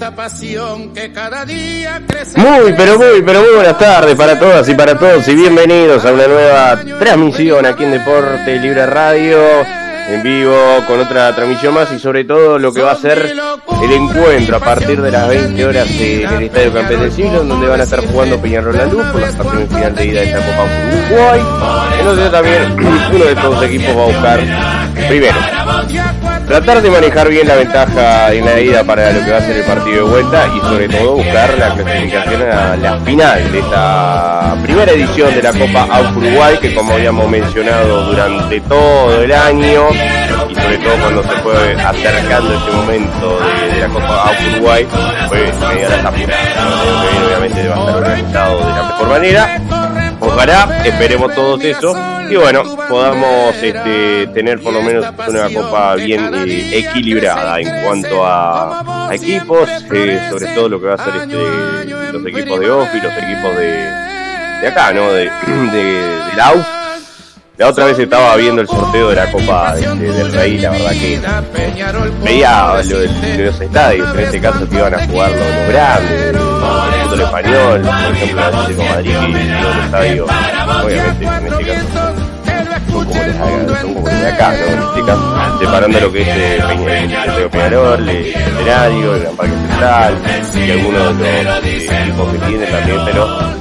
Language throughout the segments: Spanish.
Muy buenas tardes para todas y para todos y bienvenidos a una nueva transmisión aquí en Deporte Libre Radio, en vivo con otra transmisión más y sobre todo lo que va a ser el encuentro a partir de las 20 horas en el Estadio Campeón del Siglo, donde van a estar jugando Peñarol La Luz por la semifinal de ida de esta Copa Uruguay. Entonces también uno de estos equipos va a buscar primero tratar de manejar bien la ventaja en la ida para lo que va a ser el partido de vuelta y sobre todo buscar la clasificación a la final de esta primera edición de la Copa AUF Uruguay, que como habíamos mencionado durante todo el año y sobre todo cuando se fue acercando este momento de la Copa AUF Uruguay, fue media la apurada. Que viene obviamente va a estar organizado de la mejor manera. Ojalá, esperemos todos eso y bueno, podamos tener por lo menos una copa bien equilibrada en cuanto a equipos, sobre todo lo que va a ser los equipos de OFI, los equipos de acá, ¿no? De la AUF. La otra vez estaba viendo el sorteo de la Copa del Rey, la verdad que veía los estadios, en este caso que iban a jugar los grandes, el fútbol español, por ejemplo el Atlético de Madrid, que los estadios, obviamente en este caso son como los de acá, ¿no? En este caso, separando lo que es el Peñarol, el Centenario, el Gran Parque Central, y algunos de los equipos que tiene también, pero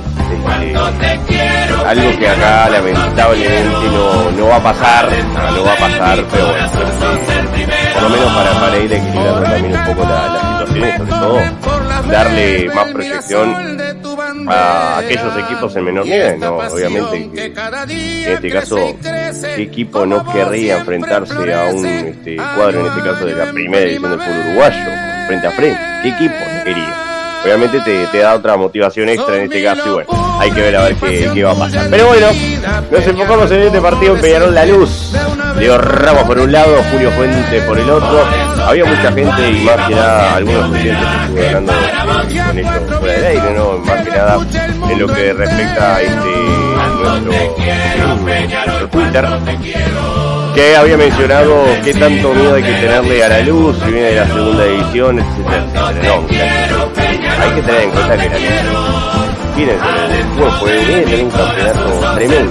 algo que acá lamentablemente no va a pasar, pero bueno, por lo menos para ir equilibrando también un poco la situación y sobre todo darle más proyección a aquellos equipos en menor nivel, ¿no? Obviamente que en este caso, ¿qué equipo no querría enfrentarse a un cuadro, en este caso de la primera edición del fútbol uruguayo, frente a frente? ¿Qué equipo no quería? Obviamente te da otra motivación extra en este caso y bueno, hay que ver a ver qué va a pasar. Pero bueno, nos enfocamos en este partido en Peñarol La Luz. Leo Ramos por un lado, Julio Fuente por el otro. Había mucha gente y más que nada algunos oyentes que estuve hablando con ellos fuera del aire, ¿no? Más que nada en lo que respecta a nuestro Twitter, que había mencionado qué tanto miedo hay que tenerle a La Luz si viene de la segunda división, etcétera. No, hay que tener en cuenta que La Luz viene de tener un campeonato tremendo.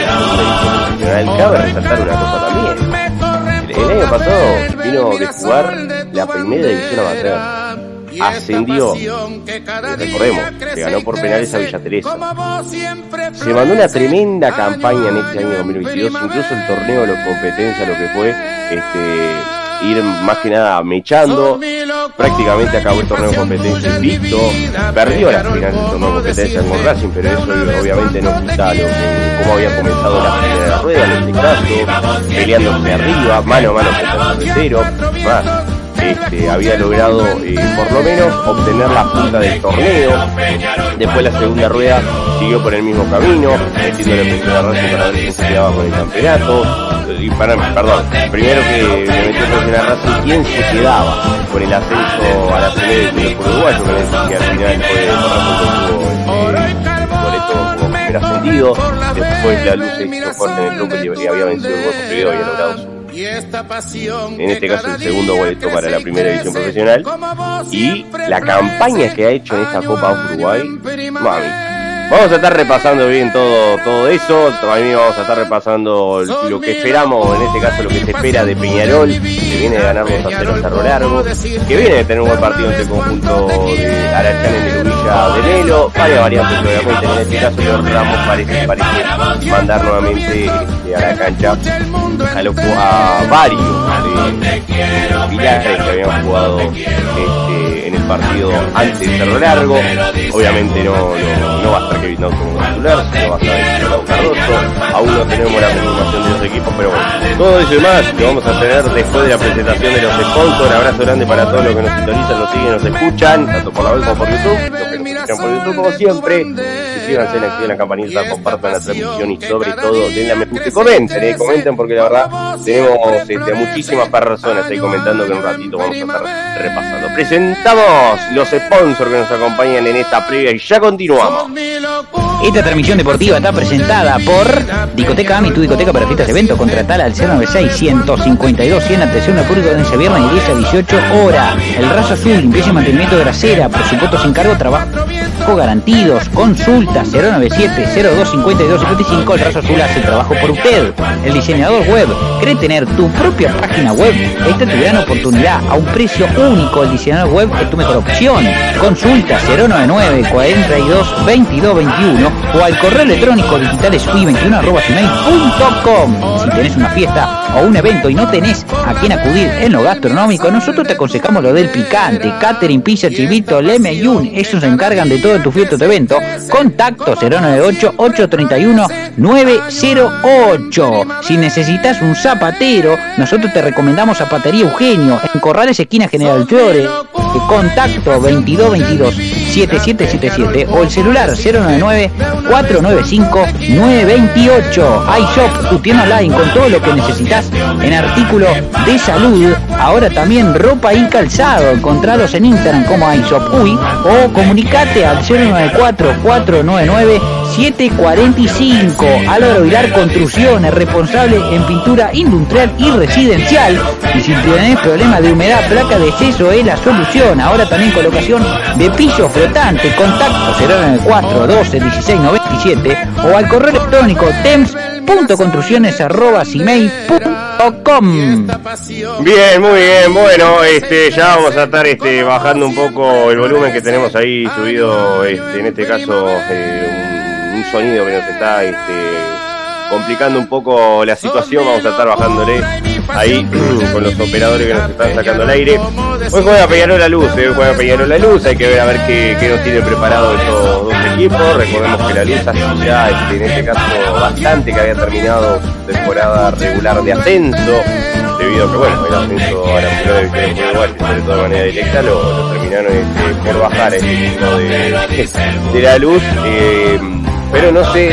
Cabe resaltar una cosa también. El año pasado vino de jugar la primera división amateur. Ascendió, recordemos, se ganó por penales a Villa Teresa. Se mandó una tremenda campaña en este año 2022, incluso el torneo de la competencia, lo que fue ir más que nada mechando. Prácticamente acabó el torneo de competencia invicto, perdió la final del torneo de competencia con Racing, pero eso obviamente no quita cómo había comenzado la primera rueda, en este caso, peleándose arriba, mano a mano contra el tercero, más. Había logrado por lo menos obtener la punta del torneo. Después la segunda rueda siguió por el mismo camino, metiéndole presión a Racing para ver quién se quedaba con el campeonato. Primero que le metió presión a Racing quién se quedaba con el ascenso a la primera división del fútbol uruguayo, que al final fue por boleto como primer ascendido. Después La Luz se hizo fuerte en el grupo y había vencido el voto previo, había logrado en este caso el segundo boleto para la primera división profesional. Y la campaña que ha hecho en esta Copa AUF Uruguay, mami. Vamos a estar repasando bien todo eso. También vamos a estar repasando lo que esperamos, en este caso lo que se espera de Peñarol, que viene de ganar 2-0 a Cerro Largo, que viene de tener un buen partido entre el conjunto de Arachán en el Ubilla de Melo. Varias variantes obviamente, en este caso Leo Ramos parece mandar nuevamente a la cancha a varios pilares que habían jugado en el partido ante Cerro Largo. Obviamente no va a estar Kevin Nauto como titular, sino va a estar Gustavo Cardoso. Aún no tenemos la confirmación de los equipos, pero bueno, todo eso y más lo vamos a tener después de la presentación de los sponsors. Abrazo grande para todos los que nos sintonizan, nos siguen, nos escuchan, tanto por la web como por YouTube. Los que nos escuchan por YouTube, como siempre, se suscríbanse, activen la campanita, compartan la transmisión y sobre todo denle me gusta y comenten porque la verdad tenemos muchísimas personas ahí comentando que en un ratito vamos a estar repasando. Presentamos los sponsors que nos acompañan en esta previa y ya continuamos. Esta transmisión deportiva está presentada por Discoteca AMI, tu discoteca para fiestas de eventos. Contratala al 096-152-100, atención al público de ese viernes de 10 a 18 horas. El Raso Azul, limpieza y mantenimiento de grasera, presupuesto sin cargo, trabajo garantidos. Consulta 097-0252-55. El Raso Azul hace el trabajo por usted. El diseñador web, ¿cree tener tu propia página web? Esta es tu gran oportunidad a un precio único. El diseñador web es tu mejor opción. Consulta 099-42-2221 o al correo electrónico digitalesui21@gmail.com. Si tenés una fiesta o un evento y no tenés a quién acudir en lo gastronómico, nosotros te aconsejamos lo del picante. Catering, pizza, chivito, leme y un. Ellos se encargan de todo tu fiesta o tu evento. Contacto 098-831-908. Si necesitas un zapatero, nosotros te recomendamos Zapatería Eugenio en Corrales, esquina General Flores. Contacto 2222-7777 o el celular 099-495-928. iShop, tu tienda online con todo lo que necesitas en artículos de salud. Ahora también ropa y calzado. Encontralos en Instagram como iShop Uy o comunicate al 094-499-745. Álvaro Vilar Construcciones, responsable en pintura industrial y residencial. Y si tenés problemas de humedad, placa de exceso es la solución. Ahora también colocación de piso flotante. Contacto 094-12-1697 o al correo electrónico temps.construcciones@gmail.com. Bien, muy bien. Bueno, ya vamos a estar bajando un poco el volumen que tenemos ahí subido, en este caso un sonido que nos está complicando un poco la situación. Vamos a estar bajándole ahí con los operadores que nos están sacando al aire. Hoy juega Peñarol La Luz, hay que ver a ver qué nos tiene preparado estos dos equipos. Recordemos que La Luz hace ya, en este caso bastante, que había terminado temporada regular de ascenso, debido a que, bueno, el ascenso a la primera división de Uruguay, sobre todo de manera directa, lo terminaron por bajar el equipo de La Luz. Pero no así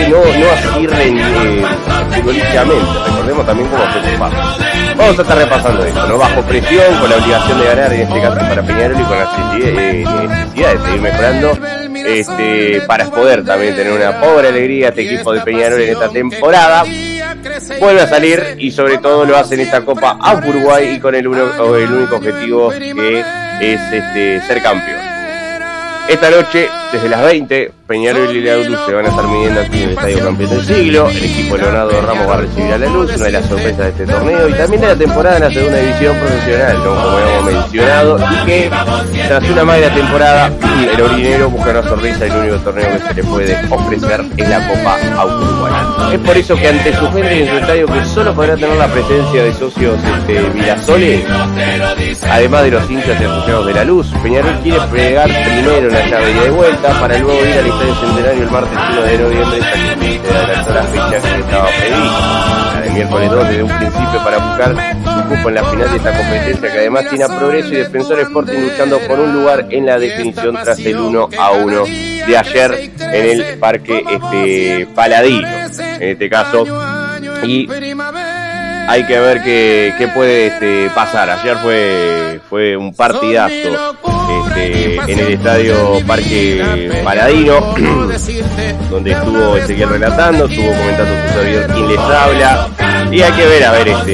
futbolísticamente. Recordemos también cómo fue su paso. Vamos a estar repasando esto, ¿no? Bajo presión, con la obligación de ganar, en este caso para Peñarol, y con la necesidad de seguir mejorando, para poder también tener una pobre alegría este equipo de Peñarol en esta temporada. Vuelve a salir y sobre todo lo hace en esta Copa a Uruguay y con el único objetivo que es ser campeón. Esta noche, desde las 20, Peñarol y La Luz se van a estar midiendo aquí en el Estadio Campeón del Siglo. El equipo Leonardo Ramos va a recibir a La Luz, una de las sorpresas de este torneo y también de la temporada en la segunda división profesional, ¿no? Como hemos mencionado, y que tras una magra temporada, el orinero busca una sonrisa y el único torneo que se le puede ofrecer es la Copa a Uruguay. Es por eso que ante su gente y en su estadio, que solo podrá tener la presencia de socios Mirasoles, además de los hinchas y asociados de La Luz, Peñarol quiere pegar primero en la llave y de vuelta para luego ir al Estadio Centenario el martes 1 de noviembre, ya que se adelantó la fecha que estaba prevista, la del miércoles 2 desde un principio, para buscar su cupo en la final de esta competencia, que además tiene a Progreso y Defensor Sporting luchando por un lugar en la definición tras el 1-1 de ayer en el Parque Paladino, en este caso. Y hay que ver qué puede pasar. Ayer fue un partidazo en el estadio Parque Paladino, donde estuvo Ezequiel relatando, estuvo comentando su servidor quien les habla, y hay que ver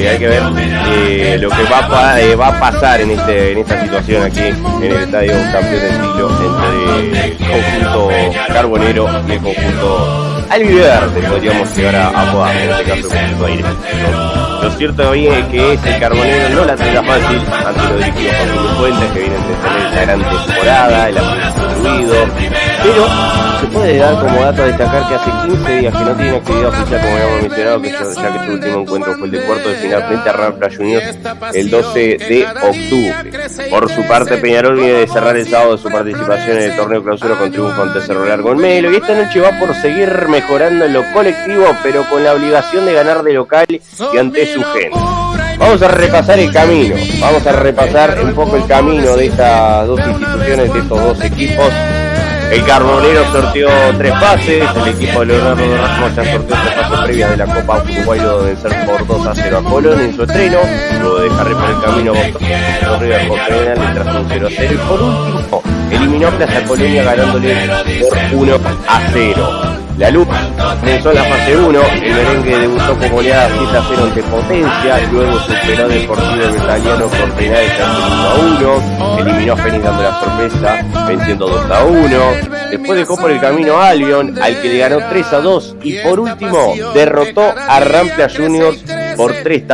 lo que va a pasar en esta situación aquí en el estadio Campeón del Siglo entre el conjunto carbonero y el conjunto albiverde, podríamos llegar a apodar, en este caso el conjunto aire. Lo cierto es que el Carbonero no la tendrá fácil ante los dirigidos por Julio Fuentes, que vienen de tener esta gran temporada, el ascenso incluido, pero se puede dar como dato a destacar que hace 15 días que no tiene actividad oficial, como habíamos mencionado, ya que su último encuentro fue el de cuarto de final frente a Rampla Juniors el 12 de octubre. Por su parte, Peñarol viene de cerrar el sábado su participación en el torneo clausura con triunfo ante Cerro Largo en Melo, y esta noche va por seguir mejorando en lo colectivo, pero con la obligación de ganar de local y ante su gente. Vamos a repasar el camino, vamos a repasar un poco el camino de estas dos instituciones, de estos dos equipos, El Carbonero sorteó 3 pases, el equipo de Leonardo Ramos ya sorteó 3 pases previas de la Copa Uruguay luego de vencer por 2-0 a Colón en su estreno, luego de dejar por el camino a River Porteña tras un 0-0 y por último eliminó a Plaza Colonia ganándole por 1-0. La Luz comenzó en la fase 1, el merengue debutó con goleada 7-0 ante Potencia, luego superó al Deportivo Italiano por penales 1-1, eliminó a Fénix dando la sorpresa, venciendo 2-1, después dejó por el camino a Albion, al que le ganó 3-2, y por último derrotó a Rampla Juniors por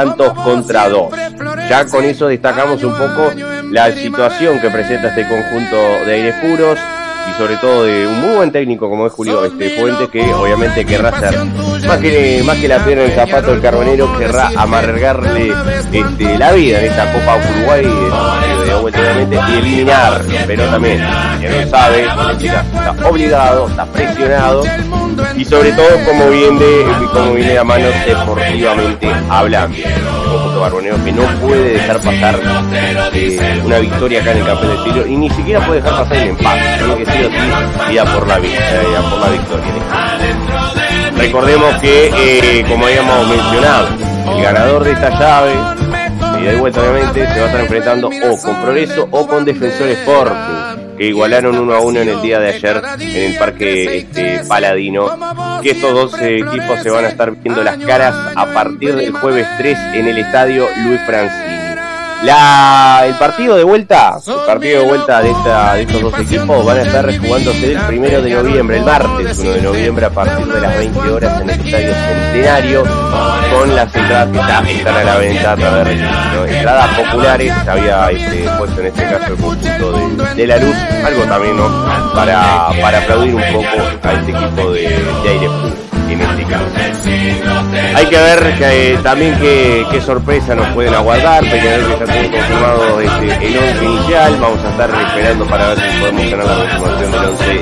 3-2. Ya con eso destacamos un poco la situación que presenta este conjunto de Aires Puros, y sobre todo de un muy buen técnico como es Julio Fuentes, que obviamente querrá hacer más que la piedra en el zapato del Carbonero, querrá amargarle la vida en esta Copa Uruguay obviamente, y eliminar, pero también, que no sabe, está obligado, está presionado, y sobre todo como viene la mano deportivamente hablando. Carbonero que no puede dejar pasar una victoria acá en el campeón del siglo, y ni siquiera puede dejar pasar el empate, tiene que sí o sí ir a por la victoria. Recordemos que, como habíamos mencionado, el ganador de esta llave, y de vuelta obviamente, se va a estar enfrentando o con Progreso o con Defensor Sporting, que igualaron 1-1 en el día de ayer en el Parque Paladino, que estos dos equipos se van a estar viendo las caras a partir del jueves 3 en el estadio Luis Francini. El partido de vuelta de estos dos equipos van a estar jugándose el 1 de noviembre, el martes 1 de noviembre, a partir de las 20 horas en el Estadio Centenario, con las entradas que ya están a la venta a través de registro. Entradas populares, había puesto en este caso el conjunto de La Luz, algo también, ¿no?, para aplaudir un poco a este equipo de Aires Puros. En este caso hay que ver también qué sorpresa nos pueden aguardar. Peñarol, que ya tiene confirmado el 11 inicial. Vamos a estar esperando para ver si podemos tener la confirmación del 11.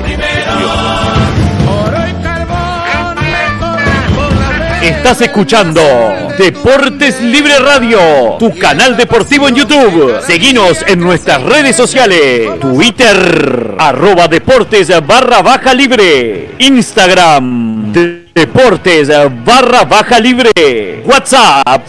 Estás escuchando Deportes Libre Radio, tu canal deportivo en YouTube. Seguinos en nuestras redes sociales: Twitter, @deportes_libre, Instagram, Deportes_libre, WhatsApp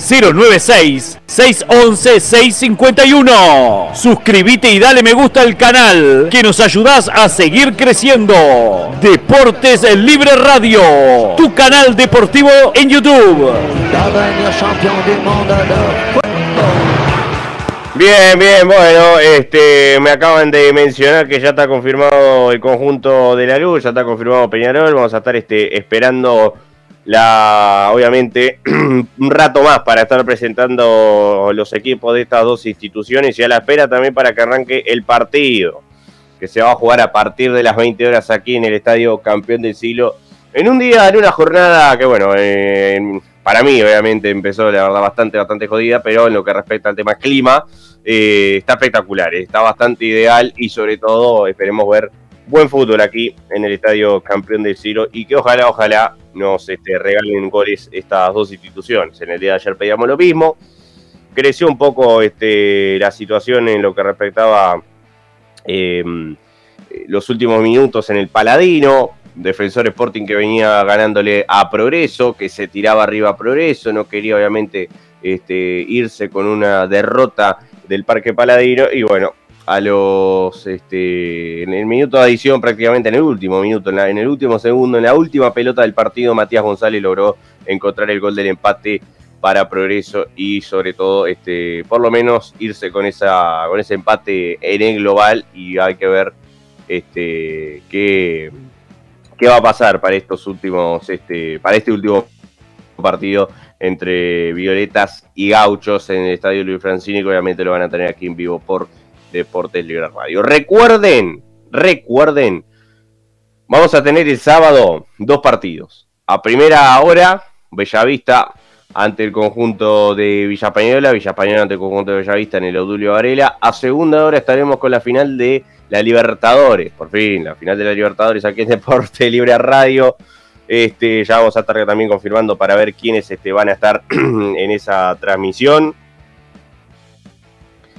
096-611-651. Suscríbete y dale me gusta al canal, que nos ayudás a seguir creciendo. Deportes Libre Radio, tu canal deportivo en YouTube. Bien, bueno, me acaban de mencionar que ya está confirmado el conjunto de La Luz, ya está confirmado Peñarol. Vamos a estar esperando obviamente un rato más para estar presentando los equipos de estas dos instituciones, y a la espera también para que arranque el partido, que se va a jugar a partir de las 20 horas aquí en el Estadio Campeón del Siglo, en una jornada que, bueno, para mí obviamente empezó la verdad bastante jodida, pero en lo que respecta al tema clima, está espectacular, está bastante ideal, y sobre todo esperemos ver buen fútbol aquí en el Estadio Campeón del Siglo, y que ojalá nos regalen goles estas dos instituciones. En el día de ayer pedíamos lo mismo, creció un poco la situación en lo que respectaba los últimos minutos en el Paladino. Defensor Sporting, que venía ganándole a Progreso, que se tiraba arriba a Progreso, no quería obviamente irse con una derrota del Parque Paladino, y bueno, en el minuto de adición, prácticamente en el último minuto, en el último segundo, en la última pelota del partido, Matías González logró encontrar el gol del empate para Progreso, y sobre todo por lo menos irse con ese empate en el global. Y hay que ver qué va a pasar para este último partido entre Violetas y Gauchos en el Estadio Luis Francini, que obviamente lo van a tener aquí en vivo por Deportes Libre Radio. Recuerden, vamos a tener el sábado 2 partidos. A primera hora, Bellavista ante el conjunto de Villa Española ante el conjunto de Bellavista en el Odulio Varela. A segunda hora estaremos con la final de la Libertadores, por fin, la final de la Libertadores aquí en Deportes Libre Radio. Ya vamos a estar también confirmando para ver quiénes van a estar en esa transmisión.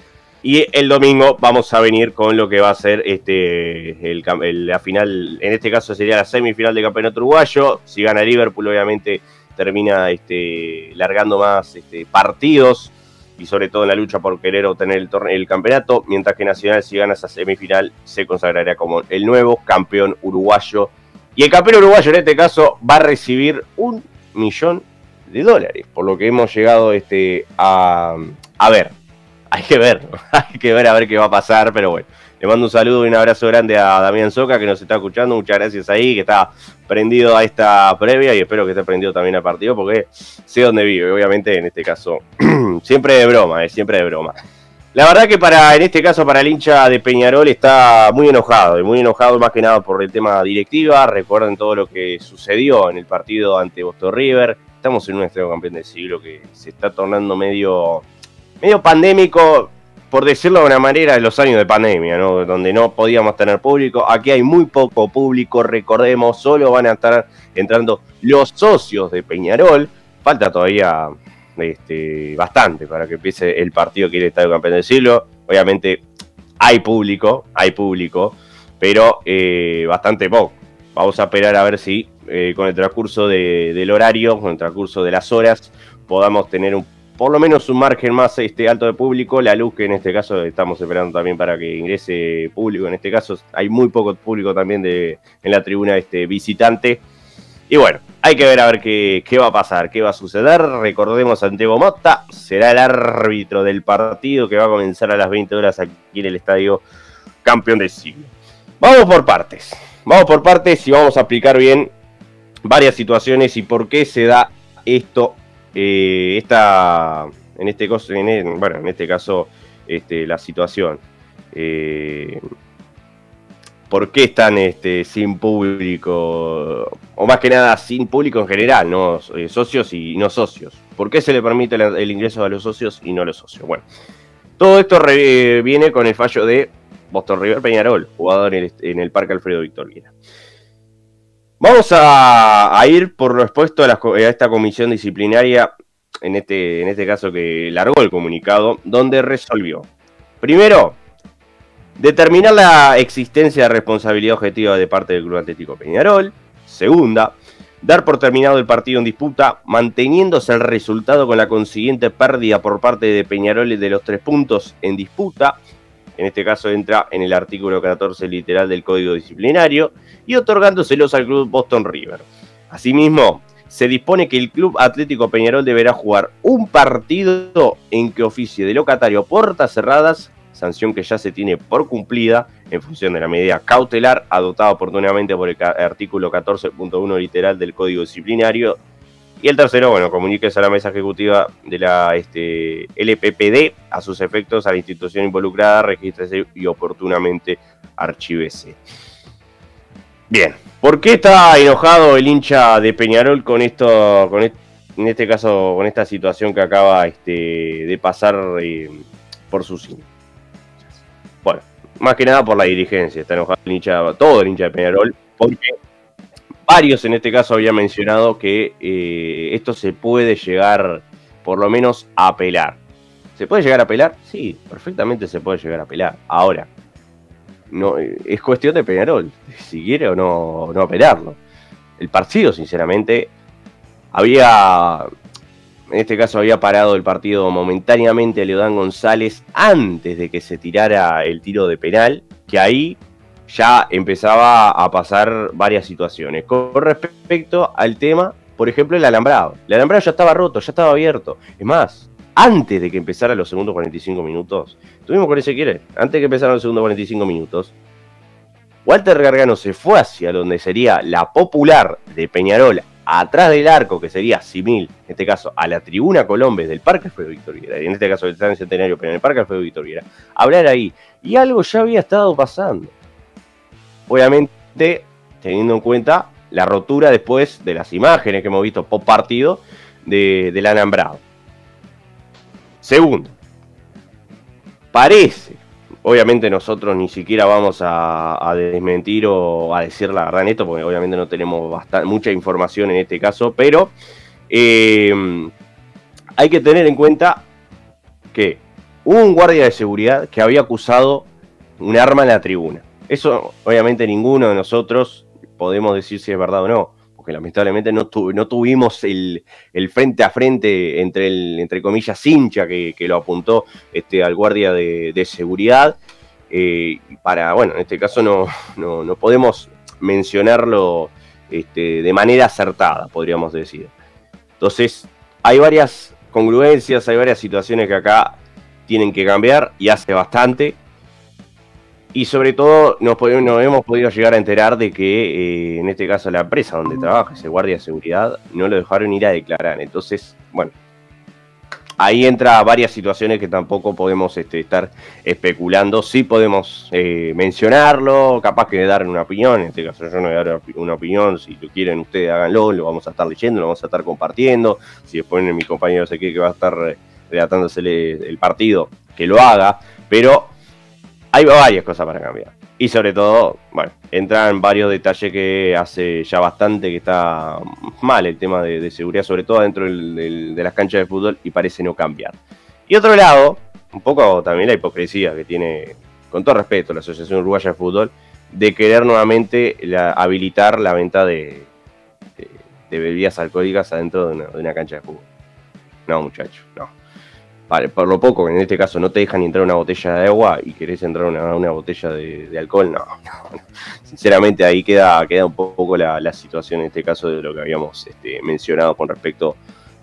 Y el domingo vamos a venir con lo que va a ser la final, en este caso sería la semifinal del campeonato uruguayo. Si gana Liverpool, obviamente termina largando más partidos y sobre todo en la lucha por querer obtener el campeonato, mientras que Nacional, si gana esa semifinal, se consagrará como el nuevo campeón uruguayo. Y el campeón uruguayo en este caso va a recibir $1 millón, por lo que hemos llegado a ver. Hay que ver a ver qué va a pasar, pero bueno. Le mando un saludo y un abrazo grande a Damián Soca, que nos está escuchando. Muchas gracias ahí, que está prendido a esta previa y espero que esté prendido también al partido, porque sé dónde vive. Obviamente, en este caso, siempre de broma, siempre de broma. La verdad que en este caso, para el hincha de Peñarol está muy enojado más que nada por el tema directiva. Recuerden todo lo que sucedió en el partido ante Boston River. Estamos en un estreno campeón del siglo que se está tornando medio pandémico, por decirlo de una manera, de los años de pandemia, ¿no? Donde no podíamos tener público. Aquí hay muy poco público, recordemos, solo van a estar entrando los socios de Peñarol. Falta todavía bastante para que empiece el partido que es el Estadio Campeón del Siglo. Obviamente hay público, pero bastante poco. Vamos a esperar a ver si con el transcurso del horario, con el transcurso de las horas, podamos tener por lo menos un margen más alto de público. La luz, que en este caso estamos esperando también para que ingrese público. En este caso hay muy poco público también en la tribuna visitante. Y bueno, hay que ver a ver qué va a pasar, qué va a suceder. Recordemos, Santiago Motta será el árbitro del partido que va a comenzar a las 20 horas aquí en el Estadio Campeón del Siglo. Vamos por partes y vamos a explicar bien varias situaciones y por qué se da esto. En este caso, la situación. ¿Por qué están sin público? O más que nada, sin público en general, ¿no? Socios y no socios. ¿Por qué se le permite el ingreso a los socios y no a los socios? Bueno, todo esto viene con el fallo de Boston River Peñarol, jugador en el Parque Alfredo Víctor Viera. Vamos a ir por lo expuesto a esta comisión disciplinaria, en este caso que largó el comunicado, donde resolvió. Primero, determinar la existencia de responsabilidad objetiva de parte del Club Atlético Peñarol. Segunda, dar por terminado el partido en disputa, manteniéndose el resultado con la consiguiente pérdida por parte de Peñarol de los 3 puntos en disputa. En este caso entra en el artículo 14 literal del Código Disciplinario, y otorgándoselos al Club Boston River. Asimismo, se dispone que el Club Atlético Peñarol deberá jugar un partido en que oficie de locatario puertas cerradas, sanción que ya se tiene por cumplida en función de la medida cautelar adoptada oportunamente por el artículo 14.1 literal del Código Disciplinario. Y el tercero, bueno, comuníquese a la mesa ejecutiva de la LPPD a sus efectos a la institución involucrada, regístrese y oportunamente archívese. Bien, ¿por qué está enojado el hincha de Peñarol con esto, en este caso, con esta situación que acaba de pasar por su cine? Bueno, más que nada por la dirigencia, está enojado todo el hincha de Peñarol, porque varios en este caso habían mencionado que esto se puede llegar, por lo menos, a apelar. ¿Se puede llegar a apelar? Sí, perfectamente se puede llegar a apelar. Ahora, no, es cuestión de Peñarol, si quiere o no apelarlo. El partido, sinceramente, en este caso había parado el partido momentáneamente a Leodán González antes de que se tirara el tiro de penal, que ahí ya empezaba a pasar varias situaciones. Con respecto al tema, por ejemplo, el alambrado. El alambrado ya estaba roto, ya estaba abierto. Es más, antes de que empezaran los segundos 45 minutos, tuvimos con Ezequiel, antes de que empezaran los segundos 45 minutos, Walter Gargano se fue hacia donde sería la popular de Peñarol, atrás del arco, que sería simil, en este caso, a la tribuna Colombes del Parque Alfredo Víctor Viera, en este caso del Estadio Centenario, pero en el Parque Alfredo Víctor Viera, hablar ahí. Y algo ya había estado pasando. Obviamente, teniendo en cuenta la rotura después de las imágenes que hemos visto post partido del alambrado. Segundo, parece, obviamente nosotros ni siquiera vamos a desmentir o a decir la verdad en esto, porque obviamente no tenemos mucha información en este caso, pero hay que tener en cuenta que hubo un guardia de seguridad que había acusado un arma en la tribuna. Eso, obviamente, ninguno de nosotros podemos decir si es verdad o no, porque lamentablemente no tuvimos el frente a frente entre comillas, hincha que lo apuntó al guardia de seguridad. Bueno, en este caso no podemos mencionarlo de manera acertada, podríamos decir. Entonces, hay varias congruencias, hay varias situaciones que acá tienen que cambiar, y hace bastante. Y sobre todo nos hemos podido llegar a enterar de que en este caso la empresa donde trabaja ese guardia de seguridad no lo dejaron ir a declarar. Entonces, bueno, ahí entra varias situaciones que tampoco podemos estar especulando. Sí podemos mencionarlo, capaz que dar una opinión. En este caso yo no voy a dar una opinión. Si lo quieren ustedes, háganlo, lo vamos a estar leyendo, lo vamos a estar compartiendo. Si después mi compañero se quiere que va a estar relatándosele el partido, que lo haga. Pero hay varias cosas para cambiar. Y sobre todo, bueno, entran varios detalles que hace ya bastante que está mal el tema de seguridad, sobre todo dentro de las canchas de fútbol, y parece no cambiar. Y otro lado, un poco también la hipocresía que tiene, con todo respeto, la Asociación Uruguaya de Fútbol, de querer nuevamente habilitar la venta de bebidas alcohólicas adentro de una cancha de fútbol. No, muchachos, no. Por lo poco, en este caso no te dejan entrar una botella de agua y querés entrar una botella de alcohol, no. Sinceramente ahí queda un poco la situación en este caso de lo que habíamos mencionado con respecto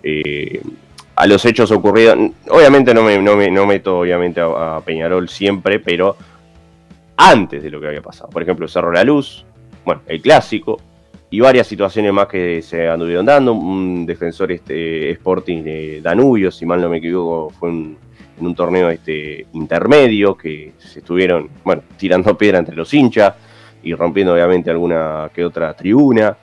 a los hechos ocurridos. Obviamente no meto obviamente a Peñarol siempre, pero antes de lo que había pasado. Por ejemplo, Cerro La Luz, bueno, el clásico, y varias situaciones más que se anduvieron dando. Un defensor Sporting de Danubio, si mal no me equivoco, fue en un torneo intermedio, que se estuvieron, bueno, tirando piedra entre los hinchas y rompiendo obviamente alguna que otra tribuna.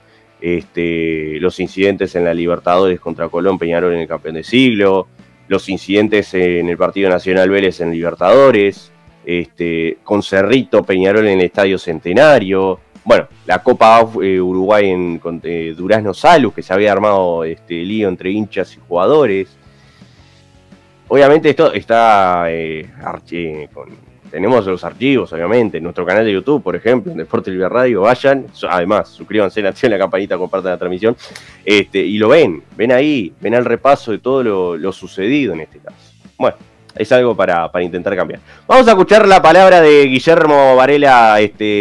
Los incidentes en la Libertadores contra Colón, Peñarol en el campeón de siglo, los incidentes en el partido Nacional Vélez en Libertadores, con Cerrito, Peñarol en el Estadio Centenario. Bueno, la Copa Uruguay con Durazno Salus, que se había armado lío entre hinchas y jugadores. Obviamente esto está tenemos los archivos, obviamente, en nuestro canal de YouTube, por ejemplo, en Deporte Libre Radio, vayan, además, suscríbanse, activen la campanita, compartan la transmisión, y lo ven ahí, ven el repaso de todo lo sucedido en este caso. Bueno, es algo para intentar cambiar. Vamos a escuchar la palabra de Guillermo Varela,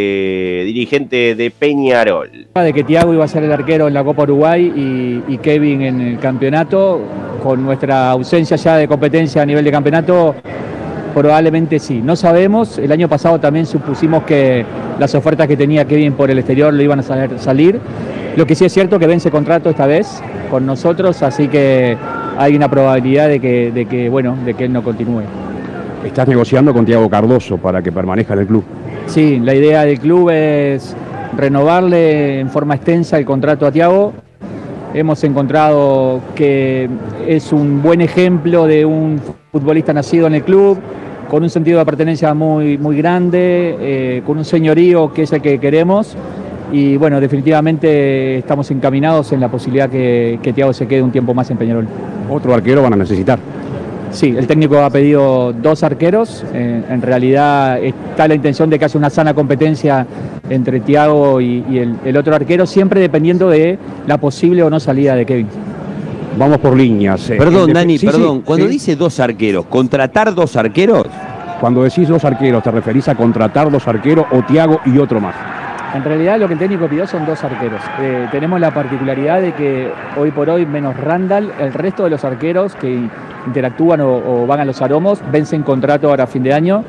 dirigente de Peñarol. De que Thiago iba a ser el arquero en la Copa Uruguay y Kevin en el campeonato, con nuestra ausencia ya de competencia a nivel de campeonato, probablemente sí. No sabemos, el año pasado también supusimos que las ofertas que tenía Kevin por el exterior lo iban a salir. Lo que sí es cierto que vence contrato esta vez con nosotros, así que hay una probabilidad de que él no continúe. ¿Estás negociando con Thiago Cardoso para que permanezca en el club? Sí, la idea del club es renovarle en forma extensa el contrato a Thiago. Hemos encontrado que es un buen ejemplo de un futbolista nacido en el club, con un sentido de pertenencia muy, muy grande, con un señorío que es el que queremos. Y bueno, definitivamente estamos encaminados en la posibilidad que Thiago se quede un tiempo más en Peñarol. ¿Otro arquero van a necesitar? Sí, el técnico ha pedido 2 arqueros. En realidad está la intención de que haya una sana competencia entre Thiago y el otro arquero, siempre dependiendo de la posible o no salida de Kevin. Vamos por líneas. Perdón, Dani, perdón. Cuando dice 2 arqueros, ¿contratar 2 arqueros? Cuando decís 2 arqueros, ¿te referís a contratar 2 arqueros o Thiago y otro más? En realidad lo que el técnico pidió son 2 arqueros. Tenemos la particularidad de que hoy por hoy, menos Randall, el resto de los arqueros que interactúan o van a los aromos, vencen contrato ahora a fin de año.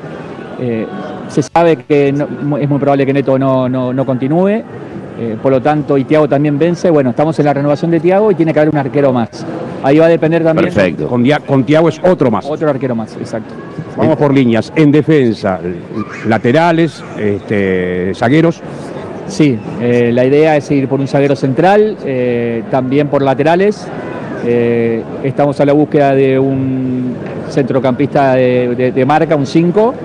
Se sabe que es muy probable que Neto no continúe, por lo tanto, y Thiago también vence. Bueno, estamos en la renovación de Thiago y tiene que haber un arquero más. Ahí va a depender también. Perfecto. Con Thiago es otro más. Otro arquero más, exacto. Vamos por líneas. En defensa, laterales, zagueros. Sí, la idea es ir por un zaguero central, también por laterales. Estamos a la búsqueda de un centrocampista de marca, un 5.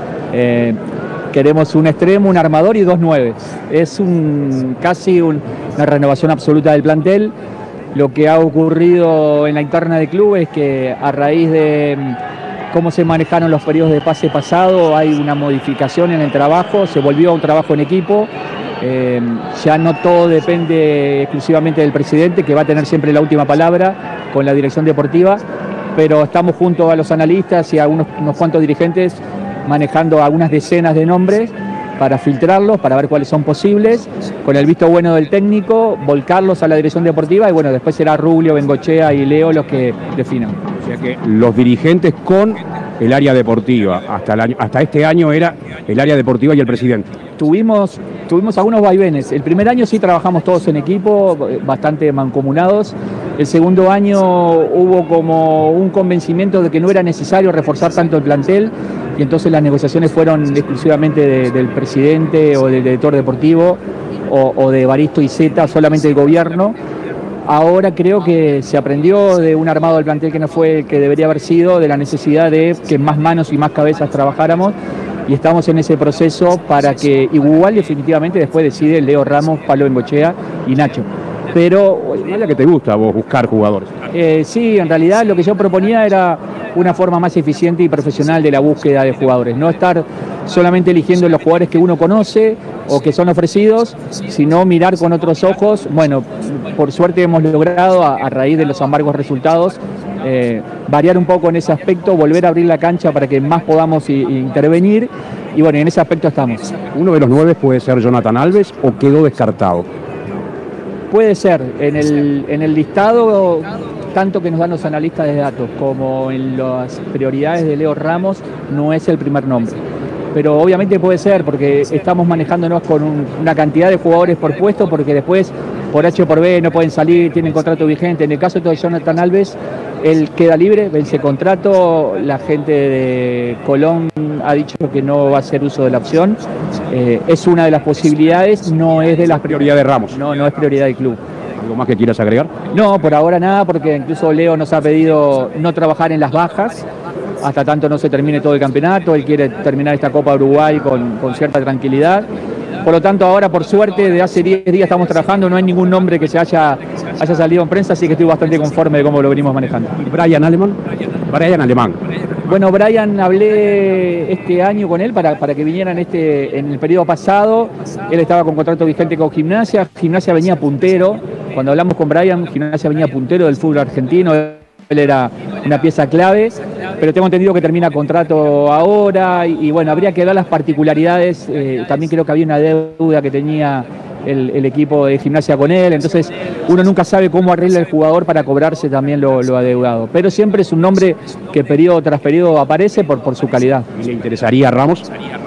Queremos un extremo, un armador y 2 9. Es casi una renovación absoluta del plantel. Lo que ha ocurrido en la interna del club es que a raíz de cómo se manejaron los periodos de pase pasado. Hay una modificación en el trabajo, se volvió a un trabajo en equipo. Ya no todo depende exclusivamente del presidente, que va a tener siempre la última palabra con la dirección deportiva, pero estamos junto a los analistas y a unos cuantos dirigentes manejando algunas decenas de nombres para filtrarlos, para ver cuáles son posibles, con el visto bueno del técnico, volcarlos a la dirección deportiva y bueno, después será Rubio, Bengochea y Leo los que definan. O sea que los dirigentes con el área deportiva, hasta este año era el área deportiva y el presidente. Tuvimos algunos vaivenes. El primer año sí trabajamos todos en equipo, bastante mancomunados. El segundo año hubo como un convencimiento de que no era necesario reforzar tanto el plantel y entonces las negociaciones fueron exclusivamente del presidente o del director deportivo o de Evaristo y Zeta, solamente el gobierno. Ahora creo que se aprendió de un armado del plantel que no fue el que debería haber sido, de la necesidad de que más manos y más cabezas trabajáramos. Y estamos en ese proceso para que igual definitivamente después decide Leo Ramos, Pablo Bengochea y Nacho. Pero es la que te gusta a vos buscar jugadores. Sí, en realidad lo que yo proponía era una forma más eficiente y profesional de la búsqueda de jugadores. No estar solamente eligiendo los jugadores que uno conoce o que son ofrecidos, sino mirar con otros ojos. Bueno, por suerte hemos logrado, a raíz de los amargos resultados, variar un poco en ese aspecto, volver a abrir la cancha para que más podamos intervenir. Y bueno, en ese aspecto estamos. ¿Uno de los 9 puede ser Jonathan Alves o quedó descartado? Puede ser, en el listado, tanto que nos dan los analistas de datos como en las prioridades de Leo Ramos, no es el primer nombre. Pero obviamente puede ser, porque estamos manejándonos con una cantidad de jugadores por puesto, porque después, por H o por B, no pueden salir, tienen contrato vigente. En el caso de Jonathan Alves, él queda libre, vence contrato, la gente de Colón ha dicho que no va a hacer uso de la opción. Es una de las posibilidades, no es de las prioridades de Ramos. No es prioridad del club. ¿Algo más que quieras agregar? No, por ahora nada, porque incluso Leo nos ha pedido no trabajar en las bajas hasta tanto no se termine todo el campeonato. Él quiere terminar esta Copa Uruguay con cierta tranquilidad. Por lo tanto, ahora por suerte, de hace 10 días estamos trabajando, no hay ningún nombre que se haya salido en prensa, así que estoy bastante conforme de cómo lo venimos manejando. ¿Y Brian Alemán? Brian Alemán. Bueno, Brian, hablé este año con él para que viniera en el periodo pasado. Él estaba con contrato vigente con Gimnasia. Gimnasia venía puntero. Cuando hablamos con Brian, Gimnasia venía puntero del fútbol argentino. Él era una pieza clave, pero tengo entendido que termina contrato ahora y bueno, habría que ver las particularidades. También creo que había una deuda que tenía el equipo de Gimnasia con él, entonces uno nunca sabe cómo arregla el jugador para cobrarse también lo adeudado. Pero siempre es un nombre que periodo tras periodo aparece por su calidad. ¿Y le interesaría a Ramos?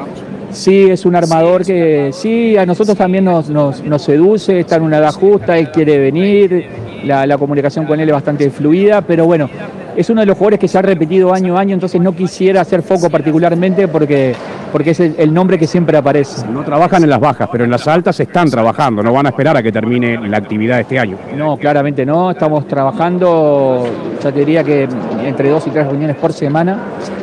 Sí, es un armador que sí, a nosotros también nos seduce, está en una edad justa, él quiere venir, la comunicación con él es bastante fluida, pero bueno, es uno de los jugadores que se ha repetido año a año, entonces no quisiera hacer foco particularmente porque es el nombre que siempre aparece. No trabajan en las bajas, pero en las altas están trabajando, no van a esperar a que termine la actividad este año. No, claramente no, estamos trabajando, ya te diría que entre 2 y 3 reuniones por semana.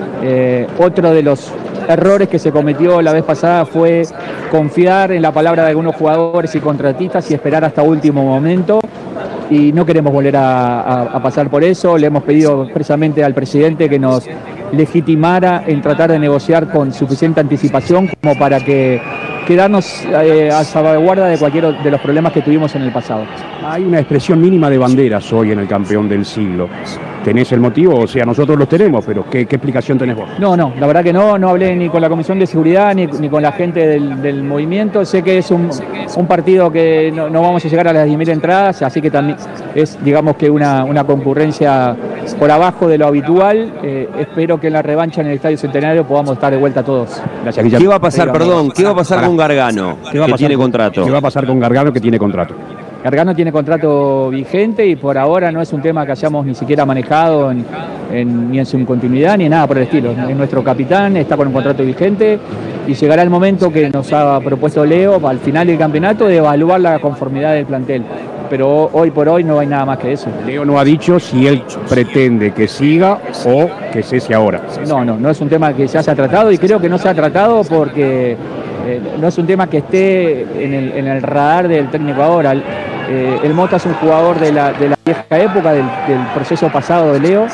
Otro de los errores que se cometió la vez pasada fue confiar en la palabra de algunos jugadores y contratistas y esperar hasta último momento, y no queremos volver a pasar por eso. Le hemos pedido expresamente al presidente que nos legitimara en tratar de negociar con suficiente anticipación como para que quedarnos a salvaguarda de cualquiera de los problemas que tuvimos en el pasado. Hay una expresión mínima de banderas hoy en el campeón del siglo. ¿Tenés el motivo? O sea, nosotros los tenemos, pero ¿qué explicación tenés vos? No, la verdad que no hablé ni con la Comisión de Seguridad ni con la gente del movimiento. Sé que es un partido que no vamos a llegar a las 10.000 entradas, así que también es, digamos que una concurrencia por abajo de lo habitual. Espero que en la revancha en el Estadio Centenario podamos estar de vuelta todos. Gracias, Guillermo. ¿Qué va a pasar, ¿Qué va a pasar con Gargano, que tiene contrato? ¿Qué va a pasar con Gargano, que tiene contrato? Gargano tiene contrato vigente y por ahora no es un tema que hayamos ni siquiera manejado ni en su continuidad ni nada por el estilo. Es nuestro capitán, está con un contrato vigente y llegará el momento que nos ha propuesto Leo al final del campeonato de evaluar la conformidad del plantel. Pero hoy por hoy no hay nada más que eso. Leo no ha dicho si él pretende que siga o que cese ahora. No es un tema que se haya tratado y creo que no se ha tratado porque no es un tema que esté en el radar del técnico ahora. El Mota es un jugador de la vieja época, del proceso pasado de Leo.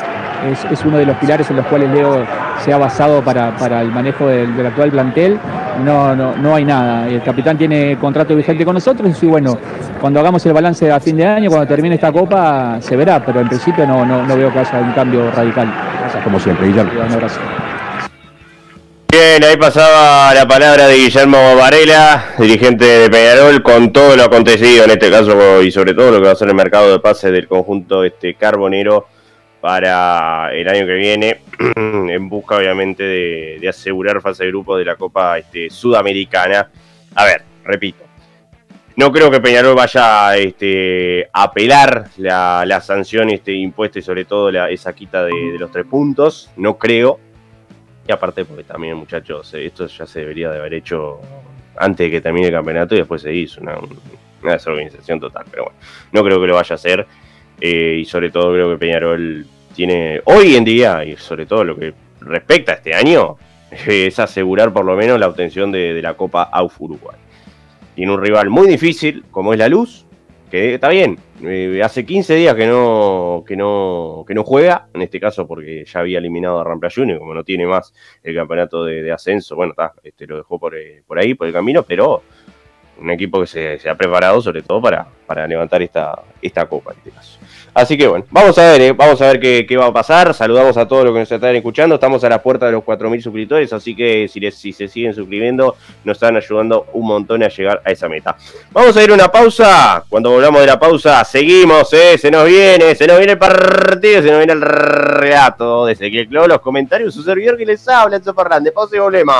es uno de los pilares en los cuales Leo se ha basado para el manejo del actual plantel. No hay nada. El capitán tiene contrato vigente con nosotros y bueno, cuando hagamos el balance a fin de año, cuando termine esta copa, se verá, pero en principio no veo que haya un cambio radical. Gracias como siempre, Guillermo. Un abrazo. Bien, ahí pasaba la palabra de Guillermo Varela, dirigente de Peñarol, con todo lo acontecido en este caso y sobre todo lo que va a ser el mercado de pases del conjunto carbonero para el año que viene, en busca obviamente de asegurar fase de grupo de la Copa Sudamericana. A ver, repito, no creo que Peñarol vaya a apelar la sanción impuesta y sobre todo esa quita de los 3 puntos, no creo. Y aparte porque también, muchachos, esto ya se debería de haber hecho antes de que termine el campeonato y después se hizo una desorganización total. Pero bueno, no creo que lo vaya a hacer. Y sobre todo creo que Peñarol tiene hoy en día, y sobre todo lo que respecta a este año, es asegurar por lo menos la obtención de la Copa AUF Uruguay. Tiene un rival muy difícil como es La Luz, que está bien, hace 15 días que no juega, en este caso porque ya había eliminado a Rampla Junior, como no tiene más el campeonato de ascenso, bueno, lo dejó por ahí, por el camino, pero un equipo que se ha preparado sobre todo para levantar esta copa en este caso. Así que bueno, vamos a ver qué va a pasar. Saludamos a todos los que nos están escuchando. Estamos a la puerta de los 4.000 suscriptores, así que si se siguen suscribiendo, nos están ayudando un montón a llegar a esa meta. Vamos a ir a una pausa. Cuando volvamos de la pausa, seguimos, se nos viene el partido, se nos viene el relato de Ezequiel Cló, los comentarios, su servidor que les habla, Enzo Fernández. Pausa y volvemos.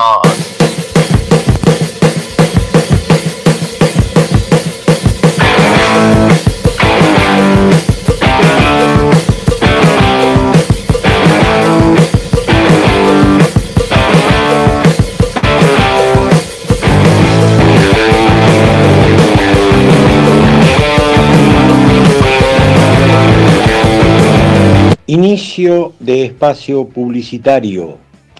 Inicio de espacio publicitario.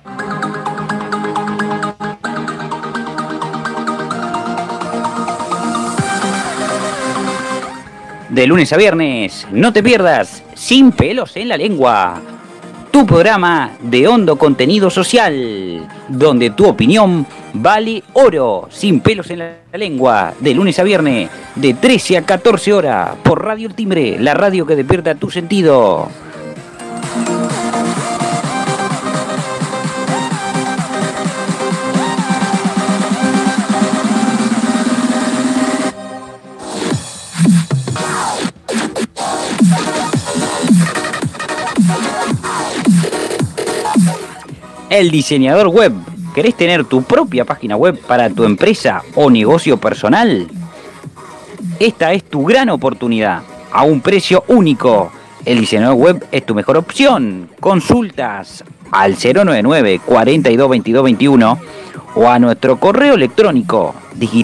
De lunes a viernes, no te pierdas Sin Pelos en la Lengua, tu programa de hondo contenido social, donde tu opinión vale oro. Sin Pelos en la Lengua, de lunes a viernes, de 13 a 14 horas, por Radio El Timbre, la radio que despierta tu sentido. El diseñador web. ¿Querés tener tu propia página web para tu empresa o negocio personal? Esta es tu gran oportunidad, a un precio único. El diseñador web es tu mejor opción. Consultas al 099 42 22 21 o a nuestro correo electrónico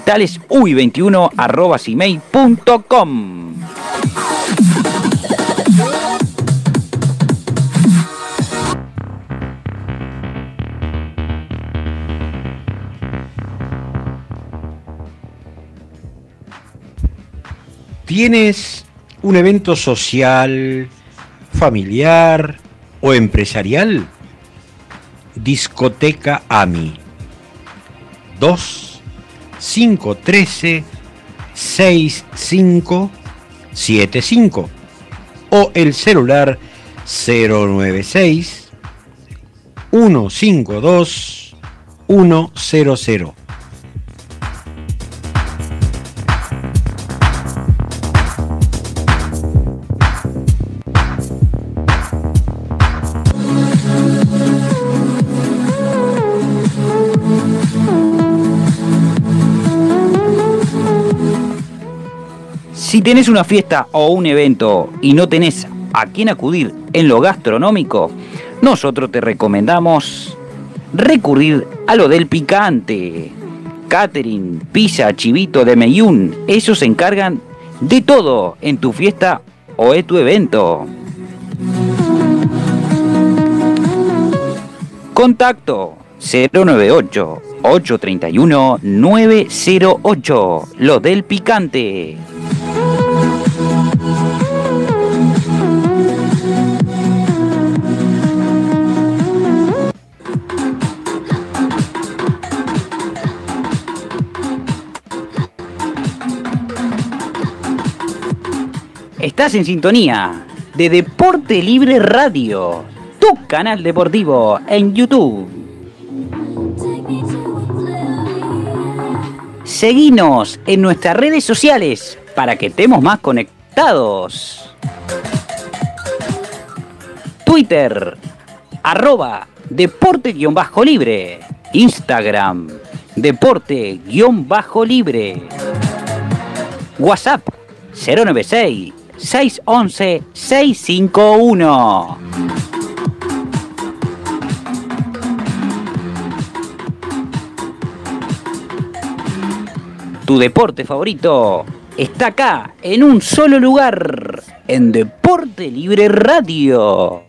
digitalesuy21@gmail.com. ¿Tienes un evento social, familiar o empresarial? Discoteca AMI 2-513-6575 o el celular 096-152-100. Si tenés una fiesta o un evento y no tenés a quién acudir en lo gastronómico, nosotros te recomendamos recurrir a lo del picante. Catering, pizza, chivito de Meyún, ellos se encargan de todo en tu fiesta o en tu evento. Contacto 098-831-908, lo del picante. Estás en sintonía de Deporte Libre Radio, tu canal deportivo en YouTube. Seguinos en nuestras redes sociales para que estemos más conectados. Twitter, @deporte_libre. Instagram, deporte_libre. WhatsApp, 096-611-651. Tu deporte favorito está acá, en un solo lugar, en Deporte Libre Radio.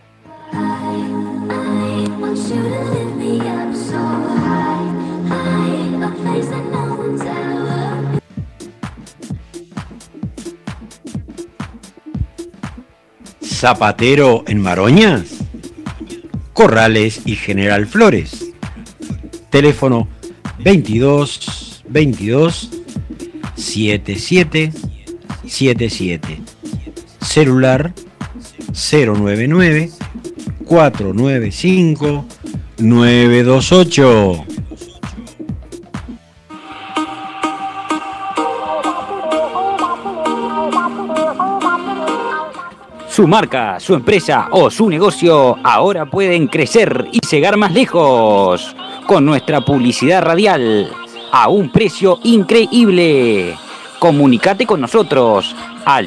Zapatero en Maroñas, Corrales y General Flores. Teléfono 22 22 77 77. Celular 099 495 928. Su marca, su empresa o su negocio ahora pueden crecer y llegar más lejos con nuestra publicidad radial a un precio increíble. Comunicate con nosotros al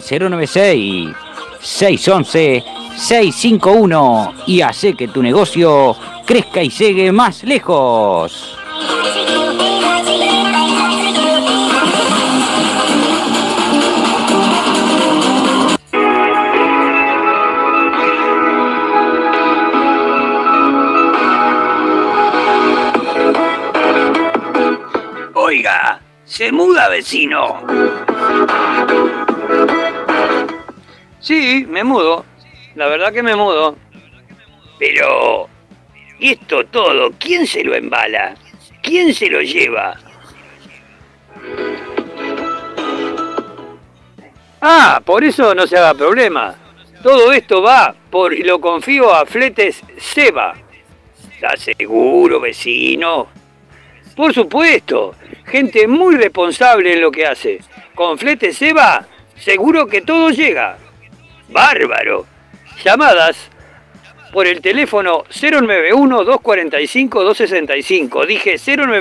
096-611-651 y hace que tu negocio crezca y llegue más lejos. Oiga, ¿se muda, vecino? Sí, me mudo. La verdad que me mudo. Pero, ¿y esto todo? ¿Quién se lo embala? ¿Quién se lo lleva? Ah, por eso no se haga problema. Todo esto va y lo confío a Fletes Seba. ¿Estás seguro, vecino? Por supuesto, gente muy responsable en lo que hace. Con Fletes Seba, seguro que todo llega. ¡Bárbaro! Llamadas por el teléfono 091-245-265. Dije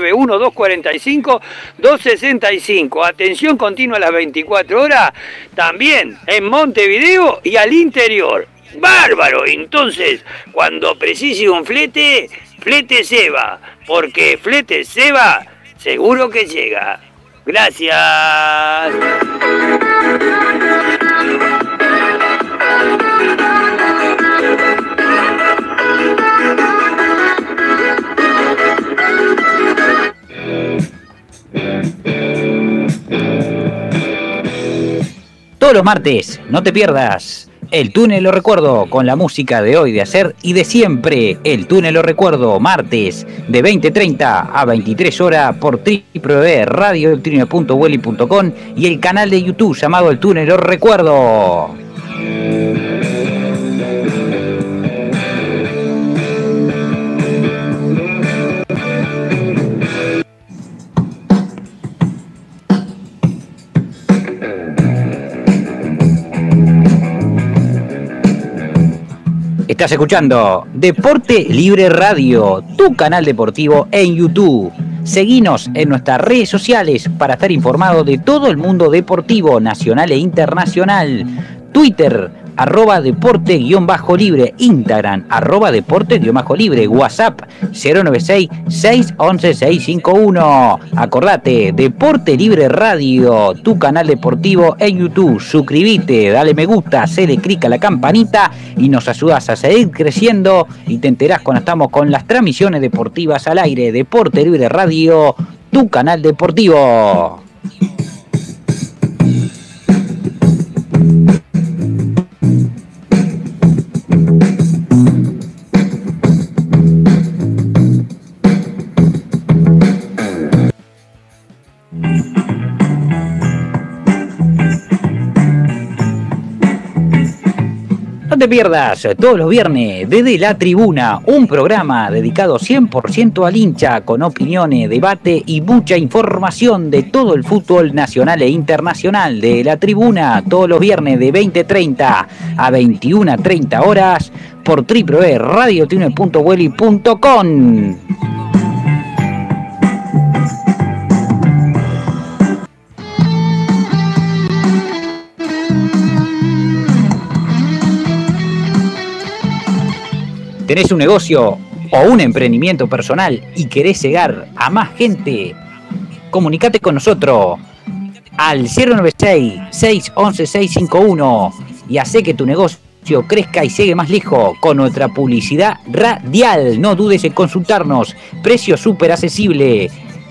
091-245-265. Atención continua a las 24 horas. También en Montevideo y al interior. ¡Bárbaro! Entonces, cuando precise un flete, Flete Seba. Porque Flete Seba seguro que llega. Gracias. Todos los martes, no te pierdas El Túnel Lo Recuerdo, con la música de hoy, de ayer y de siempre. El Túnel Lo Recuerdo, martes de 20:30 a 23 horas por www.radioeltúnel.welly.com y el canal de YouTube llamado El Túnel Lo Recuerdo. Estás escuchando Deporte Libre Radio, tu canal deportivo en YouTube. Seguinos en nuestras redes sociales para estar informado de todo el mundo deportivo nacional e internacional. Twitter, @deporte_libre, Instagram, @deporte_libre, WhatsApp 096-611-651. Acordate, Deporte Libre Radio, tu canal deportivo en YouTube. Suscríbete, dale me gusta, hacele clic a la campanita y nos ayudas a seguir creciendo y te enterás cuando estamos con las transmisiones deportivas al aire. Deporte Libre Radio, tu canal deportivo. te pierdas todos los viernes desde La Tribuna, un programa dedicado 100% al hincha, con opiniones, debate y mucha información de todo el fútbol nacional e internacional. De La Tribuna, todos los viernes de 20:30 a 21:30 horas por www.radiotune.weli.com. ¿Tenés un negocio o un emprendimiento personal y querés llegar a más gente? Comunicate con nosotros al 096-611-651 y hacé que tu negocio crezca y llegue más lejos con nuestra publicidad radial. No dudes en consultarnos. Precio súper accesible.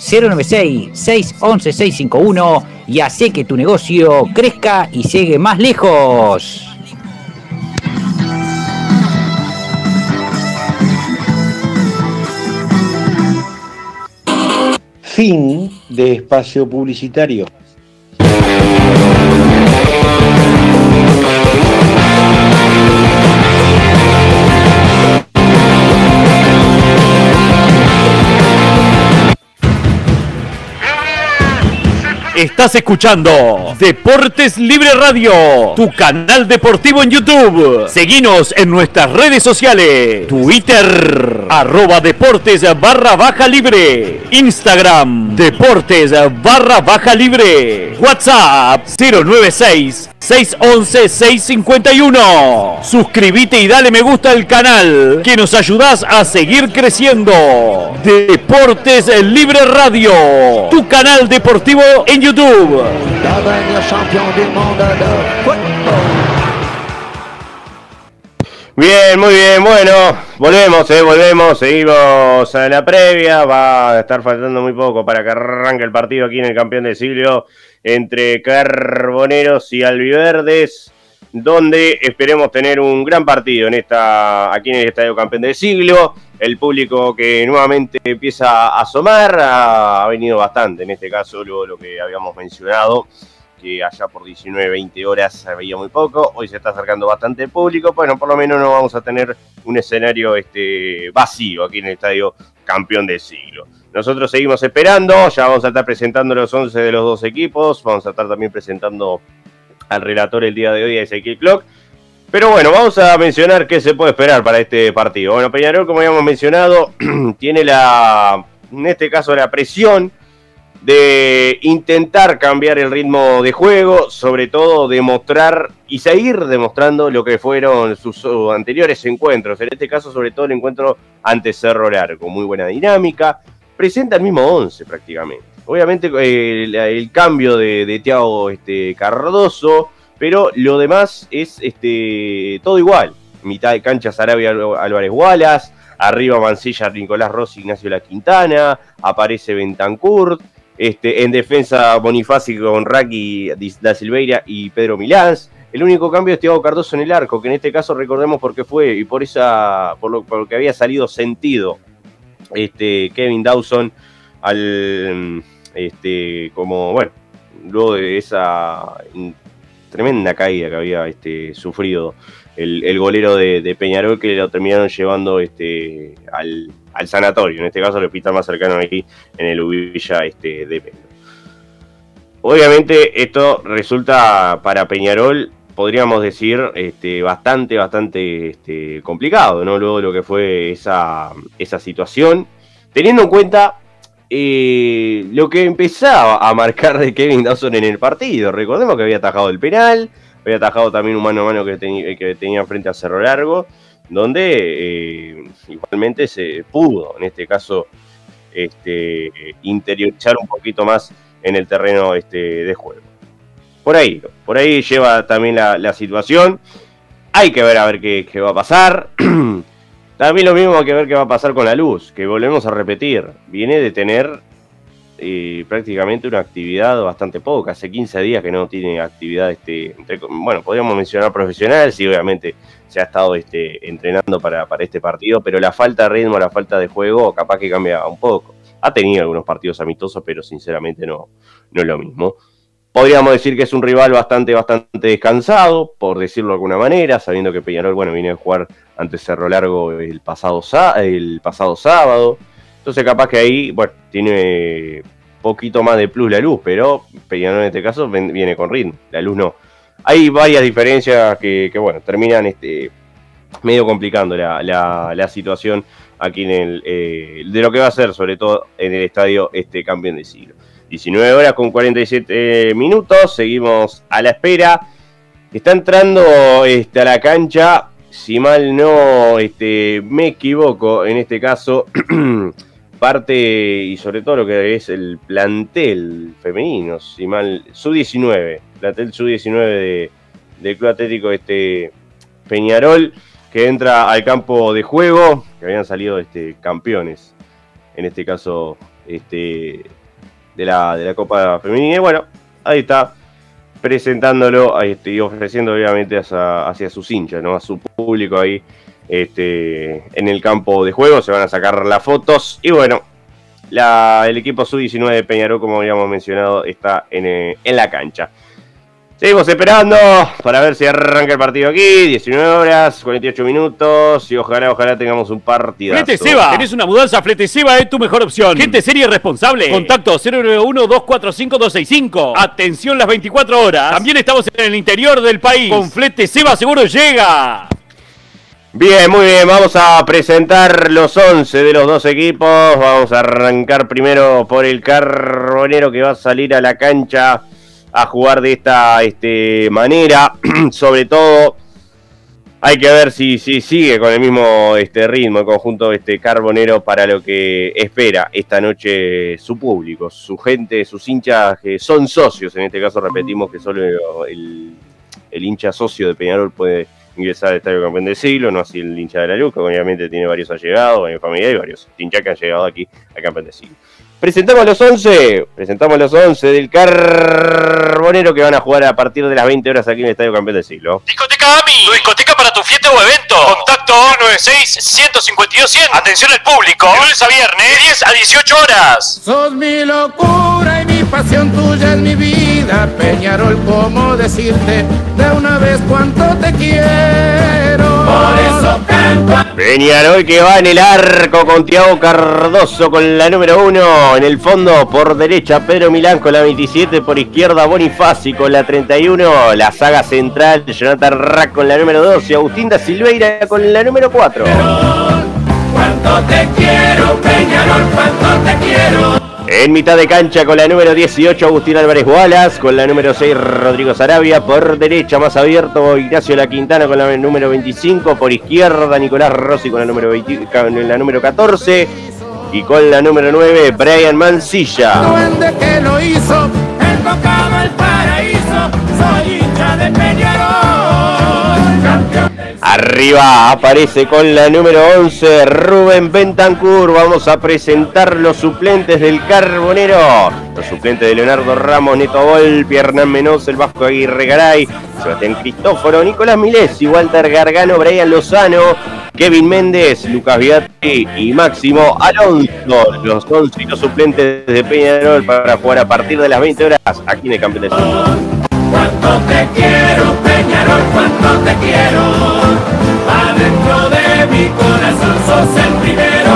096-611-651 y hacé que tu negocio crezca y llegue más lejos. Fin de espacio publicitario. Estás escuchando Deportes Libre Radio, tu canal deportivo en YouTube. Seguinos en nuestras redes sociales: Twitter, @deportes_libre, Instagram, deportes_libre, WhatsApp 096-611-651. Suscríbete y dale me gusta al canal, que nos ayudás a seguir creciendo. Deportes Libre Radio, tu canal deportivo en YouTube. Bien, muy bien, bueno, volvemos, seguimos a la previa, va a estar faltando muy poco para que arranque el partido aquí en el campeón del siglo entre Carboneros y Albiverdes, donde esperemos tener un gran partido aquí en el Estadio Campeón del Siglo. El público que nuevamente empieza a asomar ha venido bastante, en este caso luego lo que habíamos mencionado, que allá por 19-20 horas se veía muy poco. Hoy se está acercando bastante el público. Bueno, por lo menos no vamos a tener un escenario vacío aquí en el Estadio Campeón del Siglo. Nosotros seguimos esperando, ya vamos a estar presentando los 11 de los dos equipos, vamos a estar también presentando al relator el día de hoy, a Ezequiel Clock. Pero bueno, vamos a mencionar qué se puede esperar para este partido. Bueno, Peñarol, como habíamos mencionado, tiene en este caso la presión de intentar cambiar el ritmo de juego, sobre todo demostrar y seguir demostrando lo que fueron sus anteriores encuentros. En este caso, sobre todo el encuentro ante Cerro Largo. Muy buena dinámica, presenta el mismo 11 prácticamente. Obviamente el cambio de Thiago Cardoso, pero lo demás es todo igual. Mitad de cancha Sarabia Álvarez Wallace, arriba Mancilla, Nicolás Rossi, Ignacio La Quintana, aparece Bentancur, en defensa Bonifaci con Raki da Silveira y Pedro Milans. El único cambio es Thiago Cardoso en el arco, que en este caso recordemos por qué fue y por lo que había salido sentido Kevin Dawson luego de esa tremenda caída que había sufrido el golero de Peñarol, que lo terminaron llevando al sanatorio, en este caso el hospital más cercano aquí en el Ubilla de Melo. Obviamente esto resulta para Peñarol, podríamos decir, bastante complicado, ¿no? Luego de lo que fue esa situación, teniendo en cuenta lo que empezaba a marcar de Kevin Dawson en el partido. Recordemos que había atajado el penal, había atajado también un mano a mano que tenía frente a Cerro Largo, donde igualmente se pudo, en este caso, interiorizar un poquito más en el terreno de juego. Por ahí lleva también la situación. Hay que ver a ver qué va a pasar. También lo mismo hay que ver qué va a pasar con la Luz, que volvemos a repetir. Viene de tener prácticamente una actividad bastante poca. Hace 15 días que no tiene actividad, podríamos mencionar profesional, sí, obviamente se ha estado entrenando para este partido, pero la falta de ritmo, la falta de juego, capaz que cambia un poco. Ha tenido algunos partidos amistosos, pero sinceramente no es lo mismo. Podríamos decir que es un rival bastante descansado, por decirlo de alguna manera, sabiendo que Peñarol, bueno, viene a jugar ante Cerro Largo el pasado sábado. Entonces capaz que ahí, bueno, tiene poquito más de plus la Luz, pero Peñarol en este caso viene con ritmo, la Luz no. Hay varias diferencias que bueno, terminan medio complicando la situación aquí de lo que va a ser, sobre todo en el estadio campeón del siglo. 19 horas con 47 minutos, seguimos a la espera. Está entrando a la cancha, si mal no me equivoco, en este caso, parte y sobre todo lo que es el plantel femenino, si mal, sub-19, plantel sub-19 del Club Atlético Peñarol, que entra al campo de juego, que habían salido campeones, en este caso de la Copa Femenina. Y bueno, ahí está, presentándolo y ofreciendo obviamente hacia sus hinchas, ¿no? A su público ahí en el campo de juego. Se van a sacar las fotos y bueno, el equipo sub-19 de Peñarol, como habíamos mencionado, está en la cancha. Seguimos esperando para ver si arranca el partido aquí. 19 horas, 48 minutos. Y ojalá tengamos un partidazo. Flete Seba. ¿Tenés una mudanza? Flete Seba es tu mejor opción. Gente seria y responsable. Contacto 091-245-265. Atención las 24 horas. También estamos en el interior del país. Con Flete Seba seguro llega. Bien, muy bien. Vamos a presentar los 11 de los dos equipos. Vamos a arrancar primero por el Carbonero, que va a salir a la cancha a jugar de esta manera. Sobre todo hay que ver si sigue con el mismo ritmo el conjunto Carbonero para lo que espera esta noche su público, su gente, sus hinchas que son socios. En este caso repetimos que solo el hincha socio de Peñarol puede ingresar al Estadio Campeón del Siglo, no así el hincha de la Luz, que obviamente tiene varios allegados, varios familiares y varios hinchas que han llegado aquí al Campeón del Siglo. Presentamos los 11 del Carbonero, que van a jugar a partir de las 20 horas aquí en el Estadio Campeón del Siglo. Discoteca AMI, tu discoteca para tu fiesta o evento. Contacto 296-152-100. Atención al público, de lunes a viernes, de 10 a 18 horas. Sos mi locura y mi pasión, tuya es mi vida. Peñarol, ¿cómo decirte de una vez cuánto te quiero? Por eso canto. Peñarol, que va en el arco con Thiago Cardoso con la número 1. En el fondo, por derecha, Pedro Milán con la 27. Por izquierda, Bonifaci con la 31. La saga central, Jonathan Rack con la número 2. Y Agustín da Silveira con la número 4. Cuánto te quiero, Peñarol, cuánto te quiero. En mitad de cancha con la número 18, Agustín Álvarez Wallace. Con la número 6, Rodrigo Sarabia. Por derecha, más abierto, Ignacio La Quintana con la número 25. Por izquierda, Nicolás Rossi con la número 14. Y con la número 9, Brian Mancilla. Duende que lo hizo, invocaba el paraíso. Soy hincha de Peñarol, campeón. Arriba aparece con la número 11, Rubén Bentancur. Vamos a presentar los suplentes del Carbonero. Los suplentes de Leonardo Ramos, Neto Volpi, Hernán Mendoza, el Vasco Aguirre Garay, Sebastián Cristóforo, Nicolás Milesi, Walter Gargano, Brian Lozano, Kevin Méndez, Lucas Viatti y Máximo Alonso. Los 11 y los suplentes de Peñarol para jugar a partir de las 20 horas aquí en el Campeón del Siglo. Cuánto te quiero, Peñarol, cuánto te quiero. Adentro de mi corazón sos el primero.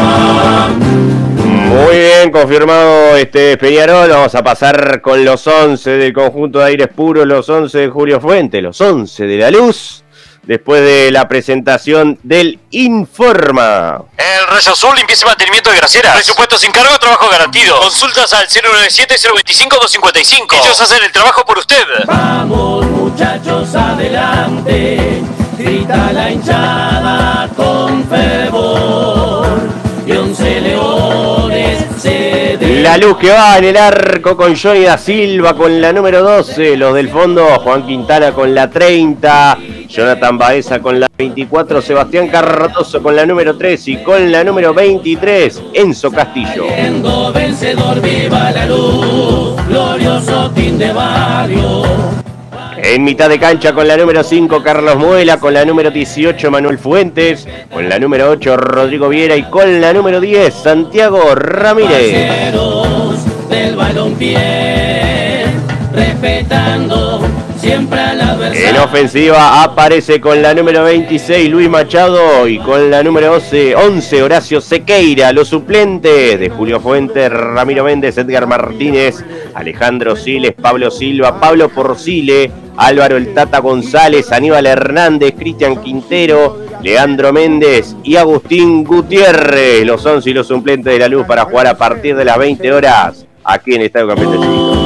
Muy bien, confirmado Peñarol. Vamos a pasar con los 11 del conjunto de Aires Puros, los 11 de Julio Fuente, los 11 de La Luz. Después de la presentación del Informa. El Rayo Azul, limpieza y mantenimiento de graseras. Presupuesto sin cargo, trabajo garantido. Consultas al 097-025-255. Ellos hacen el trabajo por usted. Vamos muchachos, adelante. Grita la hinchada con fervor. Y 11 leones se de... La Luz, que va en el arco con Johnny da Silva con la número 12. Los del fondo, Juan Quintana con la 30. Jonathan Baeza con la 24, Sebastián Cardoso con la número 3 y con la número 23, Enzo Castillo. Vencedor, viva La Luz, glorioso team de barrio. En mitad de cancha con la número 5, Carlos Muela, con la número 18, Manuel Fuentes, con la número 8, Rodrigo Viera y con la número 10, Santiago Ramírez. Del balompié, respetando siempre al adversario. En ofensiva aparece con la número 26 Luis Machado y con la número 11 Horacio Sequeira. Los suplentes de Julio Fuentes, Ramiro Méndez, Edgar Martínez, Alejandro Siles, Pablo Silva, Pablo Porcile, Álvaro El Tata González, Aníbal Hernández, Cristian Quintero, Leandro Méndez y Agustín Gutiérrez. Los 11 y los suplentes de la Luz para jugar a partir de las 20 horas aquí en el Estadio Campeón del Siglo.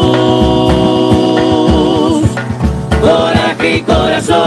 Coraje y corazón.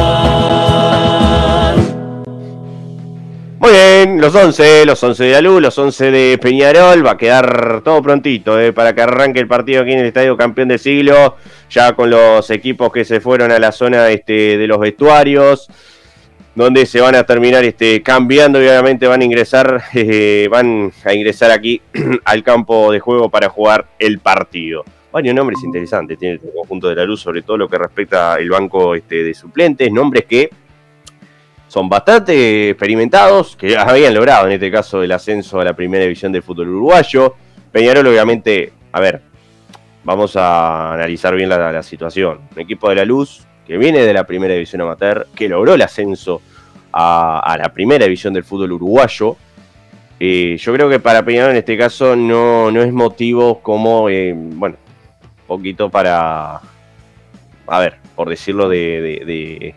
Muy bien, los 11 de la Luz, los 11 de Peñarol. Va a quedar todo prontito para que arranque el partido aquí en el Estadio Campeón del Siglo, ya con los equipos que se fueron a la zona de los vestuarios, donde se van a terminar cambiando y obviamente van a ingresar aquí al campo de juego para jugar el partido. Varios nombres interesantes tiene el conjunto de la Luz, sobre todo lo que respecta al banco de suplentes, nombres que son bastante experimentados, que habían logrado en este caso el ascenso a la primera división del fútbol uruguayo. Peñarol obviamente, vamos a analizar bien la situación. Un equipo de la Luz que viene de la primera división amateur, que logró el ascenso a la primera división del fútbol uruguayo. Yo creo que para Peñarol en este caso no es motivo como, poquito para, por decirlo de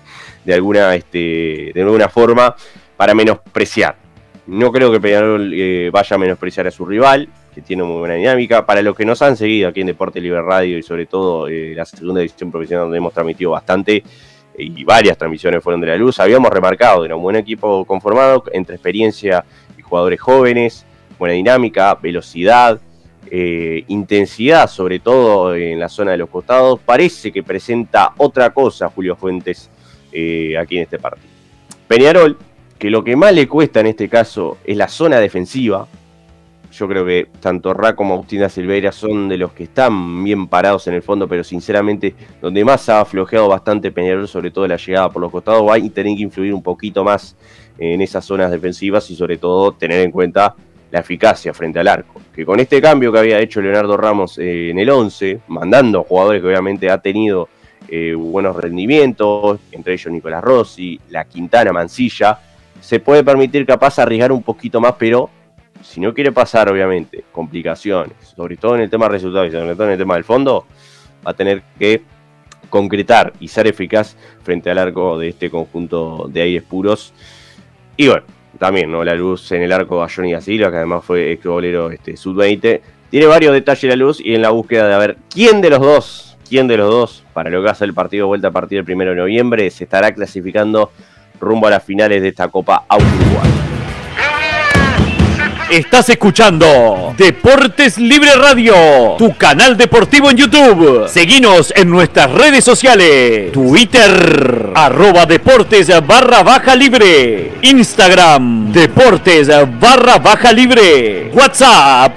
alguna forma, para menospreciar. No creo que Peñarol vaya a menospreciar a su rival, que tiene muy buena dinámica. Para los que nos han seguido aquí en Deportes Libre Radio y sobre todo la segunda división profesional, donde hemos transmitido bastante y varias transmisiones fueron de la Luz, habíamos remarcado que era un buen equipo conformado entre experiencia y jugadores jóvenes, buena dinámica, velocidad, intensidad, sobre todo en la zona de los costados. Parece que presenta otra cosa Julio Fuentes aquí en este partido. Peñarol, que lo que más le cuesta en este caso es la zona defensiva. Yo creo que tanto Ra como Agustín da Silveira son de los que están bien parados en el fondo, pero sinceramente donde más ha aflojeado bastante Peñarol, sobre todo la llegada por los costados, va a tener que influir un poquito más en esas zonas defensivas y sobre todo tener en cuenta la eficacia frente al arco. Que con este cambio que había hecho Leonardo Ramos en el 11, mandando jugadores que obviamente ha tenido buenos rendimientos, entre ellos Nicolás Rossi, la Quintana, Mancilla, se puede permitir capaz arriesgar un poquito más, pero si no quiere pasar obviamente complicaciones, sobre todo en el tema de resultados y sobre todo en el tema del fondo, va a tener que concretar y ser eficaz frente al arco de este conjunto de aires puros. Y bueno, también, ¿no? La Luz en el arco a Johnny da Silva, que además fue exbolero sub-20. Tiene varios detalles la Luz y en la búsqueda de a ver quién de los dos, para lo que hace el partido de vuelta a partir del 1 de noviembre, se estará clasificando rumbo a las finales de esta Copa Uruguay. Estás escuchando Deportes Libre Radio, tu canal deportivo en YouTube. Seguinos en nuestras redes sociales: Twitter, @deportes_libre, Instagram, deportes_libre, WhatsApp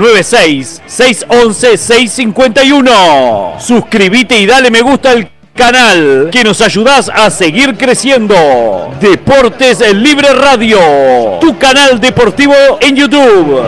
096-611-651. Suscríbete y dale me gusta al canal, que nos ayudás a seguir creciendo. Deportes Libre Radio, tu canal deportivo en YouTube.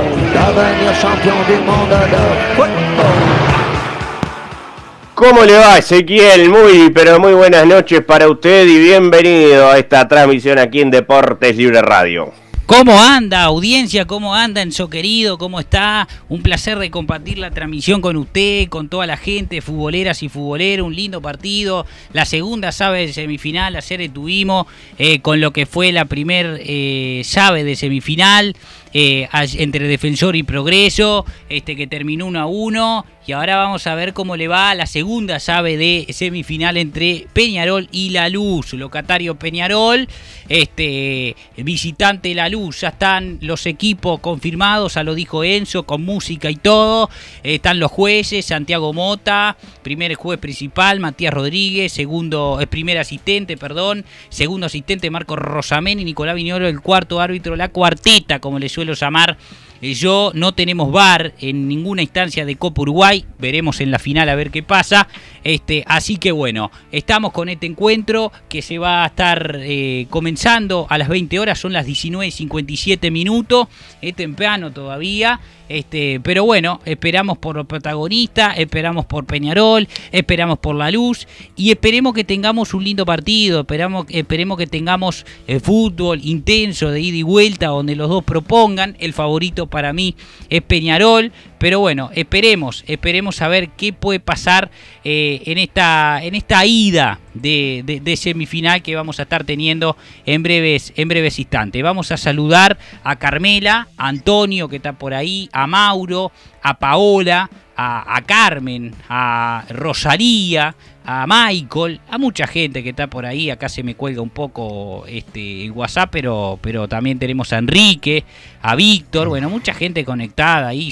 ¿Cómo le va, Ezequiel? Muy buenas noches para usted y bienvenido a esta transmisión aquí en Deportes Libre Radio. ¿Cómo anda, audiencia? ¿Cómo anda, Enzo querido? ¿Cómo está? Un placer de compartir la transmisión con usted, con toda la gente, futboleras y futboleros. Un lindo partido. La segunda llave de semifinal, ayer tuvimos con lo que fue la primer llave de semifinal entre Defensor y Progreso, que terminó 1-1. Y ahora vamos a ver cómo le va a la segunda llave de semifinal entre Peñarol y La Luz. Locatario Peñarol, visitante La Luz. Ya están los equipos confirmados, ya lo dijo Enzo, con música y todo. Están los jueces: Santiago Mota, primer juez principal, Matías Rodríguez, primer asistente, segundo asistente Marco Rosamén y Nicolás Viñolo, el cuarto árbitro, la cuarteta, como le suelo llamar Yo no tenemos VAR en ninguna instancia de Copa Uruguay, veremos en la final a ver qué pasa. Así que bueno, estamos con este encuentro que se va a estar comenzando a las 20 horas, son las 19:57 minutos, es temprano todavía. Pero bueno, esperamos por los protagonistas, esperamos por Peñarol, esperamos por La Luz y esperemos que tengamos un lindo partido, esperemos que tengamos fútbol intenso de ida y vuelta donde los dos propongan. El favorito para mí es Peñarol, pero bueno, esperemos a ver qué puede pasar en esta ida de semifinal que vamos a estar teniendo en breves instantes. Vamos a saludar a Carmela, a Antonio que está por ahí, a Mauro, a Paola, a Carmen, a Rosalía, a Michael, a mucha gente que está por ahí. Acá se me cuelga un poco el WhatsApp, pero también tenemos a Enrique, a Víctor, bueno, mucha gente conectada ahí.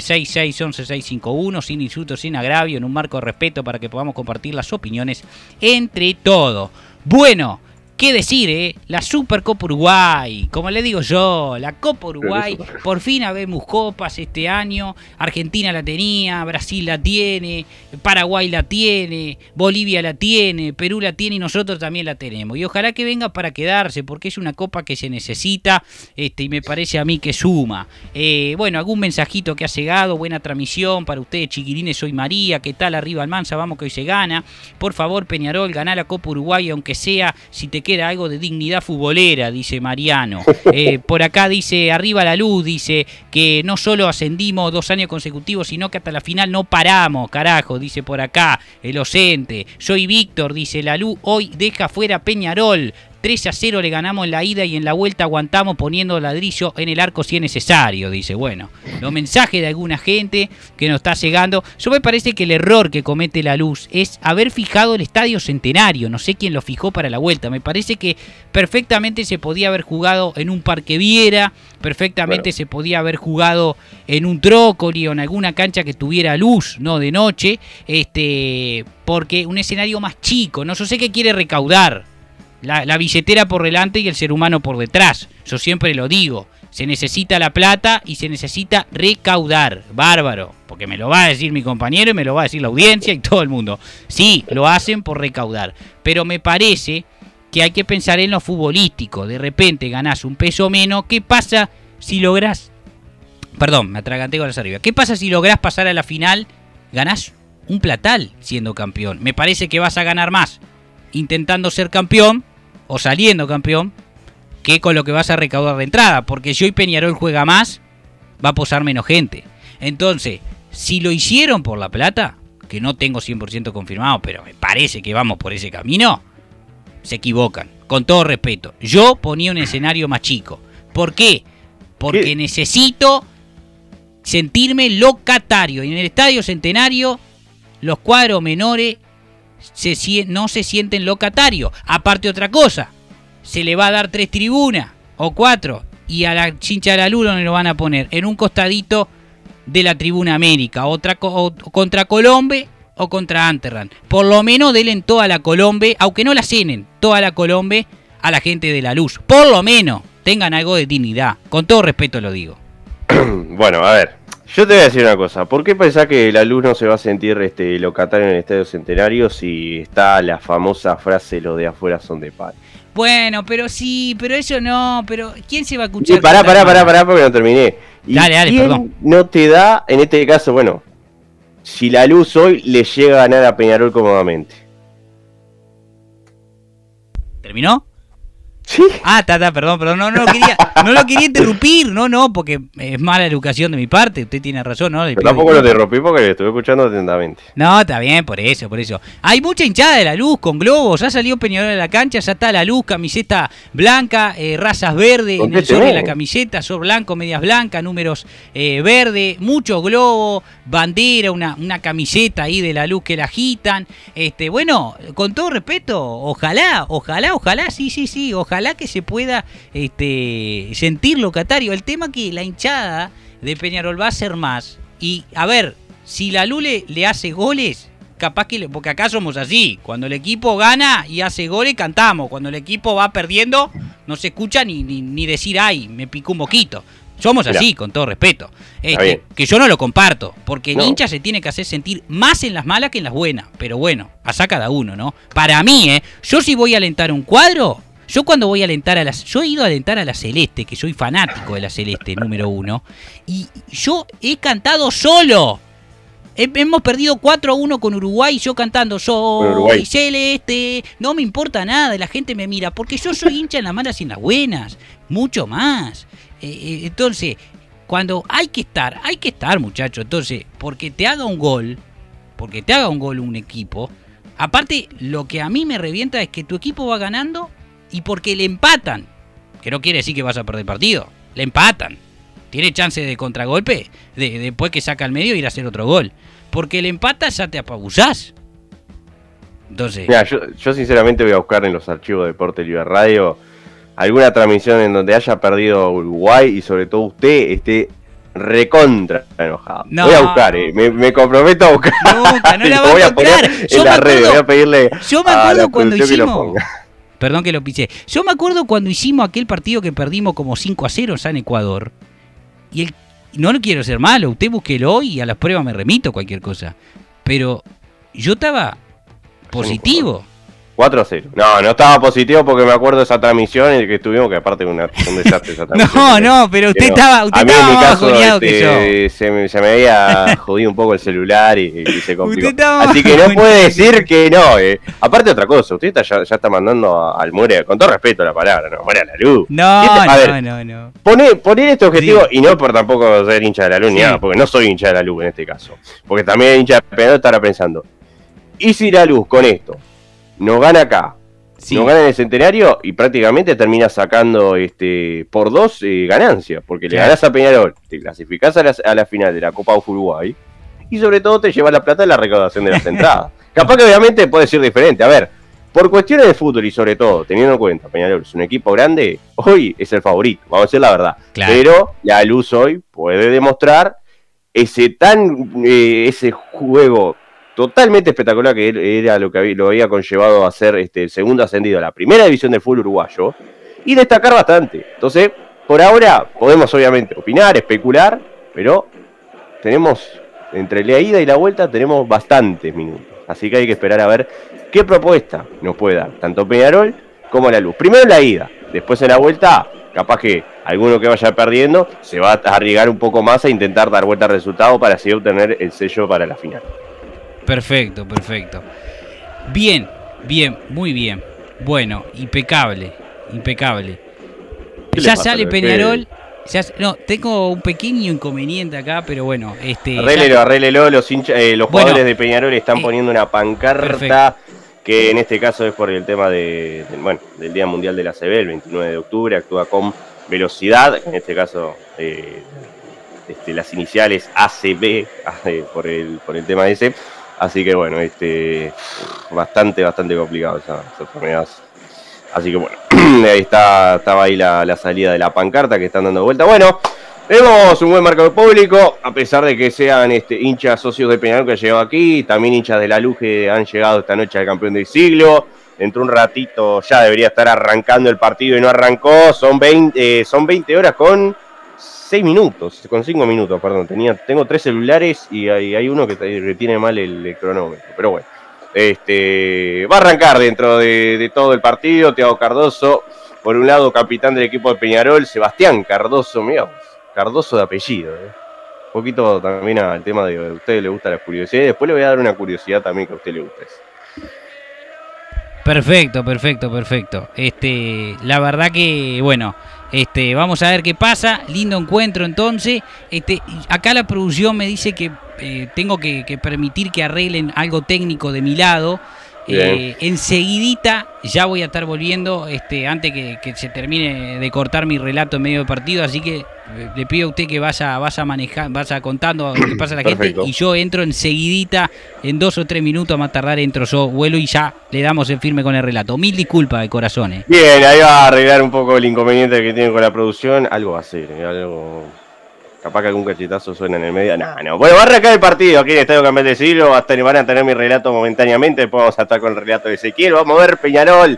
096-611-651, sin insultos, sin agravio, en un marco de respeto para que podamos compartir las opiniones entre todos. Bueno, ¿qué decir, La Supercopa Uruguay, como le digo yo, la Copa Uruguay, por fin habemos copas este año. Argentina la tenía, Brasil la tiene, Paraguay la tiene, Bolivia la tiene, Perú la tiene y nosotros también la tenemos. Y ojalá que venga para quedarse, porque es una copa que se necesita, y me parece a mí que suma. Bueno, algún mensajito que ha llegado, buena transmisión para ustedes, chiquilines, soy María, ¿qué tal? Arriba Almanza, vamos que hoy se gana. Por favor, Peñarol, ganá la Copa Uruguay, aunque sea, si te queda algo de dignidad futbolera, dice Mariano. Por acá dice, arriba La Luz, dice que no solo ascendimos 2 años consecutivos, sino que hasta la final no paramos, carajo, dice por acá el Ocente. Soy Víctor, dice La Luz, hoy deja fuera Peñarol. 3-0 le ganamos en la ida y en la vuelta aguantamos poniendo ladrillo en el arco si es necesario, dice. Bueno, los mensajes de alguna gente que nos está llegando. Yo me parece que el error que comete La Luz es haber fijado el Estadio Centenario. No sé quién lo fijó para la vuelta. Me parece que perfectamente se podía haber jugado en un Parque Viera, perfectamente se podía haber jugado en un Trócoli o en alguna cancha que tuviera luz, no de noche, porque un escenario más chico. No, yo sé que quiere recaudar. La billetera por delante y el ser humano por detrás. Yo siempre lo digo. Se necesita la plata y se necesita recaudar. Bárbaro. Porque me lo va a decir mi compañero y me lo va a decir la audiencia y todo el mundo. Sí, lo hacen por recaudar. Pero me parece que hay que pensar en lo futbolístico. De repente ganás un peso menos. ¿Qué pasa si lográs? Perdón, me atraganté con las arriba. ¿Qué pasa si lográs pasar a la final? Ganás un platal siendo campeón. Me parece que vas a ganar más intentando ser campeón o saliendo campeón que con lo que vas a recaudar de entrada, porque si hoy Peñarol juega más va a posar menos gente. Entonces, si lo hicieron por la plata, que no tengo 100% confirmado, pero me parece que vamos por ese camino, se equivocan, con todo respeto. Yo ponía un escenario más chico. ¿Por qué? Porque necesito sentirme locatario. Y en el Estadio Centenario los cuadros menores no se sienten locatarios. Aparte otra cosa, se le va a dar 3 tribunas o 4 y a la Chincha de La Luz no lo van a poner en un costadito de la Tribuna América, o contra Colombe o contra Anterran. Por lo menos denle toda la Colombe, aunque no la cenen, toda la Colombe a la gente de La Luz. Por lo menos tengan algo de dignidad. Con todo respeto lo digo. Bueno, a ver, yo te voy a decir una cosa. ¿Por qué pensás que La Luz no se va a sentir locatario en el Estadio Centenario si está la famosa frase "los de afuera son de palo"? Bueno, pero sí, pero eso no, pero ¿quién se va a escuchar? Pará, porque no terminé. Dale, ¿quién perdón. No te da, en este caso, bueno, si La Luz hoy le llega a ganar a Peñarol cómodamente? ¿Terminó? Sí. Ah, perdón, no lo quería interrumpir, no, porque es mala educación de mi parte, usted tiene razón, ¿no? Pero tampoco lo interrumpí porque le estuve escuchando atentamente. No, está bien, por eso. Hay mucha hinchada de La Luz con globos, ya salió Peñarol de la cancha, ya está La Luz, camiseta blanca, razas verdes, en el sol de la camiseta, sol blanco, medias blancas, números verde, mucho globo, bandera, una camiseta ahí de La Luz que la agitan. Bueno, con todo respeto, ojalá, sí, ojalá que se pueda sentir locatario. El tema que la hinchada de Peñarol va a ser más. Y a ver, si La Luz le hace goles, capaz que, porque acá somos así, cuando el equipo gana y hace goles cantamos, cuando el equipo va perdiendo no se escucha ni decir "ay, me picó un moquito". Somos así, con todo respeto. Que yo no lo comparto, porque el hincha se tiene que hacer sentir más en las malas que en las buenas. Pero bueno, allá cada uno, ¿no? Para mí, yo si voy a alentar un cuadro, yo cuando voy a alentar yo he ido a alentar a la Celeste, que soy fanático de la Celeste, número 1, y yo he cantado solo. Hemos perdido 4-1 con Uruguay y yo cantando soy celeste, no me importa nada, la gente me mira, porque yo soy hincha en las malas y en las buenas, mucho más. Entonces, cuando hay que estar, muchachos. Entonces, porque te haga un gol un equipo, aparte lo que a mí me revienta es que tu equipo va ganando y porque le empatan, que no quiere decir que vas a perder el partido, le empatan. Tiene chance de contragolpe, después que saca al medio ir a hacer otro gol. Porque le empatas ya te apabullás. Entonces... Mira, yo sinceramente voy a buscar en los archivos de Deporte Libre Radio alguna transmisión en donde haya perdido Uruguay y sobre todo usted esté recontra enojado. No. Voy a buscar, me comprometo a buscar. Nunca, no la voy a poner en las redes, voy a pedirle yo me acuerdo cuando hicimos... Perdón que lo pisé. Yo me acuerdo cuando hicimos aquel partido que perdimos como 5-0 en Ecuador. Y no quiero ser malo, usted búsquelo y a las pruebas me remito cualquier cosa. Pero yo estaba positivo. 4-0. No estaba positivo porque me acuerdo de esa transmisión en la que estuvimos, que aparte fue un desastre esa transmisión. No, pero usted estaba más jodido que yo. Se me había jodido un poco el celular y se complicó. Así que no puede decir que no. Aparte otra cosa, usted ya está mandando al muere, con todo respeto a la palabra, no, muere a la luz. No. Poner este objetivo, y no por tampoco ser hincha de la luz ni nada, porque no soy hincha de la luz en este caso. Porque también hincha de Peñarol estará pensando, ¿y si la luz con esto nos gana acá, nos gana en el Centenario y prácticamente termina sacando por 2 ganancias? Porque le ganás a Peñarol, te clasificás a la final de la Copa Uruguay y sobre todo te llevas la plata de la recaudación de las entradas. Capaz que obviamente puede ser diferente. A ver, por cuestiones de fútbol y sobre todo teniendo en cuenta Peñarol es un equipo grande, hoy es el favorito, vamos a decir la verdad. Claro. Pero la luz hoy puede demostrar ese juego totalmente espectacular que era lo había conllevado a ser el segundo ascendido a la primera división del fútbol uruguayo y destacar bastante. Entonces, por ahora podemos obviamente opinar, especular, pero tenemos, entre la ida y la vuelta, tenemos bastantes minutos. Así que hay que esperar a ver qué propuesta nos puede dar tanto Peñarol como la luz. Primero en la ida, después en la vuelta, capaz que alguno que vaya perdiendo se va a arriesgar un poco más a intentar dar vuelta al resultado para así obtener el sello para la final. Perfecto. Bien, muy bien. Bueno, impecable. Ya sale Peñarol. Tengo un pequeño inconveniente acá, pero bueno. Arréglelo. Los jugadores de Peñarol están poniendo una pancarta que en este caso es por el tema del Día Mundial de la ACB, el 29 de octubre. Actúa con velocidad, en este caso las iniciales ACB por el tema ese. Así que bueno, bastante complicado esa enfermedad. Así que bueno, ahí estaba ahí la salida de la pancarta que están dando vuelta. Bueno, tenemos un buen marco de público, a pesar de que sean hinchas socios de Peñarol que han llegado aquí, también hinchas de la luz que han llegado esta noche al campeón del siglo. Dentro de un ratito ya debería estar arrancando el partido y no arrancó. Son 20 horas con 5 minutos, perdón. Tengo 3 celulares y hay uno que tiene mal el cronómetro. Pero bueno, va a arrancar dentro de todo el partido. Thiago Cardoso, por un lado, capitán del equipo de Peñarol. Sebastián Cardoso, mira, Cardoso de apellido. Un poquito también al tema de a usted le gusta la curiosidad. Y después le voy a dar una curiosidad también que a usted le gusta. Perfecto. La verdad que, bueno, vamos a ver qué pasa. Lindo encuentro entonces. Acá la producción me dice que tengo que permitir que arreglen algo técnico de mi lado. Enseguidita ya voy a estar volviendo antes que se termine de cortar mi relato en medio del partido, así que le pido a usted que vaya contando lo que pasa a la gente y yo entro enseguidita, en 2 o 3 minutos a más tardar entro yo, vuelo y ya le damos en firme con el relato. Mil disculpas de corazón. Bien, ahí va a arreglar un poco el inconveniente que tienen con la producción, algo va a ser, algo... Capaz que algún cachetazo suena en el medio. No. Bueno, va a arrancar el partido aquí en el Estadio Campeón del Siglo. Van a tener mi relato momentáneamente. Después vamos a estar con el relato de Ezequiel. Vamos a ver Peñarol.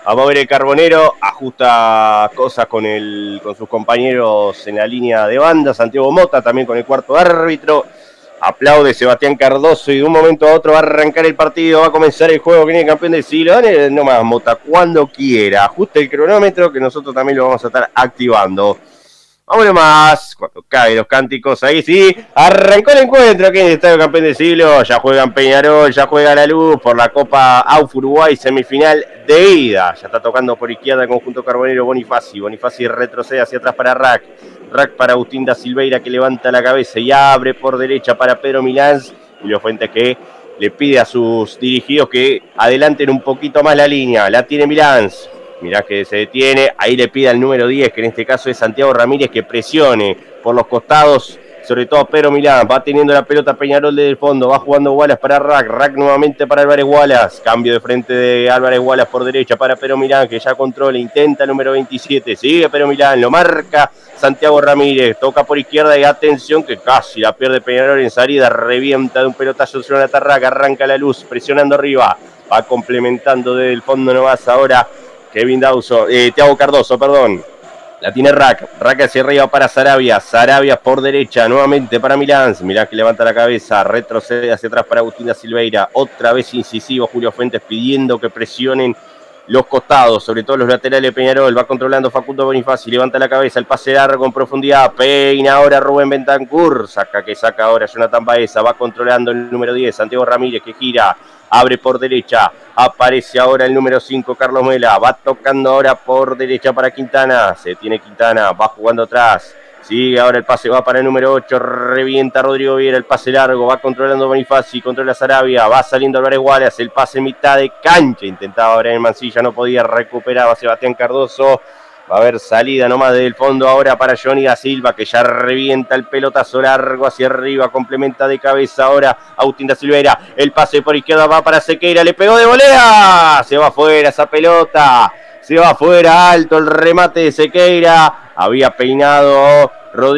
Vamos a ver el Carbonero, ajusta cosas con sus compañeros en la línea de banda. Santiago Mota también con el cuarto árbitro. Aplaude Sebastián Cardoso y de un momento a otro va a arrancar el partido, va a comenzar el juego que viene campeón del siglo. Dale nomás, Mota, cuando quiera. Ajusta el cronómetro que nosotros también lo vamos a estar activando. Vámonos más, cuando caen los cánticos, ahí sí, arrancó el encuentro aquí en el Estadio Campeón del Siglo, ya juegan Peñarol, ya juega La Luz por la Copa AUF Uruguay, semifinal de ida, ya está tocando por izquierda el conjunto carbonero Bonifaci retrocede hacia atrás para Rack para Agustín da Silveira que levanta la cabeza y abre por derecha para Pedro Milán, Julio Fuentes que le pide a sus dirigidos que adelanten un poquito más la línea, la tiene Milán. Mirá que se detiene, ahí le pide al número 10, que en este caso es Santiago Ramírez, que presione por los costados, sobre todo Pedro Milán, va teniendo la pelota Peñarol desde el fondo, va jugando Wallace para Rack nuevamente para Álvarez Wallace, cambio de frente de Álvarez Wallace por derecha para Pedro Milán, que ya controla, intenta el número 27, sigue Pedro Milán, lo marca Santiago Ramírez, toca por izquierda y atención que casi la pierde Peñarol en salida, revienta de un pelotazo sobre la Rack, arranca La Luz, presionando arriba, va complementando desde el fondo nomás ahora, Kevin Dawson, Thiago Cardoso, perdón. La tiene Rack hacia arriba para Sarabia por derecha, nuevamente para Milán que levanta la cabeza, retrocede hacia atrás para Agustín da Silveira, otra vez incisivo Julio Fuentes pidiendo que presionen los costados, sobre todo los laterales de Peñarol, va controlando Facundo Bonifaci, levanta la cabeza, el pase largo en profundidad, peina ahora Rubén Bentancur, saca ahora Jonathan Baeza, va controlando el número 10, Santiago Ramírez que gira, abre por derecha, aparece ahora el número 5, Carlos Mela, va tocando ahora por derecha para Quintana, se tiene Quintana, va jugando atrás, sigue ahora el pase, va para el número 8, revienta Rodrigo Viera, el pase largo, va controlando Bonifaci, controla Sarabia, va saliendo Álvarez Wallace, el pase en mitad de cancha, intentaba ahora en Mansilla, no podía, recuperaba Sebastián Cardoso, va a haber salida nomás del fondo ahora para Johnny da Silva, que ya revienta el pelotazo largo hacia arriba, complementa de cabeza ahora Agustín da Silveira, el pase por izquierda va para Sequeira, le pegó de volea, se va afuera esa pelota, se va afuera alto el remate de Sequeira, había peinado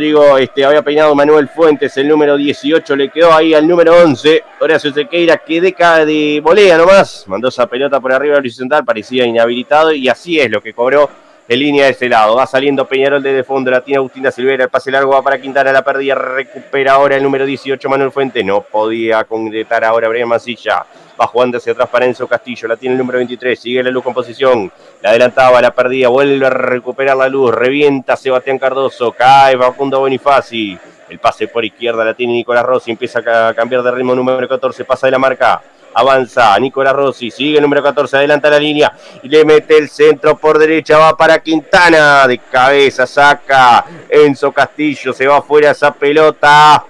había peinado Manuel Fuentes, el número 18, le quedó ahí al número 11, Horacio Sequeira, que deca de volea nomás, mandó esa pelota por arriba del horizontal, parecía inhabilitado y así es lo que cobró en línea de ese lado, va saliendo Peñarol desde fondo, la tiene Agustín da Silveira, el pase largo va para Quintana, la perdía, recupera ahora el número 18 Manuel Fuentes, no podía concretar ahora Brian Mansilla, va jugando hacia atrás para Enzo Castillo, la tiene el número 23, sigue La Luz con posición, la adelantaba, la perdía, vuelve a recuperar La Luz, revienta Sebastián Cardoso, cae Facundo Bonifaci, el pase por izquierda la tiene Nicolás Rossi, empieza a cambiar de ritmo, número 14, pasa de la marca, avanza Nicolás Rossi, sigue el número 14, adelanta la línea y le mete el centro por derecha, va para Quintana, de cabeza saca Enzo Castillo, se va fuera esa pelota.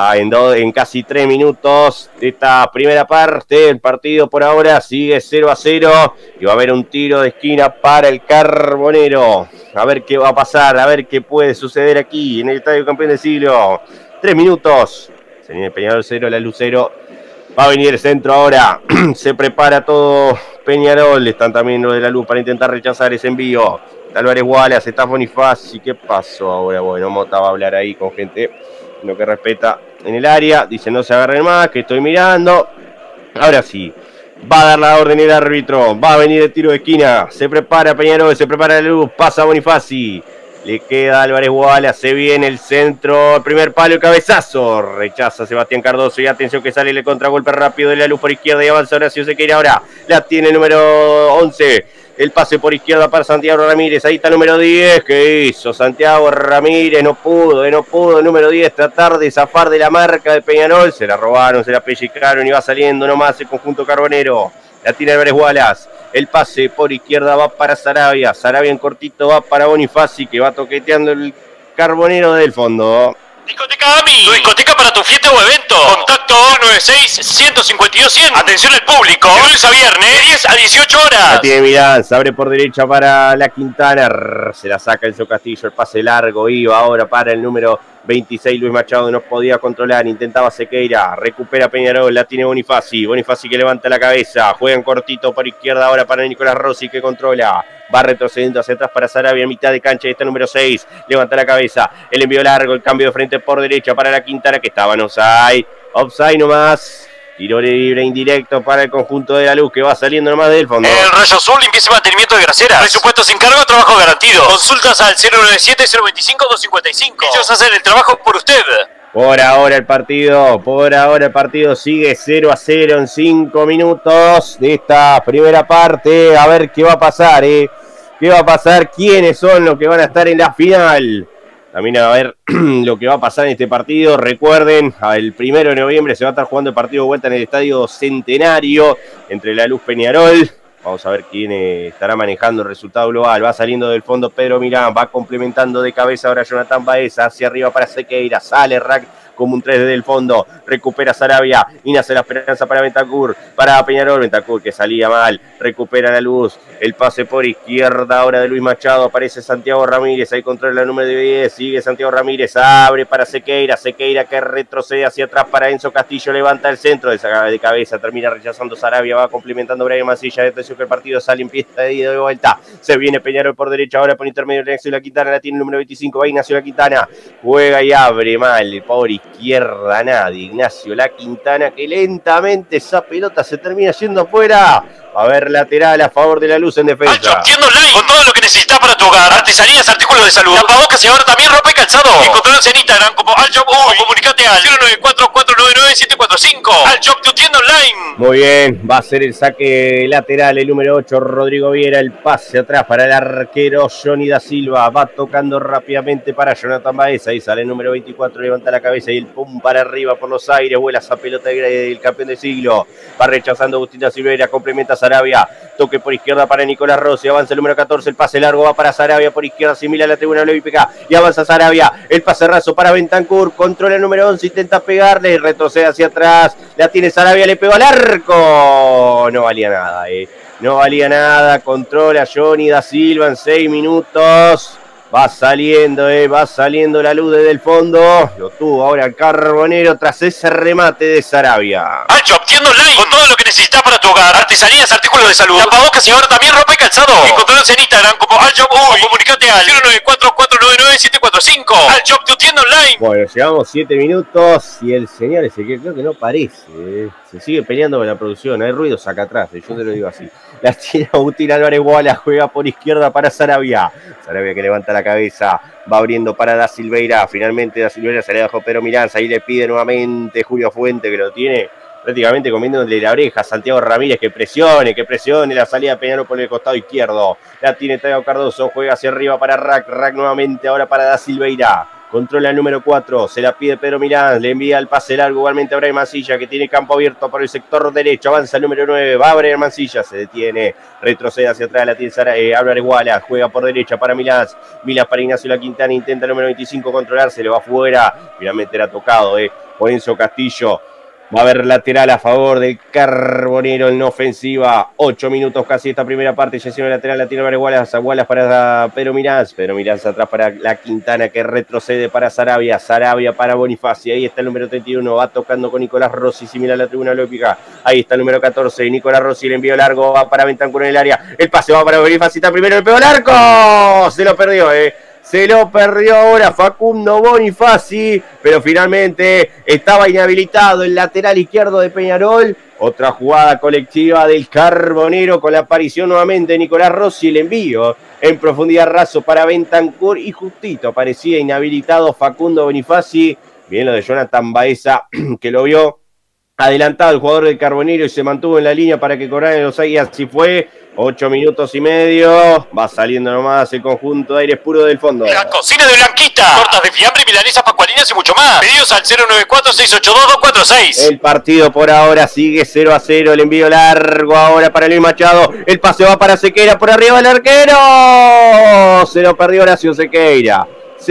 En casi 3 minutos de esta primera parte, el partido por ahora sigue 0-0 y va a haber un tiro de esquina para el Carbonero. A ver qué va a pasar, a ver qué puede suceder aquí en el Estadio Campeón del Siglo. 3 minutos, se viene Peñarol 0, La Luz 0. Va a venir el centro ahora, se prepara todo Peñarol, están también los de La Luz para intentar rechazar ese envío. Álvarez Wallace, está Bonifaci, ¿qué pasó ahora? Bueno, Mota va a hablar ahí con gente lo que respeta en el área, dice no se agarren más, que estoy mirando. Ahora sí, va a dar la orden el árbitro, va a venir el tiro de esquina, se prepara Peñarol, se prepara La Luz, pasa Bonifaci, le queda Álvarez Wallace, se viene el centro, el primer palo y cabezazo, rechaza Sebastián Cardoso y atención que sale el contragolpe rápido de La Luz por izquierda y avanza Horacio Sequeira ahora, la tiene el número 11, el pase por izquierda para Santiago Ramírez, ahí está el número 10, ¿qué hizo Santiago Ramírez? No pudo el número 10 tratar de zafar de la marca de Peñarol, se la robaron, se la pellizcaron y va saliendo nomás el conjunto carbonero, la tiene Álvarez Wallace, el pase por izquierda va para Sarabia en cortito va para Bonifaci que va toqueteando el Carbonero del fondo. Discoteca AMI, tu discoteca para tu fiesta o evento. Contacto 296-152-100. Atención al público. De lunes a viernes, de 10 a 18 horas. La tiene Milán, se abre por derecha para la Quintana. Se la saca Enzo Castillo, el pase largo. Iba ahora para el número 26, Luis Machado, no podía controlar. Intentaba Sequeira, recupera Peñarol, la tiene Bonifaci. Bonifaci que levanta la cabeza. Juegan cortito por izquierda ahora para Nicolás Rossi que controla. Va retrocediendo hacia atrás para Sarabia en mitad de cancha. Está el número 6. Levanta la cabeza. El envío largo. El cambio de frente por derecha para la Quintana que estaba en offside. Offside nomás. Tiro libre indirecto para el conjunto de la Luz que va saliendo nomás del fondo. El Rayo Azul, limpieza y mantenimiento de graseras. Presupuesto sin cargo, trabajo garantido. Consultas al 097-025-255. Ellos hacen el trabajo por usted. Por ahora el partido sigue 0-0 en 5 minutos de esta primera parte. A ver qué va a pasar, ¿Qué va a pasar? ¿Quiénes son los que van a estar en la final? También a ver lo que va a pasar en este partido. Recuerden, el 1 de noviembre se va a estar jugando el partido de vuelta en el Estadio Centenario entre la Luz Peñarol. Vamos a ver quién estará manejando el resultado global. Va saliendo del fondo Pedro Milán, va complementando de cabeza ahora Jonathan Baeza, hacia arriba para Sequeira, sale Rack como un 3 desde el fondo, recupera Sarabia y nace la esperanza para Bentancur, para Peñarol, Bentancur que salía mal, recupera la Luz, el pase por izquierda ahora de Luis Machado, aparece Santiago Ramírez, ahí controla el número 10, sigue Santiago Ramírez, abre para Sequeira, Sequeira que retrocede hacia atrás para Enzo Castillo, levanta el centro de cabeza, termina rechazando Sarabia, va complementando Brian Mancilla, atención que el partido sale en pista de ida de vuelta, se viene Peñarol por derecha, ahora por intermedio de Ignacio La Quintana, la tiene el número 25, va Ignacio La Quintana, juega y abre mal, el pobre izquierda nadie, Ignacio La Quintana que lentamente esa pelota se termina yendo afuera. Va a haber lateral a favor de la Luz en defensa. Al Shop Tienda Online, con todo lo que necesitas para tu hogar, artesanías, artículos de salud, tapabocas y ahora también ropa y calzado. Encontrarnos en Instagram como Al Shop o comunicate al 094-499-745. Al Shop Tu Tienda Online. Muy bien, va a ser el saque lateral el número 8, Rodrigo Viera, el pase atrás para el arquero Johnny da Silva, va tocando rápidamente para Jonathan Baeza, ahí sale el número 24, levanta la cabeza y el pum para arriba por los aires, vuela esa pelota del campeón del siglo, va rechazando Agustín Silveira, complementa Sarabia, toque por izquierda para Nicolás Rossi, avanza el número 14, el pase largo va para Sarabia por izquierda, simila la tribuna olímpica y avanza Sarabia, el pase raso para Bentancur, controla el número 11, intenta pegarle, retrocede hacia atrás, la tiene Sarabia, le pegó al arco, no valía nada, no valía nada, controla Johnny da Silva en 6 minutos, va saliendo la Luz desde el fondo, lo tuvo ahora el Carbonero tras ese remate de Sarabia. Al Shop Tienda Online, con todo lo que necesitas para tu hogar, artesanías, artículos de salud, tapabocas y ahora también ropa y calzado. Encontrarnos en Instagram como Al Shop o comunicate al 094-499-745. Al Shop Tu Tienda Online. Bueno, llevamos 7 minutos y el señor Ezequiel creo que no parece, se sigue peleando con la producción, hay ruidos acá atrás, yo te lo digo así. La tira Agustín Álvarez Guala, juega por izquierda para Sarabia. Sarabia que levanta la cabeza, va abriendo para Da Silveira. Finalmente Da Silveira se le dejó Pedro Milán, ahí le pide nuevamente Julio Fuente que lo tiene prácticamente comiéndole la oreja. Santiago Ramírez que presione la salida de Peñarol por el costado izquierdo. La tiene Teo Cardoso, juega hacia arriba para Rack nuevamente ahora para Da Silveira. Controla el número 4, se la pide Pedro Milán, le envía el pase largo igualmente a Brian Mancilla que tiene campo abierto por el sector derecho, avanza el número 9, va a Brian Mancilla, se detiene, retrocede hacia atrás, la tiene Álvarez Guala, juega por derecha para Milán para Ignacio La Quintana, intenta el número 25 controlarse, le va afuera, finalmente era tocado por Enzo Castillo. Va a haber lateral a favor del Carbonero en ofensiva. 8 minutos casi esta primera parte. Ya hicieron lateral, la tiene Wallace para Pedro Milán. Pedro Milán atrás para La Quintana que retrocede para Sarabia. Sarabia para Bonifaci. Ahí está el número 31. Va tocando con Nicolás Rossi. Similar a la tribuna olímpica. Ahí está el número 14. Nicolás Rossi. El envío largo va para Bentancur en el área. El pase va para Bonifaci. Está primero el pegó al arco. Se lo perdió, Se lo perdió ahora Facundo Bonifaci, pero finalmente estaba inhabilitado el lateral izquierdo de Peñarol. Otra jugada colectiva del Carbonero con la aparición nuevamente de Nicolás Rossi. El envío en profundidad raso para Bentancur y justito aparecía inhabilitado Facundo Bonifaci. Bien lo de Jonathan Baeza que lo vio adelantado el jugador del Carbonero y se mantuvo en la línea para que cobraran los Águilas. Así fue. 8 minutos y medio. Va saliendo nomás el conjunto de Aires Puro del fondo. La cocina de Blanquita. Tortas de fiambre, milanesas, pascualinas y mucho más. Pedidos al 094-682-246. El partido por ahora sigue 0-0. El envío largo ahora para Luis Machado. El pase va para Sequeira. Por arriba el arquero. Se lo perdió Horacio Sequeira.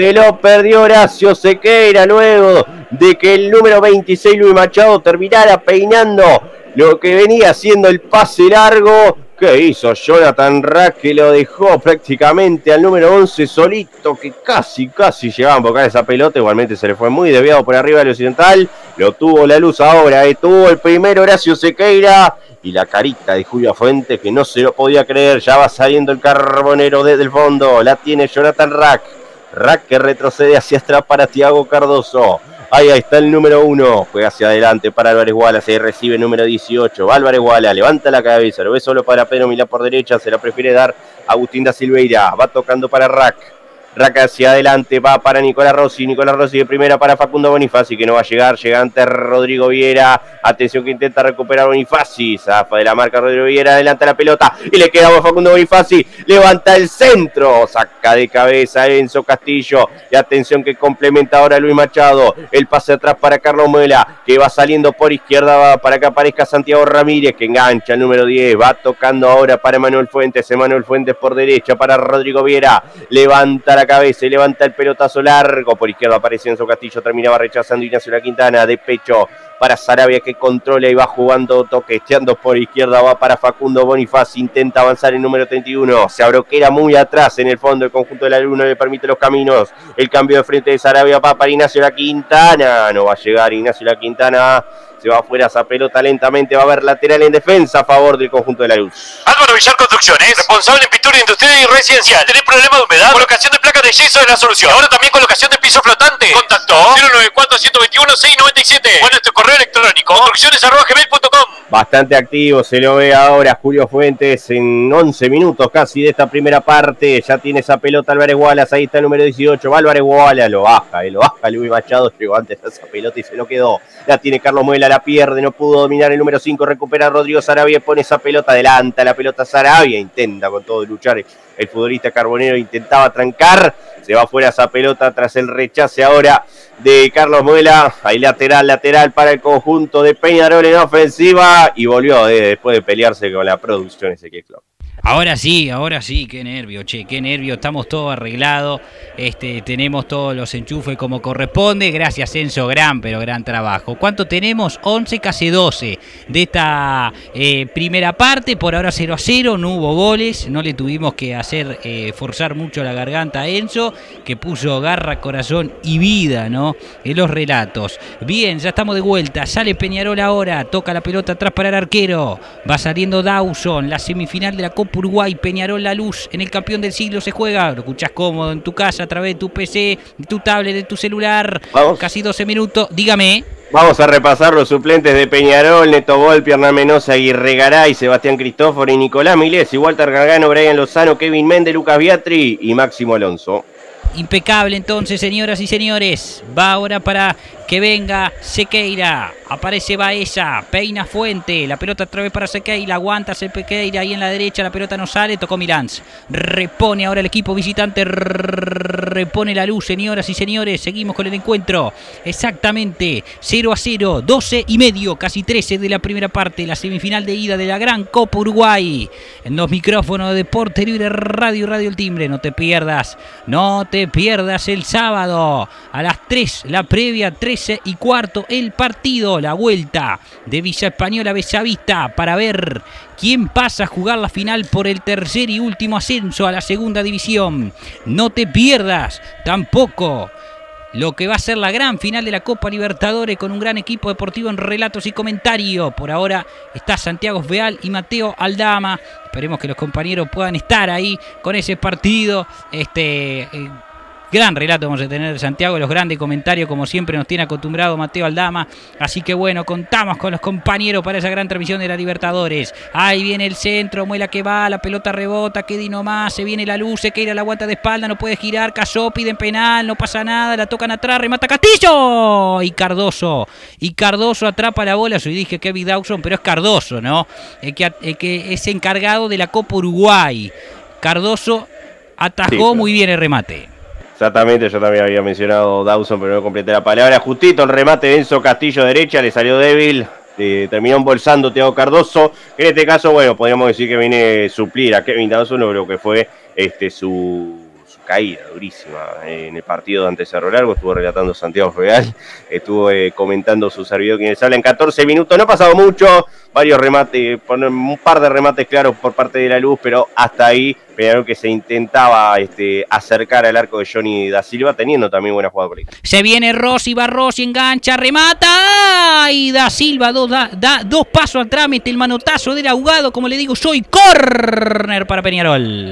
Luego de que el número 26 Luis Machado terminara peinando lo que venía haciendo el pase largo. ¿Qué hizo Jonathan Rack? Que lo dejó prácticamente al número 11 solito, que casi llegaba a embocar esa pelota. Igualmente se le fue muy desviado por arriba del Occidental. Lo tuvo la Luz ahora, tuvo el primero Horacio Sequeira. Y la carita de Julio Fuentes que no se lo podía creer. Ya va saliendo el Carbonero desde el fondo. La tiene Jonathan Rack. Rack que retrocede hacia atrás para Thiago Cardoso. Ahí está el número 1. Juega hacia adelante para Álvarez Wallace. Se recibe el número 18. Va Álvarez Wallace. Levanta la cabeza. Lo ve solo para Pedro Milán por derecha. Se la prefiere dar a Agustín da Silveira. Va tocando para Rack. Rack hacia adelante, va para Nicolás Rossi de primera para Facundo Bonifaci, que no va a llegar, llega ante Rodrigo Viera, atención que intenta recuperar Bonifaci, zafa de la marca Rodrigo Viera, adelanta la pelota y le queda a Facundo Bonifaci, levanta el centro, saca de cabeza Enzo Castillo, y atención que complementa ahora Luis Machado, el pase atrás para Carlos Muela, que va saliendo por izquierda, va para que aparezca Santiago Ramírez, que engancha el número 10, va tocando ahora para Emanuel Fuentes por derecha para Rodrigo Viera, levanta la cabeza y levanta el pelotazo largo, por izquierda aparece Enzo Castillo, terminaba rechazando Ignacio La Quintana, de pecho para Sarabia que controla y va jugando, toqueteando por izquierda, va para Facundo Bonifaci, intenta avanzar el número 31, se abroquera muy atrás en el fondo, el conjunto de la Luna le permite los caminos, el cambio de frente de Sarabia va para Ignacio La Quintana, no va a llegar Ignacio La Quintana, se va afuera esa pelota lentamente, va a haber lateral en defensa a favor del conjunto de la Luz. Álvaro Villar Construcciones, responsable en pintura industrial y residencial. ¿Tenés problemas de humedad? Colocación de placas de yeso es la solución. Ahora también colocación de piso flotante. Contacto 094-121-697 o en nuestro correo electrónico construcciones@gmail.com. Bastante activo, se lo ve ahora Julio Fuentes en 11 minutos casi de esta primera parte. Ya tiene esa pelota Álvarez Wallace, ahí está el número 18. Va Álvarez Wallace, lo baja Luis Machado, llegó antes a esa pelota y se lo quedó. La tiene Carlos Muela, la pierde, no pudo dominar el número 5, recupera Rodrigo Sarabia, pone esa pelota, adelanta la pelota Sarabia, intenta con todo luchar el futbolista carbonero, intentaba trancar, se va fuera esa pelota tras el rechace ahora de Carlos Muela, ahí lateral para el conjunto de Peñarol en ofensiva y volvió después de pelearse con la producción Ezequiel Club. Ahora sí, qué nervio, qué nervio, estamos todo arreglado, tenemos todos los enchufes como corresponde, gracias Enzo, gran trabajo. ¿Cuánto tenemos? 11, casi 12 de esta primera parte, por ahora 0-0, no hubo goles, no le tuvimos que hacer forzar mucho la garganta a Enzo, que puso garra, corazón y vida, ¿no? En los relatos. Bien, ya estamos de vuelta, sale Peñarol ahora, toca la pelota atrás para el arquero, va saliendo Dawson, la semifinal de la Copa Uruguay, Peñarol La Luz, en el campeón del siglo se juega, lo escuchás cómodo en tu casa, a través de tu PC, de tu tablet, de tu celular, vamos. Casi 12 minutos, dígame. Vamos a repasar los suplentes de Peñarol: Neto Volpi, Hernán Menosa, Aguirre Garay, Sebastián Cristóforo y Nicolás Milesi, Walter Gargano, Brian Lozano, Kevin Méndez, Lucas Biatri y Máximo Alonso. Impecable entonces, señoras y señores. Va ahora para que venga Sequeira. Aparece Baeza, peina Fuente. La pelota otra vez para Sequeira. Aguanta Sequeira ahí en la derecha. La pelota no sale. Tocó Milán. Repone ahora el equipo visitante. Repone La Luz, señoras y señores. Seguimos con el encuentro. Exactamente 0-0. 12:30, casi 13 de la primera parte. La semifinal de ida de la Gran Copa Uruguay. En los micrófonos de Deporte Libre Radio El Timbre. No te pierdas el sábado a las 3, la previa, 13:15, el partido, la vuelta de Villa Española Bellavista para ver quién pasa a jugar la final por el tercer y último ascenso a la segunda división. No te pierdas tampoco lo que va a ser la gran final de la Copa Libertadores con un gran equipo deportivo en relatos y comentarios. Por ahora está Santiago Feal y Mateo Aldama. Esperemos que los compañeros puedan estar ahí con ese partido. Gran relato vamos a tener de Santiago, los grandes comentarios como siempre nos tiene acostumbrado Mateo Aldama, así que bueno, contamos con los compañeros para esa gran transmisión de la Libertadores. Ahí viene el centro, Muela que va, la pelota rebota, que nomás, se viene La Luz, se queda la aguanta de espalda, no puede girar, Casó, piden penal, no pasa nada, la tocan atrás, remata Castillo y Cardoso atrapa la bola. Yo dije Kevin Dawson, pero es Cardoso, ¿no? El que es encargado de la Copa Uruguay. Cardoso atajó muy bien el remate. Exactamente, yo también había mencionado Dawson, pero no completé la palabra. Justito el remate de Enzo Castillo derecha, le salió débil, terminó embolsando Thiago Cardoso, que en este caso, bueno, podríamos decir que viene a suplir a Kevin Dawson, lo que fue su caída durísima en el partido de ante Cerro Largo. Estuvo relatando Santiago Feal, estuvo comentando su servidor quienes hablan. 14 minutos, no ha pasado mucho, varios remates, un par de remates claros por parte de La Luz, pero hasta ahí Peñarol que se intentaba acercar al arco de Johnny da Silva, teniendo también buena jugada por ahí. Se viene Rossi, va Rossi, engancha, remata, y da Silva da dos pasos atrás, mete el manotazo del ahogado, como le digo, soy córner para Peñarol.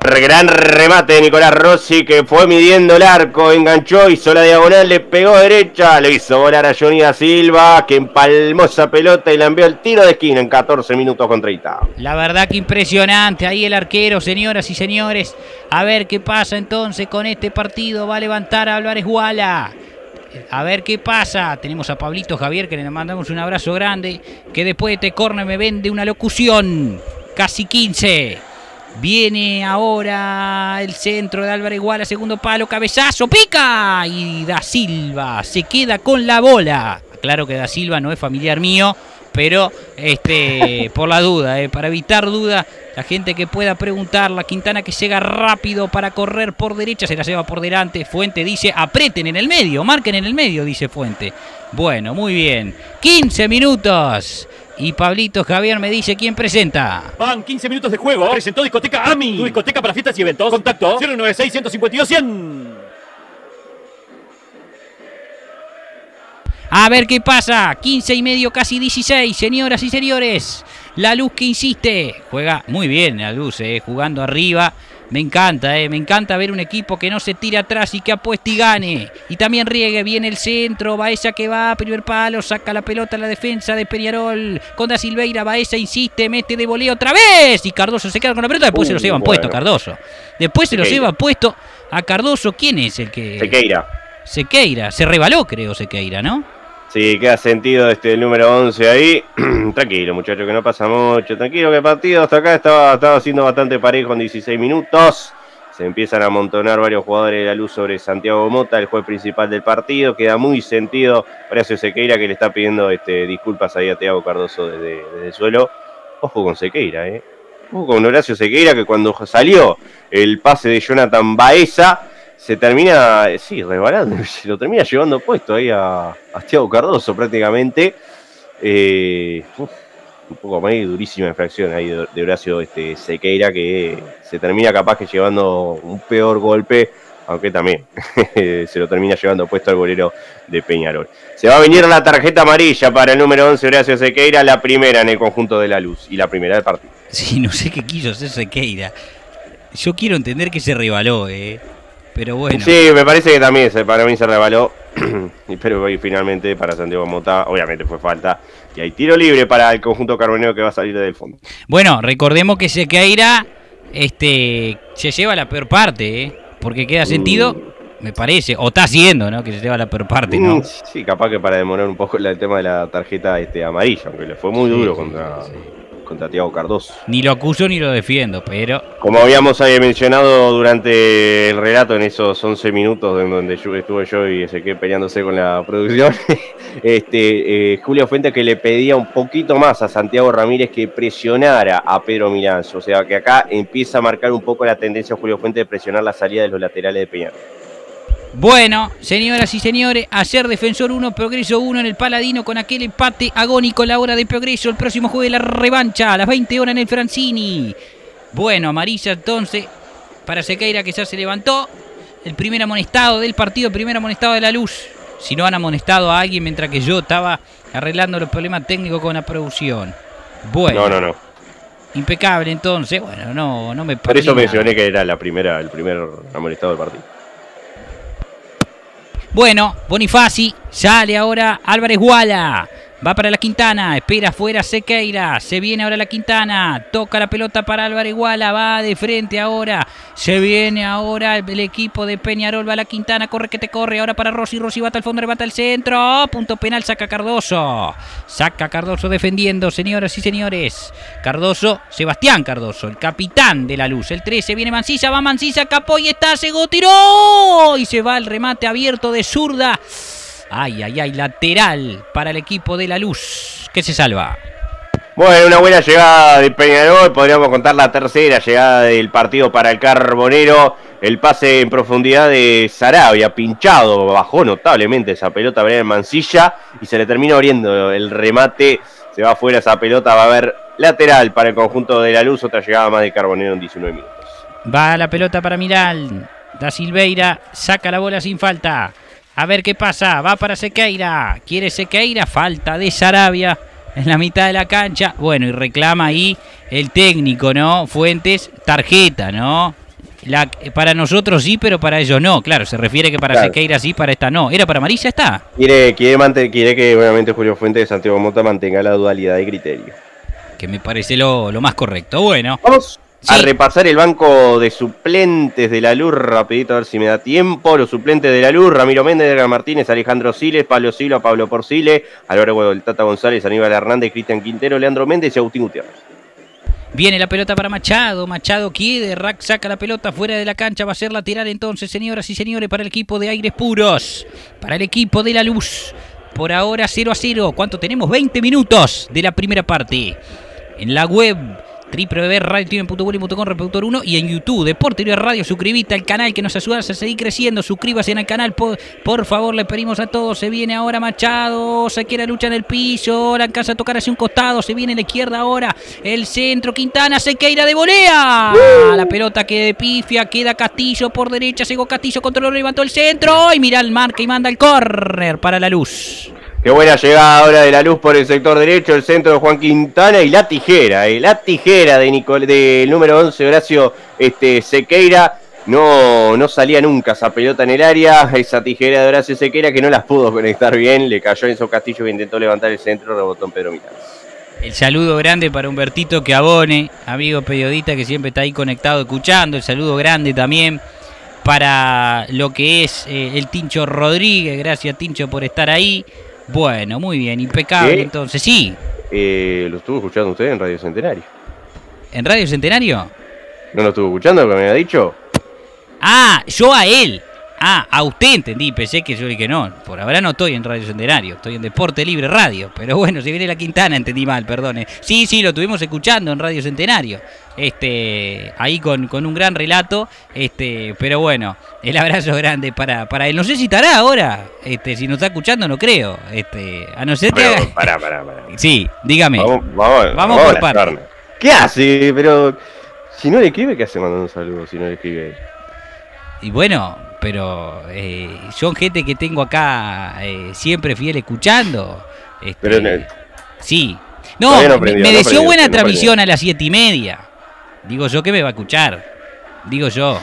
Gran remate de Nicolás Rossi, que fue midiendo el arco, enganchó, hizo la diagonal, le pegó derecha, le hizo volar a Johnny da Silva, que empalmó esa pelota y la envió al tiro de esquina en 14 minutos con 30. La verdad que impresionante, ahí el arquero, señoras y señores. A ver qué pasa entonces con este partido, va a levantar a Álvarez Guala. A ver qué pasa. Tenemos a Pablito Javier, que le mandamos un abrazo grande, que después de este córner me vende una locución. Casi 15. Viene ahora el centro de Álvarez Guala, segundo palo, cabezazo, pica. Y da Silva se queda con la bola. Claro que da Silva no es familiar mío, pero por la duda, para evitar duda, la gente que pueda preguntar, la Quintana que llega rápido para correr por derecha, se la lleva por delante. Fuente dice, aprieten en el medio, marquen en el medio, dice Fuente. Bueno, muy bien. 15 minutos. Y Pablito Javier me dice quién presenta. Van 15 minutos de juego. Presentó Discoteca AMI. Tu discoteca para fiestas y eventos. Contacto 096-152-100. A ver qué pasa. 15 y medio, casi 16. Señoras y señores. La Luz que insiste. Juega muy bien la Luz, jugando arriba. Me encanta ver un equipo que no se tire atrás y que apueste y gane. Y también riegue bien el centro. Baeza que va, primer palo, saca la pelota a la defensa de Peñarol. Con Da Silveira, Baeza insiste, mete de voleo otra vez. Y Cardoso se queda con la pelota, después se lo llevan puesto a Cardoso. Después se lo lleva puesto a Cardoso. ¿Quién es el que...? Sequeira. Se rebaló, creo, Sequeira, ¿no? Sí, queda sentido el número 11 ahí. Tranquilo, muchachos, que no pasa mucho. Tranquilo, que el partido hasta acá estaba siendo bastante parejo en 16 minutos. Se empiezan a amontonar varios jugadores de la Luz sobre Santiago Mota, el juez principal del partido. Queda muy sentido. Parece Sequeira que le está pidiendo disculpas ahí a Thiago Cardoso desde el suelo. Ojo con Sequeira, Ojo con Horacio Sequeira, que cuando salió el pase de Jonathan Baeza, se termina, rebalando, se lo termina llevando puesto ahí a Thiago Cardoso prácticamente. Un poco más durísima infracción ahí de Horacio Sequeira, que se termina capaz que llevando un peor golpe, aunque también se lo termina llevando puesto al golero de Peñarol. Se va a venir la tarjeta amarilla para el número 11, Horacio Sequeira, la primera en el conjunto de la Luz y la primera del partido. Sí, no sé qué quiso hacer Sequeira. Yo quiero entender que se rebaló, pero bueno. Sí, me parece que también para mí se rebaló. Pero hoy finalmente para Santiago Mota, obviamente fue falta. Y hay tiro libre para el conjunto carbonero que va a salir del fondo. Bueno, recordemos que Sequeira se lleva la peor parte, porque queda sentido, me parece, o está haciendo, ¿no? Que se lleva la peor parte, ¿no? Sí, capaz que para demorar un poco el tema de la tarjeta amarilla, aunque le fue muy duro contra Thiago Cardoso. Ni lo acuso ni lo defiendo, pero... Como habíamos mencionado durante el relato en esos 11 minutos en donde estuve yo y Ezequiel peleándose con la producción, Julio Fuentes que le pedía un poquito más a Santiago Ramírez que presionara a Pedro Milán. O sea que acá empieza a marcar un poco la tendencia Julio Fuentes de presionar la salida de los laterales de Peñarol. Bueno, señoras y señores, ayer Defensor 1, Progreso 1 en el Paladino con aquel empate agónico a la hora de Progreso. El próximo jueves la revancha a las 20 horas en el Francini. Bueno, amarilla entonces para Sequeira, que ya se levantó. El primer amonestado del partido, el primer amonestado de la Luz. Si no han amonestado a alguien mientras que yo estaba arreglando los problemas técnicos con la producción. Bueno. No. Impecable entonces. Bueno, no me... Por eso mencioné que era el primer amonestado del partido. Bueno, Bonifaci, sale ahora Álvarez Guala, va para la Quintana, espera afuera Sequeira, se viene ahora la Quintana, toca la pelota para Álvarez Guala, va de frente ahora, se viene ahora el equipo de Peñarol, va a la Quintana, corre que te corre, ahora para Rossi va hasta el fondo, rebata el centro, punto penal, saca Cardoso defendiendo, señoras y señores, Sebastián Cardoso, el capitán de la Luz, el 13, viene Mancilla, va Mancilla, capó y está, Segó, tiró, y se va el remate abierto de zurda. Ay, lateral para el equipo de la Luz, que se salva. Bueno, una buena llegada de Peñarol, podríamos contar la tercera llegada del partido para el Carbonero. El pase en profundidad de Sarabia, pinchado, bajó notablemente esa pelota a Brian Mancilla y se le termina abriendo el remate. Se va afuera esa pelota, va a haber lateral para el conjunto de la Luz, otra llegada más de Carbonero en 19 minutos. Va la pelota para Miral, Da Silveira, saca la bola sin falta. A ver qué pasa, va para Sequeira, quiere Sequeira, falta de Sarabia en la mitad de la cancha. Bueno, y reclama ahí el técnico, ¿no? Fuentes, tarjeta, ¿no? Para nosotros sí, pero para ellos no. Claro, se refiere que para Sequeira sí, para esta no. ¿Era para Amarilla esta? Quiere que obviamente Julio Fuentes de Santiago Mota mantenga la dualidad de criterio. Que me parece lo más correcto. Bueno. Vamos a repasar el banco de suplentes de la Luz rapidito, a ver si me da tiempo. Los suplentes de la Luz: Ramiro Méndez, Edgar Martínez, Alejandro Siles, Pablo Silva, Pablo Porcile, Álvaro del Tata González, Aníbal Hernández, Cristian Quintero, Leandro Méndez y Agustín Gutiérrez. Viene la pelota para Machado, Machado quiere, Rack saca la pelota fuera de la cancha, va a ser lateral entonces, señoras y señores, para el equipo de Aires Puros, para el equipo de la Luz. Por ahora 0-0, ¿cuánto tenemos? 20 minutos de la primera parte. En la web www.radiotimen.com, reproductor 1, y en YouTube, Deporte Libre Radio. Suscribite al canal que nos ayuda a seguir creciendo. Suscríbase en el canal, por favor, le pedimos a todos. Se viene ahora Machado, se quiere lucha en el piso, la alcanza a tocar hacia un costado, se viene a la izquierda ahora, el centro, Quintana, Sequeira de volea. La pelota que de pifia, queda Castillo por derecha, llegó Castillo, controló, levantó el centro, y mira el marca y manda el córner para la Luz. Qué buena llegada ahora de la Luz por el sector derecho, el centro de Juan Quintana y la tijera del número 11, Horacio Sequeira. No salía nunca esa pelota en el área, esa tijera de Horacio Sequeira que no las pudo conectar bien, le cayó a Enzo Castillo que intentó levantar el centro, rebotó en Pedro Milán. El saludo grande para Humbertito Chiavone, amigo periodista que siempre está ahí conectado escuchando, el saludo grande también para lo que es el Tincho Rodríguez, gracias Tincho por estar ahí. Bueno, muy bien, impecable. Entonces, sí. Lo estuvo escuchando usted en Radio Centenario. ¿En Radio Centenario? ¿No lo estuvo escuchando lo que me había dicho? Ah, yo a él. Ah, a usted entendí, pensé que yo dije no. Por ahora no estoy en Radio Centenario, estoy en Deporte Libre Radio. Pero bueno, si viene la Quintana, entendí mal, perdone. Sí, lo estuvimos escuchando en Radio Centenario. Ahí con un gran relato. Pero bueno, el abrazo grande para él. No sé si estará ahora. Si nos está escuchando, no creo. A no ser que. Pará. Sí, dígame. Vamos por partes. ¿Qué hace? Pero si no le escribe, ¿qué hace mandando un saludo si no le escribe? Y bueno, pero son gente que tengo acá siempre fiel escuchando. Pero sí. No, me deseó buena transmisión a las 7:30. Digo yo que me va a escuchar. Digo yo,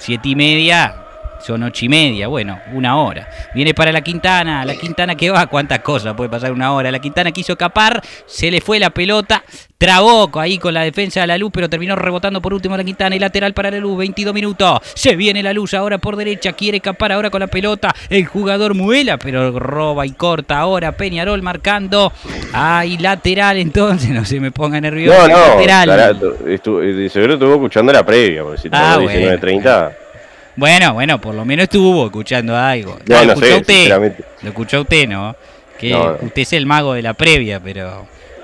7:30, son 8:30. Bueno, 1 hora. Viene para la Quintana que va, cuántas cosas puede pasar 1 hora. La Quintana quiso escapar, se le fue la pelota. Trabó ahí con la defensa de la Luz, pero terminó rebotando por último la Quintana y lateral para la Luz, 22 minutos. Se viene la Luz ahora por derecha, quiere escapar ahora con la pelota. El jugador Muela, pero roba y corta ahora. Peñarol marcando. Ay, lateral entonces, no se me ponga nervioso. No, lateral. Seguro estuvo escuchando la previa, porque si estamos 19:30. Bueno, por lo menos estuvo escuchando algo. No lo sé, usted. Lo escuchó usted, ¿no? Que usted es el mago de la previa, pero...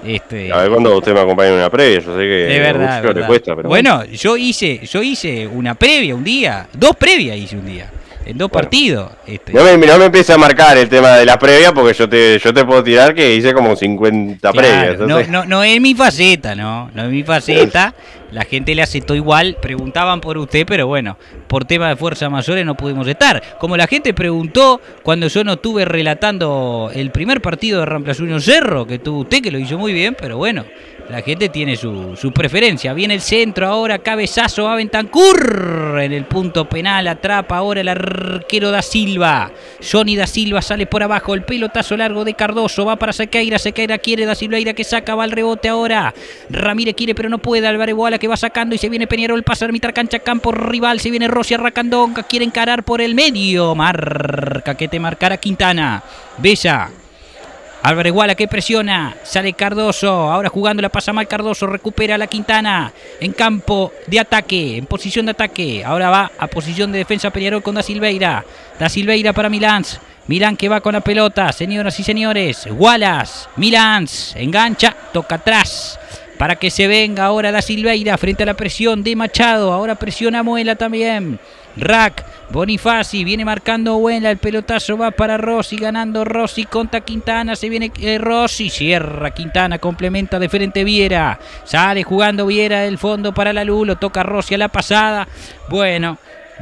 A ver cuando usted me acompaña en una previa, yo sé que es verdad, mucho le cuesta, pero bueno, yo hice una previa un día, 2 previas hice un día, en 2 partidos. No me empiece a marcar el tema de la previa porque yo te puedo tirar que hice como 50 previas. Entonces... No es mi faceta, no es mi faceta. La gente le aceptó igual, preguntaban por usted, pero bueno, por tema de fuerzas mayores no pudimos estar. Como la gente preguntó cuando yo no estuve relatando el primer partido de Rampla Juniors Cerro, que tuvo usted, que lo hizo muy bien, pero bueno, la gente tiene su preferencia. Viene el centro ahora, cabezazo a Bentancur en el punto penal, atrapa ahora el arquero Da Silva. Johnny Da Silva sale por abajo, el pelotazo largo de Cardoso, va para Sequeira quiere, Da Silveira que saca, va al rebote ahora. Ramírez quiere pero no puede, Álvarez Boala que va sacando y se viene Peñarol, pasa a mitad cancha, campo rival, se viene Rossi Arracandonga, quiere encarar por el medio, marca que te marcará Quintana. Bella. Álvarez Guala que presiona, sale Cardoso, ahora jugando la pasa mal Cardoso, recupera la Quintana en campo de ataque, en posición de ataque, ahora va a posición de defensa Peñarol con Da Silveira para Milán que va con la pelota, señoras y señores, Wallace, Milán, engancha, toca atrás, para que se venga ahora Da Silveira frente a la presión de Machado, ahora presiona Muela también, Rack, Bonifaci, viene marcando Muela, el pelotazo va para Rossi, ganando Rossi contra Quintana, se viene Rossi, cierra Quintana, complementa de frente Viera, sale jugando Viera del fondo para la Luz, lo toca Rossi a la pasada, bueno...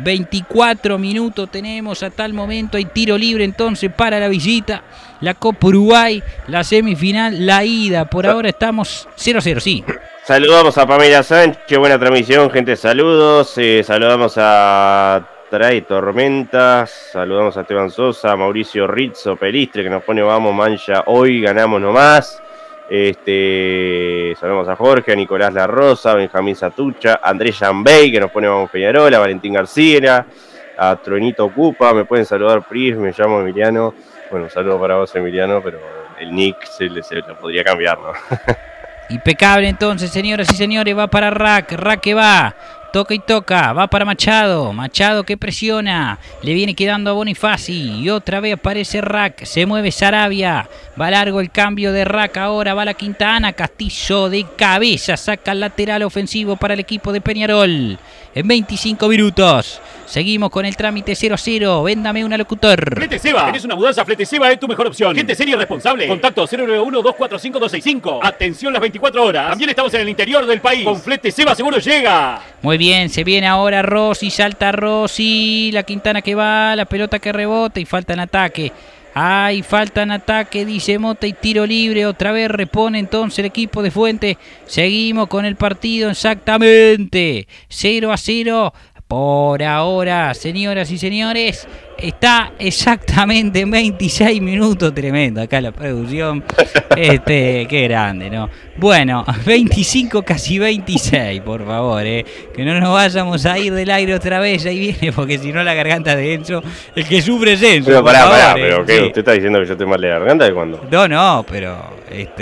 24 minutos tenemos hasta el momento, hay tiro libre entonces para la visita, la Copa Uruguay, la semifinal, la ida, por ahora estamos 0-0, sí. Saludamos a Pamela Sánchez, buena transmisión, gente, saludos. Saludamos a Trae Tormentas, saludamos a Esteban Sosa, Mauricio Rizzo, Pelistre, que nos pone vamos mancha, hoy ganamos nomás. Saludamos a Jorge, a Nicolás La Rosa, Benjamín Satucha, Andrés Jambey, que nos pone vamos Peñarol, a Valentín García, a Truenito Cupa, me pueden saludar Pris, me llamo Emiliano. Bueno, un saludo para vos, Emiliano, pero el nick se lo podría cambiar, ¿no? Impecable entonces, señoras y señores, va para Rack que va, toca y toca, va para Machado que presiona, le viene quedando a Bonifaci y otra vez aparece Rack, se mueve Sarabia, va largo el cambio de Rack, ahora va la Quintana, Castillo de cabeza, saca el lateral ofensivo para el equipo de Peñarol, en 25 minutos. Seguimos con el trámite 0-0. Véndame una locutor. Flete Seba. ¿Tenés una mudanza? Flete Seba es tu mejor opción. Gente seria y responsable. Contacto 091-245-265. Atención las 24 horas. También estamos en el interior del país. Con Flete Seba seguro llega. Muy bien, se viene ahora Rossi. Salta Rossi. La Quintana que va. La pelota que rebota y falta en ataque. Ay, falta en ataque, dice Mota, y tiro libre. Otra vez repone entonces el equipo de Fuente. Seguimos con el partido exactamente. 0-0. Por ahora, señoras y señores, está exactamente en 26 minutos. Tremendo acá la producción. Qué grande, ¿no? Bueno, 25, casi 26, por favor, que no nos vayamos a ir del aire otra vez. Ahí viene, porque si no la garganta de Enzo, el que sufre es Enzo. Pero pará, pero ¿qué? Sí. ¿Usted está diciendo que yo estoy mal de la garganta de cuándo? No, pero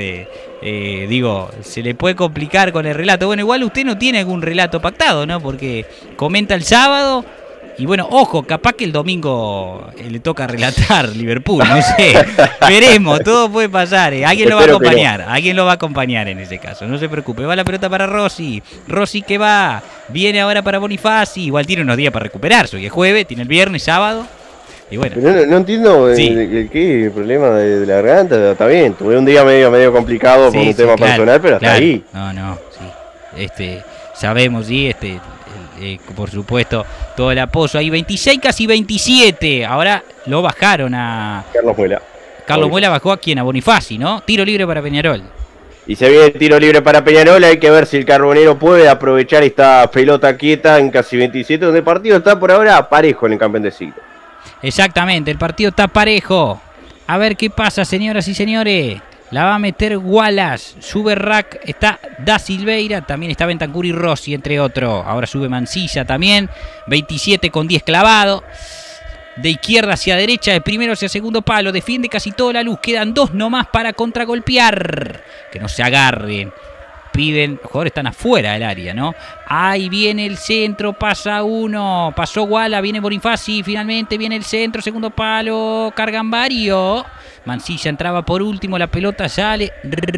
digo, se le puede complicar con el relato. Bueno, igual usted no tiene algún relato pactado, ¿no? Porque comenta el sábado y bueno, ojo, capaz que el domingo le toca relatar Liverpool, no sé. Veremos, todo puede pasar. Alguien lo va a acompañar, alguien lo va a acompañar en ese caso, no se preocupe. Va la pelota para Rossi, Rossi que va, viene ahora para Bonifaci, igual tiene unos días para recuperarse, hoy es jueves, tiene el viernes, sábado. Y bueno. Pero no entiendo el problema de la garganta. Está bien, tuve un día medio complicado por un tema personal, pero hasta ahí. No, sí. Sabemos, sí, por supuesto, todo el apoyo. Ahí 26, casi 27. Ahora lo bajaron a Carlos Muela. Carlos Muela bajó a quién, a Bonifaci, ¿no? Tiro libre para Peñarol. Y se viene el tiro libre para Peñarol. Hay que ver si el Carbonero puede aprovechar esta pelota quieta en casi 27, donde el partido está por ahora parejo en el campeón de siglo. Exactamente, el partido está parejo. A ver qué pasa, señoras y señores. La va a meter Wallace, sube Rack, está Da Silveira, también está Bentancur y Rossi, entre otros. Ahora sube Mancilla también, 27 con 10 clavado. De izquierda hacia derecha, de primero hacia segundo palo, defiende casi toda la luz. Quedan dos nomás para contragolpear. Que no se agarren. Piden, los jugadores están afuera del área, ¿no? Ahí viene el centro, pasa uno, pasó Guala, viene Bonifaci, finalmente viene el centro, segundo palo, cargan varios. Mancilla entraba por último, la pelota sale,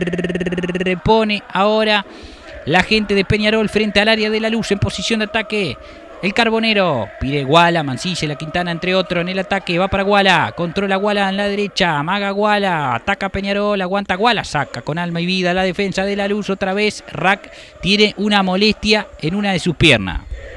repone ahora la gente de Peñarol frente al área de la luz en posición de ataque. El Carbonero pide Guala, Mancilla y la Quintana entre otros en el ataque. Va para Guala, controla Guala en la derecha, amaga Guala, ataca Peñarol, aguanta Guala, saca con alma y vida la defensa de la luz. Otra vez Rack tiene una molestia en una de sus piernas.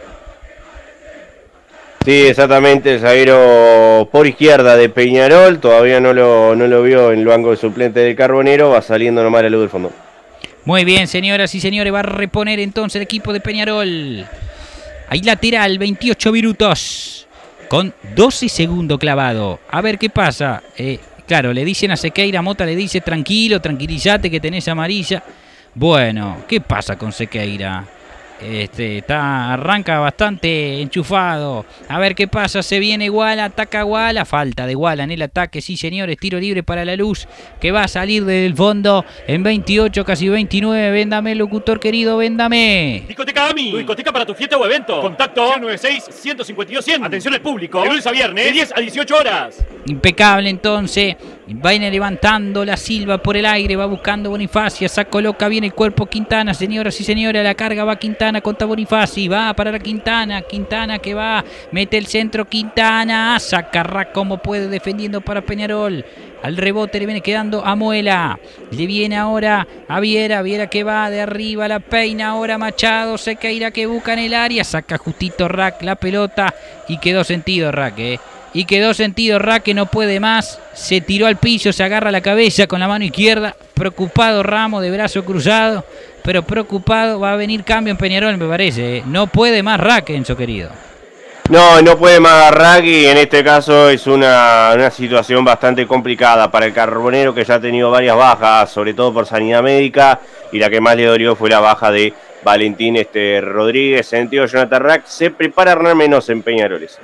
Sí, exactamente, el zaguero por izquierda de Peñarol, todavía no lo vio en el banco de suplente del Carbonero, va saliendo nomás la luz del fondo. Muy bien, señoras y señores, va a reponer entonces el equipo de Peñarol. Ahí lateral, 28 minutos, con 12 segundos clavado. A ver qué pasa. Claro, le dicen a Sequeira, Mota le dice tranquilo, tranquilízate que tenés amarilla. Bueno, ¿qué pasa con Sequeira? Arranca bastante enchufado. A ver qué pasa, se viene Guala, ataca Guala, falta de Guala en el ataque, sí señores, tiro libre para la luz, que va a salir del fondo en 28, casi 29, véndame locutor querido, véndame. Discoteca AMI, tu discoteca para tu fiesta o evento. Contacto 096-152-100. Atención al público, de lunes a viernes, de 10 a 18 horas. Impecable entonces, va levantando la Silva por el aire, va buscando Bonifaci, coloca bien el cuerpo Quintana, señoras y señores, a la carga va Quintana contra Bonifaci, va para la Quintana que va, mete el centro Quintana, saca Rack como puede defendiendo para Peñarol, al rebote le viene quedando a Muela, le viene ahora a Viera que va de arriba, la peina ahora Machado, Sequeira que busca en el área, saca justito Rack la pelota y quedó sentido Rack, y quedó sentido. Raque no puede más, se tiró al piso, se agarra la cabeza con la mano izquierda, preocupado Ramos de brazo cruzado, pero preocupado. Va a venir cambio en Peñarol, me parece. No puede más Raque, Enzo querido. No puede más Raque, y en este caso es una situación bastante complicada para el Carbonero, que ya ha tenido varias bajas, sobre todo por sanidad médica, y la que más le dolió fue la baja de Valentín Rodríguez. Sentido Jonathan Rack, se prepara Hernán Menose en Peñaroles.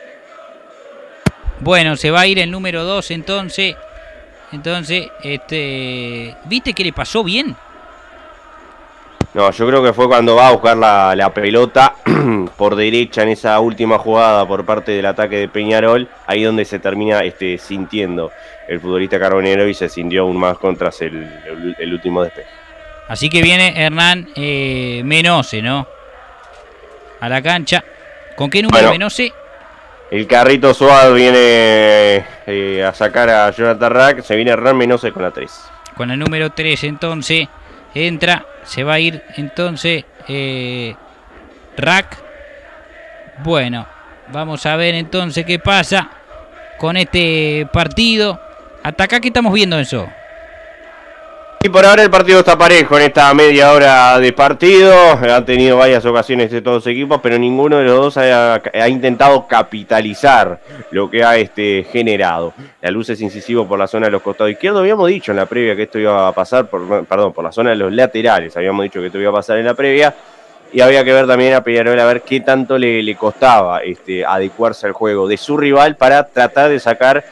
Bueno, se va a ir el número 2 entonces, ¿viste que le pasó bien? No, yo creo que fue cuando va a buscar la pelota por derecha en esa última jugada por parte del ataque de Peñarol, ahí donde se termina sintiendo el futbolista Carbonero y se sintió aún más contra el último despeje. Así que viene Hernán Menose, ¿no? A la cancha. ¿Con qué número Menose? El carrito suave viene a sacar a Jonathan Rack, se viene Hernán Menose con la 3. Con el número 3 entonces entra, se va a ir entonces Rack. Bueno, vamos a ver entonces qué pasa con este partido. ¿Hasta acá qué estamos viendo, eso? Y por ahora el partido está parejo en esta media hora de partido. Han tenido varias ocasiones de todos los equipos, pero ninguno de los dos ha intentado capitalizar lo que ha generado. La luz es incisivo por la zona de los costados izquierdos. Habíamos dicho en la previa que esto iba a pasar, por la zona de los laterales. Habíamos dicho que esto iba a pasar en la previa. Y había que ver también a Peñarol a ver qué tanto le costaba adecuarse al juego de su rival para tratar de sacar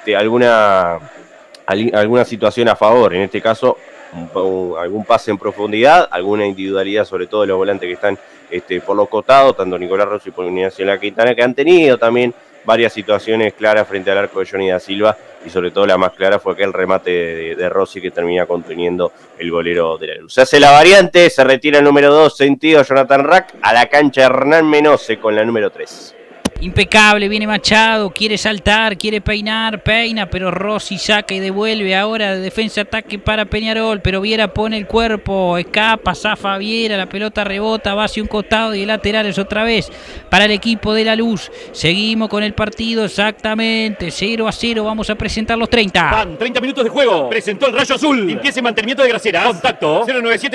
alguna situación a favor. En este caso, algún pase en profundidad, alguna individualidad, sobre todo de los volantes que están por los costados, tanto Nicolás Rossi como Ignacio La Quintana, que han tenido también varias situaciones claras frente al arco de Johnny da Silva, y sobre todo la más clara fue aquel remate de Rossi que termina conteniendo el golero de la Luz. Se hace la variante, se retira el número 2, sentido Jonathan Rack, a la cancha Hernán Menose con la número 3. Impecable, viene Machado, quiere saltar, quiere peinar, peina, pero Rossi saca y devuelve. Ahora de defensa-ataque para Peñarol, pero Viera pone el cuerpo, escapa, zafa Viera, la pelota rebota, va hacia un costado y el lateral es otra vez para el equipo de La Luz. Seguimos con el partido, exactamente, 0-0, vamos a presentar los 30. Van 30 minutos de juego, presentó el Rayo Azul, limpieza y mantenimiento de Graceras. Contacto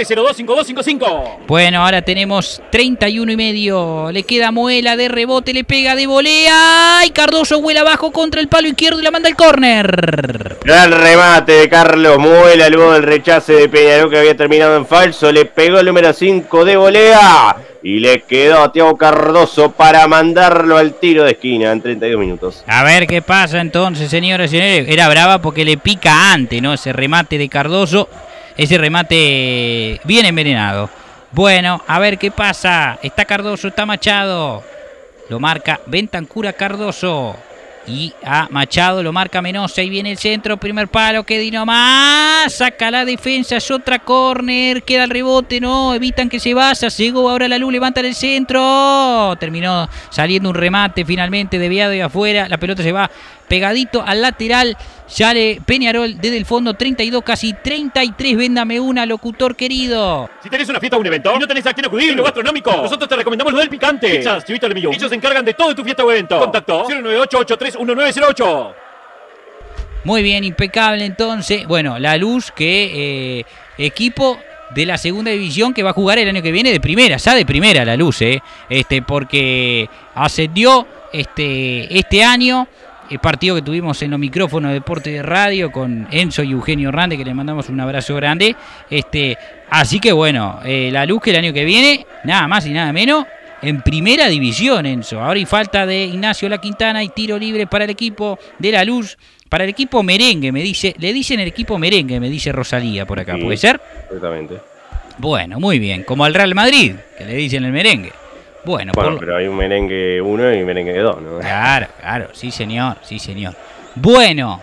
097-025255. Bueno, ahora tenemos 31 y medio, le queda Muela de rebote, le pega de volea y Cardoso vuela abajo contra el palo izquierdo y la manda al córner. Gran remate de Carlos Muela luego del rechace de Peñarol que había terminado en falso. Le pegó el número 5 de volea y le quedó a Thiago Cardoso para mandarlo al tiro de esquina en 32 minutos. A ver qué pasa entonces, señores y señores. Era brava porque le pica antes, ¿no? Ese remate de Cardoso, ese remate bien envenenado. Bueno, a ver qué pasa. Está Cardoso, está Machado. Lo marca Bentancur a Cardoso. Y a Machado lo marca Menose. Ahí viene el centro, primer palo, que di nomás. Saca la defensa, es otra córner. Queda el rebote, no, evitan que se vaya. Llegó ahora la luz, levanta el centro. Terminó saliendo un remate finalmente desviado y afuera. La pelota se va pegadito al lateral. Sale Peñarol desde el fondo, 32, casi 33. Véndame una, locutor querido. Si tenés una fiesta o un evento y no tenés a quién acudir, lo gastronómico, nosotros te recomendamos lo del picante. Pizzas, Chivito del Millón. Ellos se encargan de todo de tu fiesta o evento. Contacto 098-831908. Muy bien, impecable entonces. Bueno, La Luz, que equipo de la segunda división que va a jugar el año que viene de primera, ya de primera La Luz, porque ascendió este año. El partido que tuvimos en los micrófonos de Deporte de Radio con Enzo y Eugenio Hernández, que les mandamos un abrazo grande. Así que bueno, La Luz que el año que viene, nada más y nada menos, en primera división, Enzo. Ahora hay falta de Ignacio La Quintana y tiro libre para el equipo de La Luz. Para el equipo merengue, le dicen el equipo merengue, me dice Rosalía por acá, sí, ¿puede ser? Exactamente. Bueno, muy bien, como al Real Madrid, que le dicen el merengue. Bueno, pero hay un merengue 1 y un merengue 2, ¿no? Claro, sí señor, sí señor. Bueno,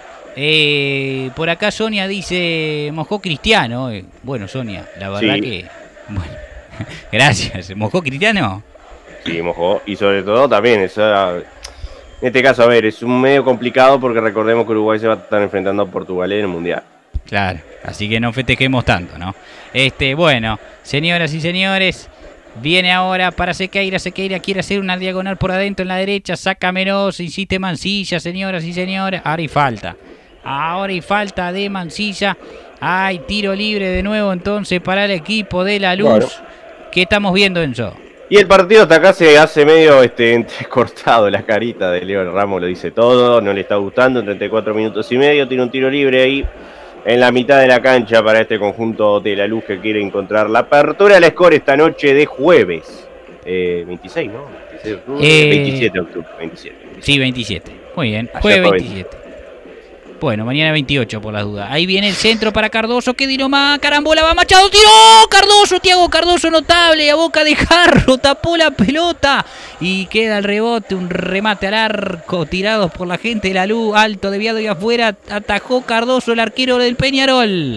por acá Sonia dice Moscó Cristiano. Bueno, Sonia, la verdad que... Bueno, gracias. ¿Moscó Cristiano? Sí, Moscó. Y sobre todo también, en este caso, a ver, es un medio complicado porque recordemos que Uruguay se va a estar enfrentando a Portugal en el Mundial. Claro, así que no festejemos tanto, ¿no? Bueno, señoras y señores... Viene ahora para Sequeira. Sequeira quiere hacer una diagonal por adentro en la derecha. Saca Menos. Insiste Mansilla, señoras y señores. Ahora hay falta. Ahora hay falta de Mansilla. Hay tiro libre de nuevo entonces para el equipo de La Luz. Bueno. ¿Qué estamos viendo, Enzo? Y el partido hasta acá se hace medio entrecortado. La carita de Leo Ramos lo dice todo. No le está gustando. 34 minutos y medio. Tiene un tiro libre ahí en la mitad de la cancha para este conjunto de La Luz que quiere encontrar la apertura del score esta noche de jueves. 26, ¿no? 26 de octubre, 27 de octubre. 27. Sí, 27. Muy bien. Ayer Jueves fue 27. Bueno, mañana 28 por las dudas. Ahí viene el centro para Cardoso. Que tiró más. Carambola, va Machado. ¡Tiró! Cardoso, Thiago Cardoso, notable. A boca de jarro. Tapó la pelota. Y queda el rebote. Un remate al arco. Tirados por la gente de La Luz. Alto, desviado y afuera. Atajó Cardoso, el arquero del Peñarol.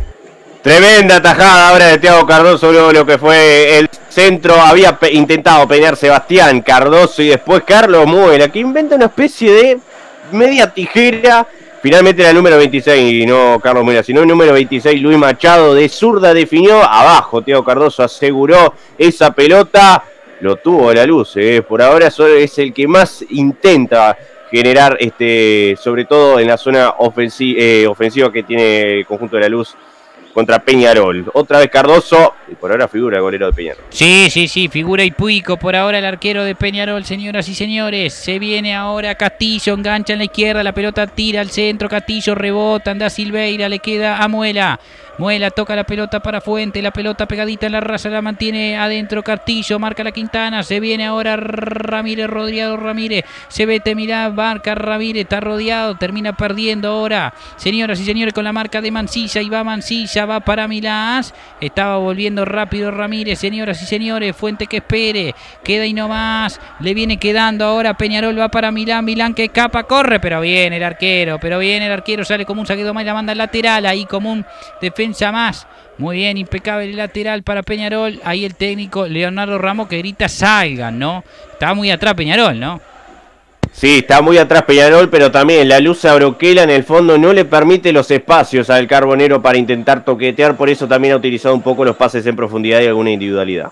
Tremenda tajada ahora de Thiago Cardoso, luego lo que fue el centro. Había intentado peinar Sebastián Cardoso y después Carlos Muela, que inventa una especie de media tijera. Finalmente era el número 26 y no Carlos Muela, sino el número 26, Luis Machado, de zurda definió abajo. Thiago Cardoso aseguró esa pelota, lo tuvo La Luz. Por ahora es el que más intenta generar, sobre todo en la zona ofensiva que tiene el conjunto de La Luz contra Peñarol. Otra vez Cardoso, y por ahora figura el golero de Peñarol. Sí, figura y Puico, por ahora el arquero de Peñarol, señoras y señores. Se viene ahora Castillo, engancha en la izquierda, la pelota tira al centro, Castillo rebota, anda Silveira, le queda a Muela. Muela toca la pelota para Fuente, la pelota pegadita en la raza, la mantiene adentro Castillo, marca la Quintana, se viene ahora Ramírez, rodeado Ramírez, se vete, mirá, marca Ramírez, está rodeado, termina perdiendo ahora, señoras y señores, con la marca de Mansilla, y va Mansilla, va para Milás, estaba volviendo rápido Ramírez, señoras y señores, Fuente que espere, queda y no más, le viene quedando ahora Peñarol, va para Milán, Milán que escapa, corre, pero viene el arquero, sale como un saqueo más y la manda al lateral, ahí como un defensa más. Muy bien, impecable el lateral para Peñarol. Ahí el técnico Leonardo Ramos que grita salgan, ¿no? Estaba muy atrás Peñarol, ¿no? Sí, está muy atrás Peñarol, pero también La Luz Abroquela en el fondo no le permite los espacios al Carbonero para intentar toquetear, por eso también ha utilizado un poco los pases en profundidad y alguna individualidad.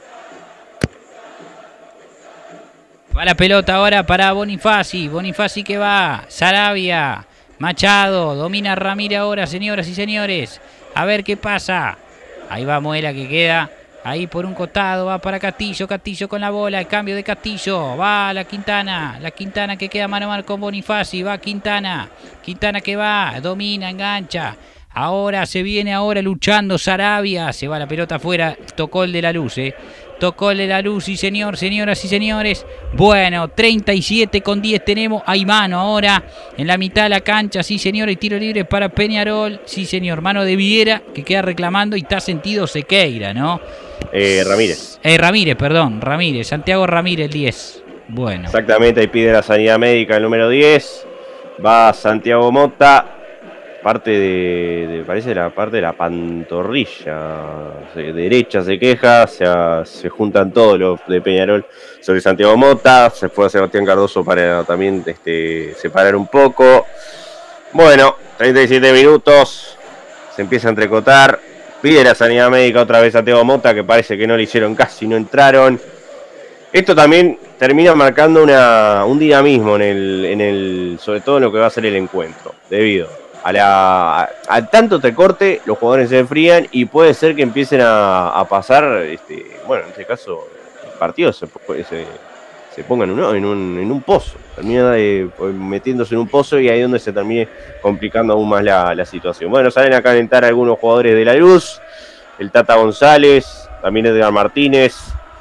Va la pelota ahora para Bonifaci. Bonifaci que va. Sarabia. Machado. Domina Ramírez ahora, señoras y señores. A ver qué pasa. Ahí va Muela que queda ahí por un costado. Va para Castillo. Castillo con la bola. El cambio de Castillo. Va la Quintana. La Quintana que queda mano a mano con Bonifaci. Va Quintana. Quintana que va. Domina, engancha. Ahora se viene luchando Sarabia. Se va la pelota afuera. Tocó el de La Luz, Tocó el de La Luz, sí señor, señoras y señores. Bueno, 37-10 tenemos. Hay mano ahora en la mitad de la cancha, sí señor. Y tiro libre para Peñarol, sí señor. Mano de Viera que queda reclamando y está sentido Sequeira, ¿no? Ramírez. Ramírez. Santiago Ramírez, el 10. Bueno. Exactamente, ahí pide la sanidad médica el número 10. Va Santiago Mota. Parece la parte de la pantorrilla derecha se queja, se juntan todos los de Peñarol sobre Santiago Mota, se fue a Sebastián Cardoso para también separar un poco. Bueno, 37 minutos, se empieza a entrecotar, pide la sanidad médica otra vez Santiago Mota, que parece que no le hicieron casi, no entraron. Esto también termina marcando un dinamismo sobre todo en lo que va a ser el encuentro, debido al tanto recorte, los jugadores se enfrían y puede ser que empiecen a pasar, bueno, en este caso, el partido se ponga en un pozo, termina metiéndose en un pozo y ahí es donde se termine complicando aún más la situación. Bueno, salen a calentar algunos jugadores de La Luz, el Tata González, también Edgar Martínez,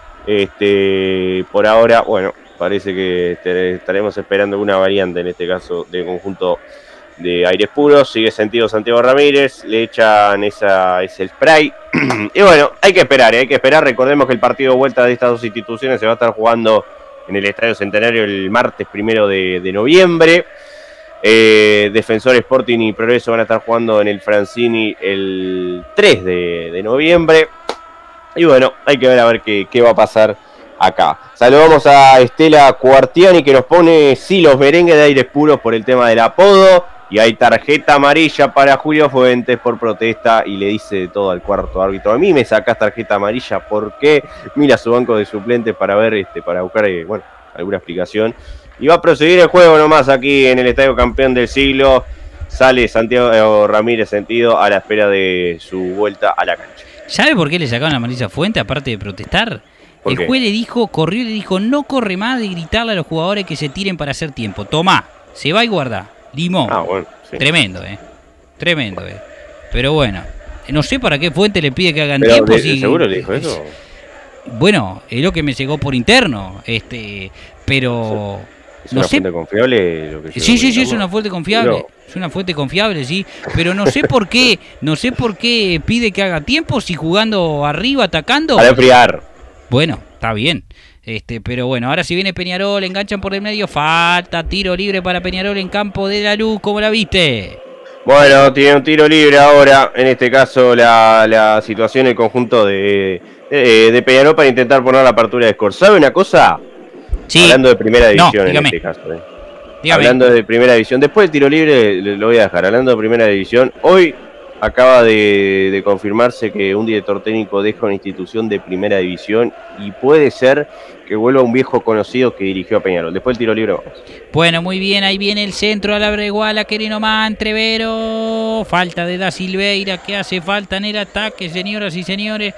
por ahora, bueno, parece que estaremos esperando alguna variante, en este caso, del conjunto de Aires Puros. Sigue sentido Santiago Ramírez, le echan ese spray y bueno, hay que esperar, recordemos que el partido de vuelta de estas dos instituciones se va a estar jugando en el Estadio Centenario el martes 1 de noviembre. Defensor Sporting y Progreso van a estar jugando en el Francini el 3 de noviembre y bueno, hay que ver a ver qué va a pasar acá. Saludamos a Estela Cuartiani que nos pone los merengues de Aires Puros por el tema del apodo. Y hay tarjeta amarilla para Julio Fuentes por protesta y le dice de todo al cuarto árbitro. A mí me sacás tarjeta amarilla, ¿por qué? Mira su banco de suplentes para ver, para buscar, bueno, alguna explicación. Y va a proseguir el juego nomás aquí en el Estadio Campeón del Siglo. Sale Santiago Ramírez Sentido a la espera de su vuelta a la cancha. ¿Sabe por qué le sacaron la amarilla a Fuentes, aparte de protestar? El juez le dijo, corrió y le dijo, no corre más de gritarle a los jugadores que se tiren para hacer tiempo. Tomá, se va y guarda. Limón. Bueno, sí. Tremendo, tremendo, Pero bueno, no sé para qué Fuente le pide que hagan tiempo. ¿Seguro le dijo eso? Bueno, es lo que me llegó por interno, pero ¿Es una fuente confiable? Lo que sí, es una fuente confiable. No. Es una fuente confiable, sí, pero no sé por qué, pide que haga tiempo si jugando arriba, atacando. Para enfriar. Bueno, está bien. Pero bueno, ahora si viene Peñarol, enganchan por el medio, falta, tiro libre para Peñarol en campo de la Luz, ¿cómo la viste? Bueno, tiene un tiro libre ahora, en este caso la situación, el conjunto de Peñarol para intentar poner la apertura de score. ¿Sabe una cosa? Sí. Hablando de primera división en este caso. Hablando de primera división, después del tiro libre lo voy a dejar, hablando de primera división, hoy acaba de confirmarse que un director técnico deja una institución de primera división y puede ser que vuelva un viejo conocido que dirigió a Peñarol. Después del tiro libre vamos. Bueno, muy bien, ahí viene el centro a la Breguala, Querinomán, Entrevero, falta de Da Silveira, que hace falta en el ataque, señoras y señores.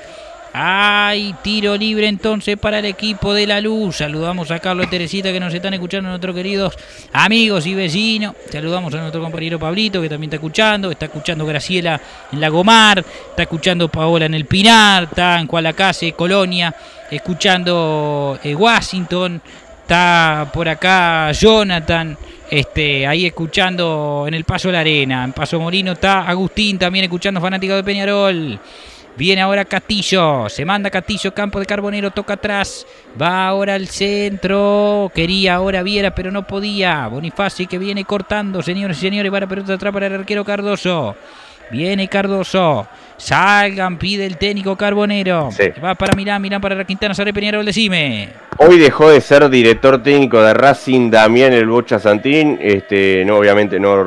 Hay tiro libre entonces para el equipo de la Luz. Saludamos a Carlos y Teresita que nos están escuchando, nuestros queridos amigos y vecinos. Saludamos a nuestro compañero Pablito que también está escuchando Graciela en Lagomar, está escuchando Paola en el Pinar, está en Cualacase, Colonia, escuchando Washington, está por acá Jonathan, ahí escuchando en el Paso de la Arena, en Paso Morino está Agustín también escuchando, fanático de Peñarol. Viene ahora Castillo, se manda Castillo, campo de Carbonero, toca atrás, va ahora al centro, quería ahora Viera pero no podía, Bonifaci que viene cortando, señores y señores, para pelota atrás para el arquero Cardoso, viene Cardoso, salgan, pide el técnico Carbonero, sí. Va para Milán para la Quintana, sale Peñarol, decime. Hoy dejó de ser director técnico de Racing Damián el Bocha Santín, obviamente no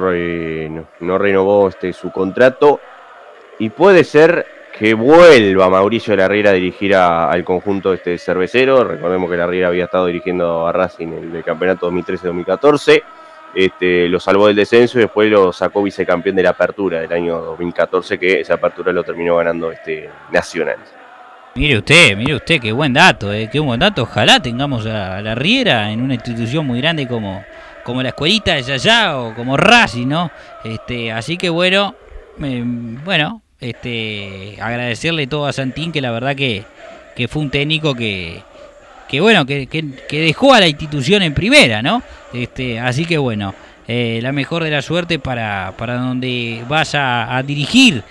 renovó su contrato y puede ser que vuelva Mauricio Larriera a dirigir al conjunto cervecero. Recordemos que Larriera había estado dirigiendo a Racing en el campeonato 2013-2014. Lo salvó del descenso y después lo sacó vicecampeón de la apertura del año 2014, que esa apertura lo terminó ganando Nacional. Mire usted, qué buen dato, qué buen dato. Ojalá tengamos a Larriera en una institución muy grande como la escuelita de Yayá o como Racing, ¿no? Así que bueno, agradecerle todo a Santín, que la verdad que fue un técnico que dejó a la institución en primera, ¿no? Así que bueno, la mejor de la suerte para donde vaya a dirigir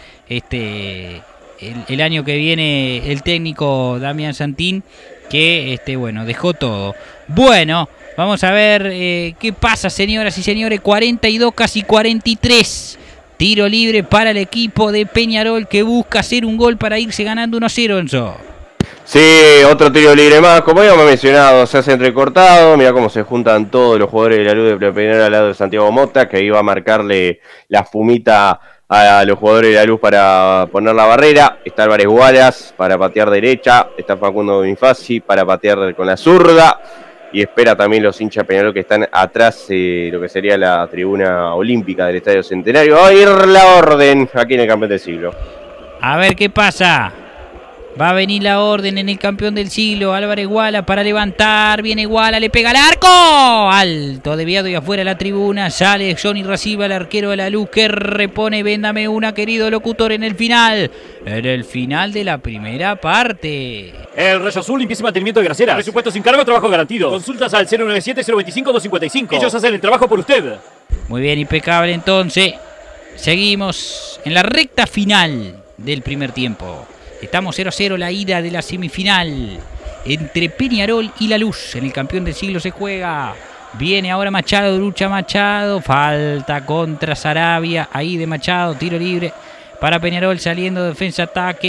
el año que viene el técnico Damián Santín, que dejó todo. Bueno, vamos a ver qué pasa, señoras y señores. 42, casi 43. Tiro libre para el equipo de Peñarol que busca hacer un gol para irse ganando 1-0, Enzo. Sí, otro tiro libre más, como habíamos mencionado, se hace entrecortado. Mirá cómo se juntan todos los jugadores de la Luz de Peñarol al lado de Santiago Mota, que iba a marcarle la fumita a los jugadores de la Luz para poner la barrera. Está Álvarez Gualas para patear derecha, está Facundo Bonifaci para patear con la zurda. Y espera también los hinchas Peñarol que están atrás, lo que sería la tribuna olímpica del Estadio Centenario. Va a ir la orden aquí en el Campeón del Siglo. A ver qué pasa. Va a venir la orden en el Campeón del Siglo. Álvarez Guala para levantar. Viene Guala, le pega al arco. Alto, desviado y afuera de la tribuna. Sale Johnny Raciba, el arquero de la Luz, que repone. Véndame una, querido locutor, en el final. En el final de la primera parte. El Rayo Azul, limpieza y mantenimiento de graseras. Presupuesto sin cargo, trabajo garantido. Consultas al 097-025-255. Ellos hacen el trabajo por usted. Muy bien, impecable entonces. Seguimos en la recta final del primer tiempo. Estamos 0-0, la ida de la semifinal entre Peñarol y La Luz. En el Campeón del Siglo se juega. Viene ahora Machado, lucha Machado. Falta contra Sarabia. Ahí de Machado, tiro libre para Peñarol, saliendo defensa-ataque.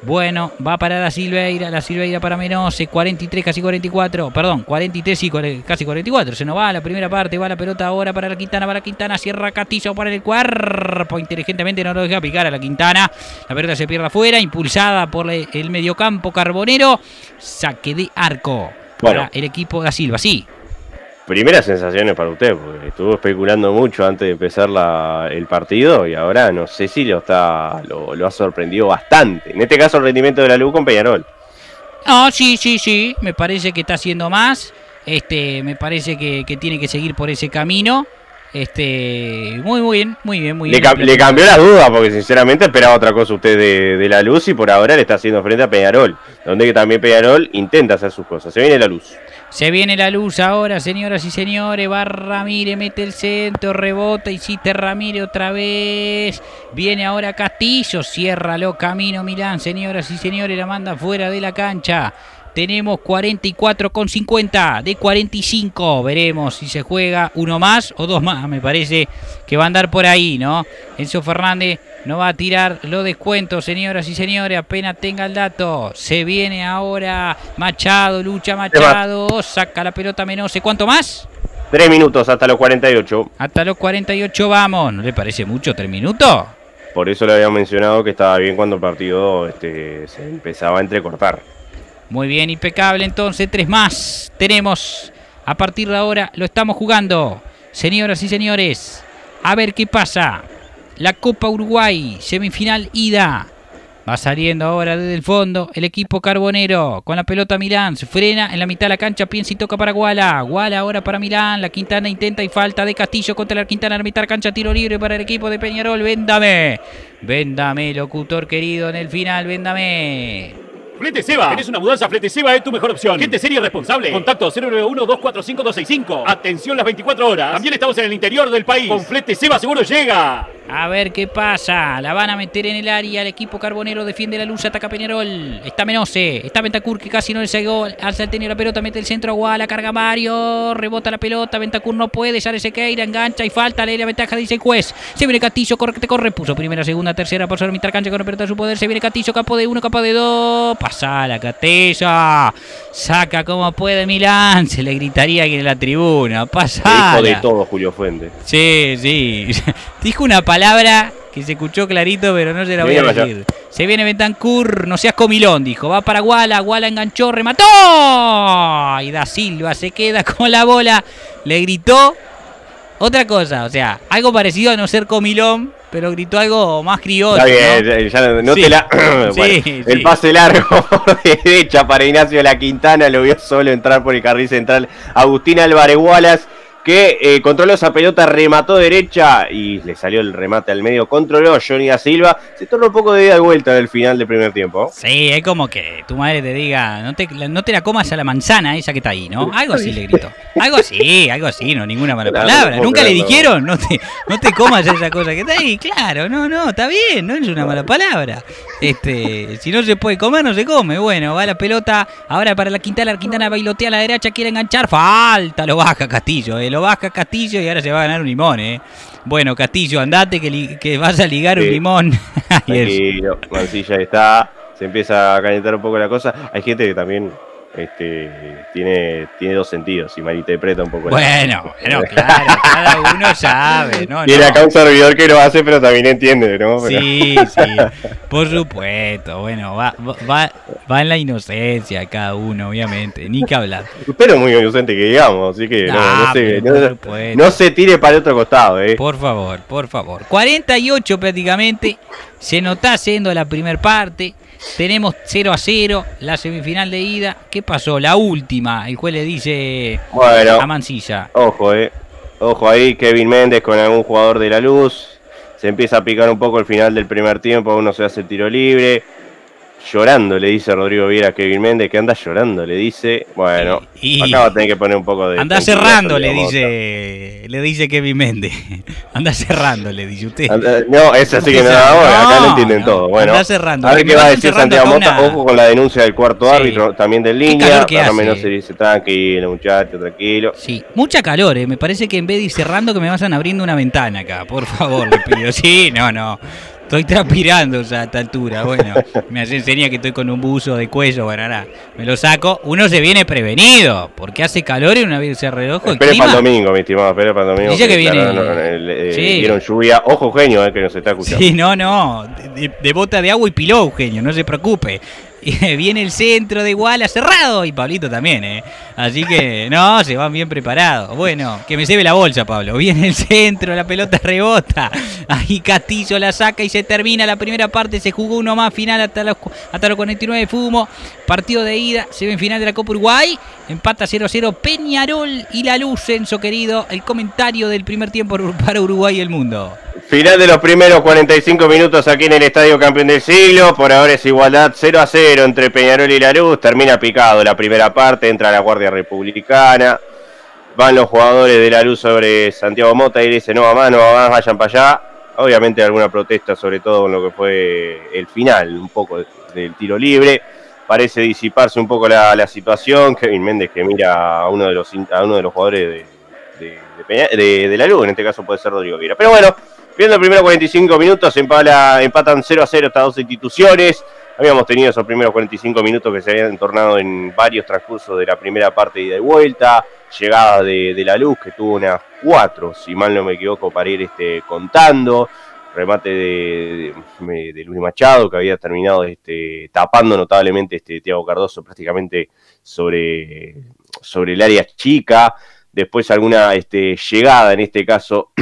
Bueno, va para la Silveira para Menose, 43, casi 44, perdón, 43 y casi 44, se nos va la primera parte, va la pelota ahora para la Quintana, cierra Castillo para el cuerpo, inteligentemente no lo deja picar a la Quintana, la pelota se pierde afuera, impulsada por el mediocampo Carbonero, saque de arco para el equipo da Silva, sí. Primeras sensaciones para usted, porque estuvo especulando mucho antes de empezar el partido y ahora no sé si lo ha sorprendido bastante. En este caso el rendimiento de la Luz con Peñarol. No, sí, me parece que está haciendo más. Me parece que tiene que seguir por ese camino. Muy bien. Le cambió la duda porque sinceramente esperaba otra cosa usted de la Luz y por ahora le está haciendo frente a Peñarol, donde que también Peñarol intenta hacer sus cosas. Se viene la Luz. Se viene la Luz ahora, señoras y señores. Va Ramírez, mete el centro, rebota, insiste Ramírez otra vez. Viene ahora Castillo, ciérralo Camino Milán, señoras y señores, la manda fuera de la cancha. Tenemos 44,50 de 45. Veremos si se juega uno más o dos más. Me parece que va a andar por ahí, ¿no? Enzo Fernández no va a tirar los descuentos, señoras y señores. Apenas tenga el dato. Se viene ahora Machado, lucha Machado. Saca la pelota Menose. ¿Cuánto más? 3 minutos hasta los 48. Hasta los 48 vamos. ¿No le parece mucho 3 minutos? Por eso le había mencionado que estaba bien cuando el partido se empezaba a entrecortar. Muy bien, impecable entonces, 3 más tenemos. A partir de ahora lo estamos jugando. Señoras y señores, a ver qué pasa. La Copa Uruguay, semifinal ida. Va saliendo ahora desde el fondo el equipo Carbonero. Con la pelota Milán, se frena en la mitad de la cancha, piensa y toca para Guala. Guala ahora para Milán, la Quintana intenta y falta de Castillo contra la Quintana en la mitad de la cancha. Tiro libre para el equipo de Peñarol. Véndame, locutor querido en el final, véndame. Flete Seba. ¿Tenés una mudanza? Flete Seba es tu mejor opción. Gente seria y responsable. Contacto 091-245-265. Atención las 24 horas. También estamos en el interior del país. Con Flete Seba seguro llega. A ver qué pasa. La van a meter en el área. El equipo Carbonero defiende la Luz. Ataca Peñarol. Está Menose. Está Bentancur que casi no le llegó. Alza el tenis la pelota. Mete el centro a Guala. Carga Mario. Rebota la pelota. Bentancur no puede. Sale Sequeira. Engancha y falta. Lee la ventaja. Dice el juez. Se viene Castillo. Corre que te corre. Puso primera, segunda, tercera. Por sobre mitad cancha con la pelota de su poder. Se viene Castillo. Capo de 1. Capo de 2. Pasa la Castillo. Saca como puede Milán. Se le gritaría aquí en la tribuna. Pasa. Dijo de todo Julio Fuentes. Sí. Dijo una palabra que se escuchó clarito, pero no se la voy a decir. Se viene Bentancur, no seas comilón, dijo. Va para Guala, Guala enganchó, remató. Y da Silva se queda con la bola. Le gritó otra cosa, o sea, algo parecido a no ser comilón, pero gritó algo más criollo. Está bien, ya no sí. te la... bueno, el pase largo de derecha para Ignacio La Quintana, lo vio solo entrar por el carril central Agustín Álvarez Wallace, que controló esa pelota, remató derecha y le salió el remate al medio, controló Johnny da Silva, se tornó un poco de ida y vuelta en el final del primer tiempo. Sí, es como que tu madre te diga, no te la comas a la manzana esa que está ahí, ¿no? Algo así le gritó. Algo así, no, ninguna mala palabra. Nunca le dijeron, no te comas esa cosa que está ahí, claro, no, está bien, no es una mala palabra. Si no se puede comer, no se come. Bueno, va la pelota, ahora para la Quintana bailotea a la derecha, quiere enganchar, falta, lo baja Castillo, lo baja Castillo y ahora se va a ganar un limón, Bueno, Castillo, andate que vas a ligar un limón. Tranquilo, Mancilla está, se empieza a calentar un poco la cosa. Hay gente que también tiene dos sentidos y malinterpreta un poco. Bueno, claro, cada uno sabe. Tiene acá un servidor que lo hace, pero también entiende, ¿no? Sí, por supuesto. Bueno, va en la cada uno, obviamente, ni que hablar. Pero muy inocente que digamos, así que no se tire para el otro costado, Por favor. 48 prácticamente, se nos está haciendo la primer parte. Tenemos 0-0, la semifinal de ida. ¿Qué pasó? La última. El juez le dice a Mancilla. Ojo ahí, Kevin Méndez con algún jugador de la Luz. Se empieza a picar un poco el final del primer tiempo. Uno se hace el tiro libre. Llorando, le dice Rodrigo Viera a Kevin Méndez, que anda llorando, le dice. Bueno, acá va a tener que poner un poco de... Anda cerrando, le dice Kevin Méndez. Anda cerrando, le dice usted. No, es así que acá no entienden todo. Bueno, anda cerrando. A ver qué va a decir Santiago Mota. Ojo con la denuncia del cuarto árbitro, también de línea. Más o menos se dice, tranquilo, muchacho, tranquilo. Sí, mucha calor, Me parece que en vez de ir cerrando, que me vayan abriendo una ventana acá. Por favor, le pido. Sí, no. Estoy transpirando ya a esta altura. Bueno, me hacen señas que estoy con un buzo de cuello. Bueno, nada, me lo saco. Uno se viene prevenido, porque hace calor y una vez se reojo. Espere para el domingo, mi estimado, espere para el domingo. Dice que viene. Sí. Dieron lluvia. Ojo, Eugenio, que nos está escuchando. Sí, no. De bota de agua y piló, Eugenio, no se preocupe. Viene el centro de Iguala cerrado y Pablito también, Así que, no, se van bien preparados. Bueno, que me cebe la bolsa, Pablo. Viene el centro, la pelota rebota. Ahí Castillo la saca y se termina la primera parte. Se jugó uno más final hasta los 49 de Fumo. Partido de ida, semifinal de la Copa Uruguay. Empata 0-0 Peñarol y La Luz, Enzo querido. El comentario del primer tiempo para Uruguay y el mundo. Final de los primeros 45 minutos aquí en el Estadio Campeón del Siglo. Por ahora es igualdad 0-0 entre Peñarol y La Luz. Termina picado la primera parte, entra la Guardia Republicana. Van los jugadores de La Luz sobre Santiago Mota y le dice no va más, vayan para allá. Obviamente alguna protesta, sobre todo con lo que fue el final, un poco del tiro libre. Parece disiparse un poco la situación. Kevin Méndez que mira a uno de los jugadores de La Luz, en este caso puede ser Rodrigo Vieira. Pero bueno, viendo los primeros 45 minutos, empatan 0-0 estas dos instituciones. Habíamos tenido esos primeros 45 minutos que se habían tornado en varios transcursos de la primera parte de ida y vuelta. Llegada de La Luz, que tuvo unas 4, si mal no me equivoco, para ir contando. Remate de Luis Machado, que había terminado tapando notablemente Thiago Cardoso prácticamente sobre el área chica. Después alguna llegada, en este caso,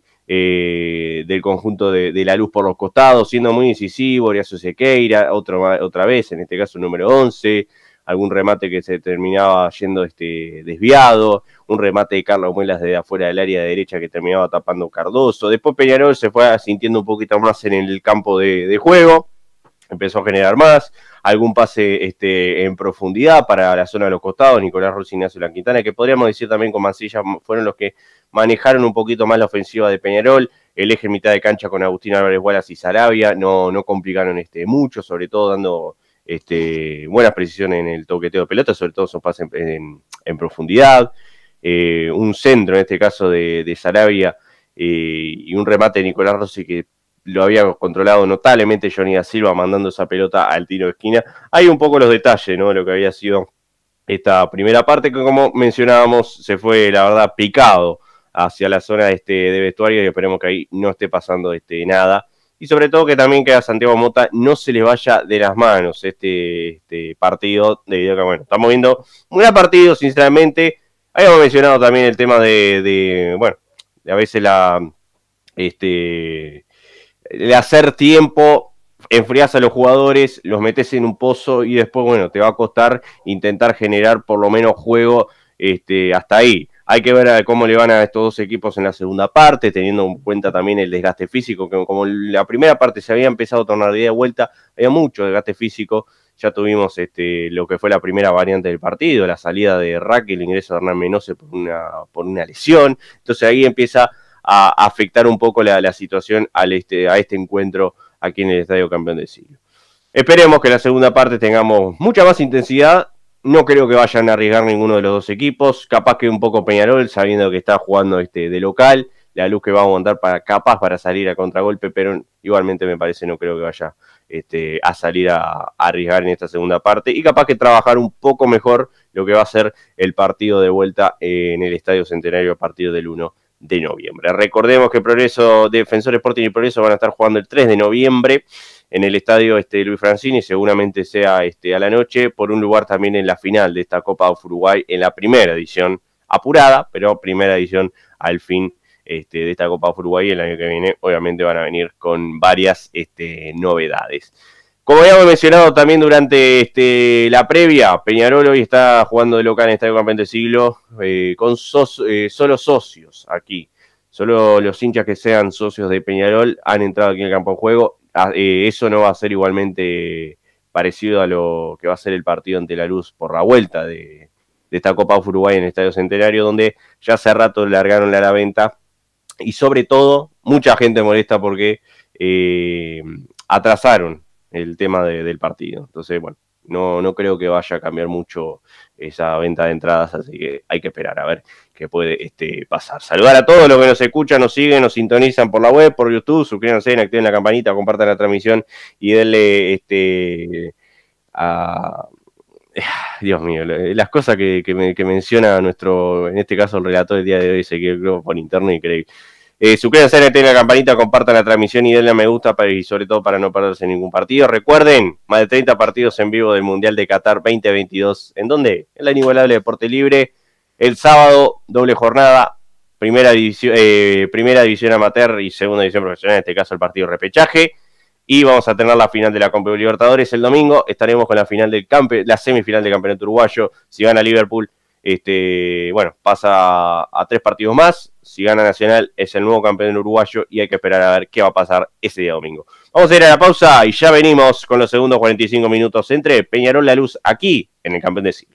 del conjunto de La Luz por los costados, siendo muy incisivo, Horacio Sequeira, otra vez, en este caso número 11, algún remate que se terminaba yendo desviado, un remate de Carlos Muelas desde afuera del área derecha que terminaba tapando Cardoso. Después Peñarol se fue sintiendo un poquito más en el campo de juego, empezó a generar más, algún pase en profundidad para la zona de los costados, Nicolás Rossi y Ignacio La Quintana, que podríamos decir también con Mancilla fueron los que manejaron un poquito más la ofensiva de Peñarol. El eje en mitad de cancha con Agustín Álvarez Wallace y Sarabia no complicaron mucho, sobre todo dando buenas precisiones en el toqueteo de pelota, sobre todo esos pases en profundidad. Un centro, en este caso de Sarabia, y un remate de Nicolás Rossi que lo había controlado notablemente Johnny da Silva, mandando esa pelota al tiro de esquina. Hay un poco los detalles, ¿no? Lo que había sido esta primera parte, que como mencionábamos, se fue, la verdad, picado hacia la zona de vestuario, y esperemos que ahí no esté pasando nada. Y sobre todo que también que a Santiago Mota no se le vaya de las manos este partido, debido a que, bueno, estamos viendo un gran partido, sinceramente. Habíamos mencionado también el tema de a veces de hacer tiempo, enfriás a los jugadores, los metes en un pozo y después, bueno, te va a costar intentar generar por lo menos juego hasta ahí. Hay que ver cómo le van a estos dos equipos en la segunda parte, teniendo en cuenta también el desgaste físico, que como la primera parte se había empezado a tornar de ida y vuelta, había mucho desgaste físico. Ya tuvimos lo que fue la primera variante del partido, la salida de Rack, el ingreso de Hernán Menose por una lesión. Entonces ahí empieza a afectar un poco la situación a este encuentro aquí en el Estadio Campeón del Siglo. Esperemos que en la segunda parte tengamos mucha más intensidad. No creo que vayan a arriesgar ninguno de los dos equipos. Capaz que un poco Peñarol, sabiendo que está jugando de local. La Luz que va a aguantar capaz para salir a contragolpe, pero igualmente me parece, no creo que vaya a salir a arriesgar en esta segunda parte. Y capaz que trabajar un poco mejor lo que va a ser el partido de vuelta en el Estadio Centenario a partir del 1 de noviembre. Recordemos que Defensor Sporting y Progreso van a estar jugando el 3 de noviembre en el estadio Luis Francini, seguramente sea a la noche, por un lugar también en la final de esta Copa of Uruguay, en la primera edición apurada, pero primera edición al fin de esta Copa of Uruguay. El año que viene obviamente van a venir con varias novedades. Como habíamos mencionado también durante la previa, Peñarol hoy está jugando de local en el Estadio Campeón del Siglo con solo socios aquí. Solo los hinchas que sean socios de Peñarol han entrado aquí en el campo de juego. Eso no va a ser igualmente parecido a lo que va a ser el partido ante La Luz por la vuelta de esta Copa of Uruguay en el Estadio Centenario, donde ya hace rato largaron la venta. Y sobre todo, mucha gente molesta porque atrasaron el tema del partido. Entonces, bueno, no creo que vaya a cambiar mucho esa venta de entradas, así que hay que esperar a ver qué puede pasar. Saludar a todos los que nos escuchan, nos siguen, nos sintonizan por la web, por YouTube, suscríbanse, activen la campanita, compartan la transmisión y denle Dios mío, las cosas que menciona nuestro, en este caso el relator del día de hoy, Ezequiel Cruz, por interno, increíble. Suscríbanse, activen la campanita, compartan la transmisión y denle a me gusta y sobre todo para no perderse ningún partido. Recuerden, más de 30 partidos en vivo del Mundial de Qatar 2022. ¿En dónde? En la inigualable Deporte Libre. El sábado, doble jornada, primera división amateur y segunda división profesional, en este caso el partido repechaje. Y vamos a tener la final de la Copa Libertadores el domingo. Estaremos con la final la semifinal del campeonato uruguayo. Si gana Liverpool, pasa a 3 partidos más. Si gana Nacional, es el nuevo campeón uruguayo y hay que esperar a ver qué va a pasar ese día domingo. Vamos a ir a la pausa y ya venimos con los segundos 45 minutos entre Peñarol La Luz aquí en el Campeón del Siglo.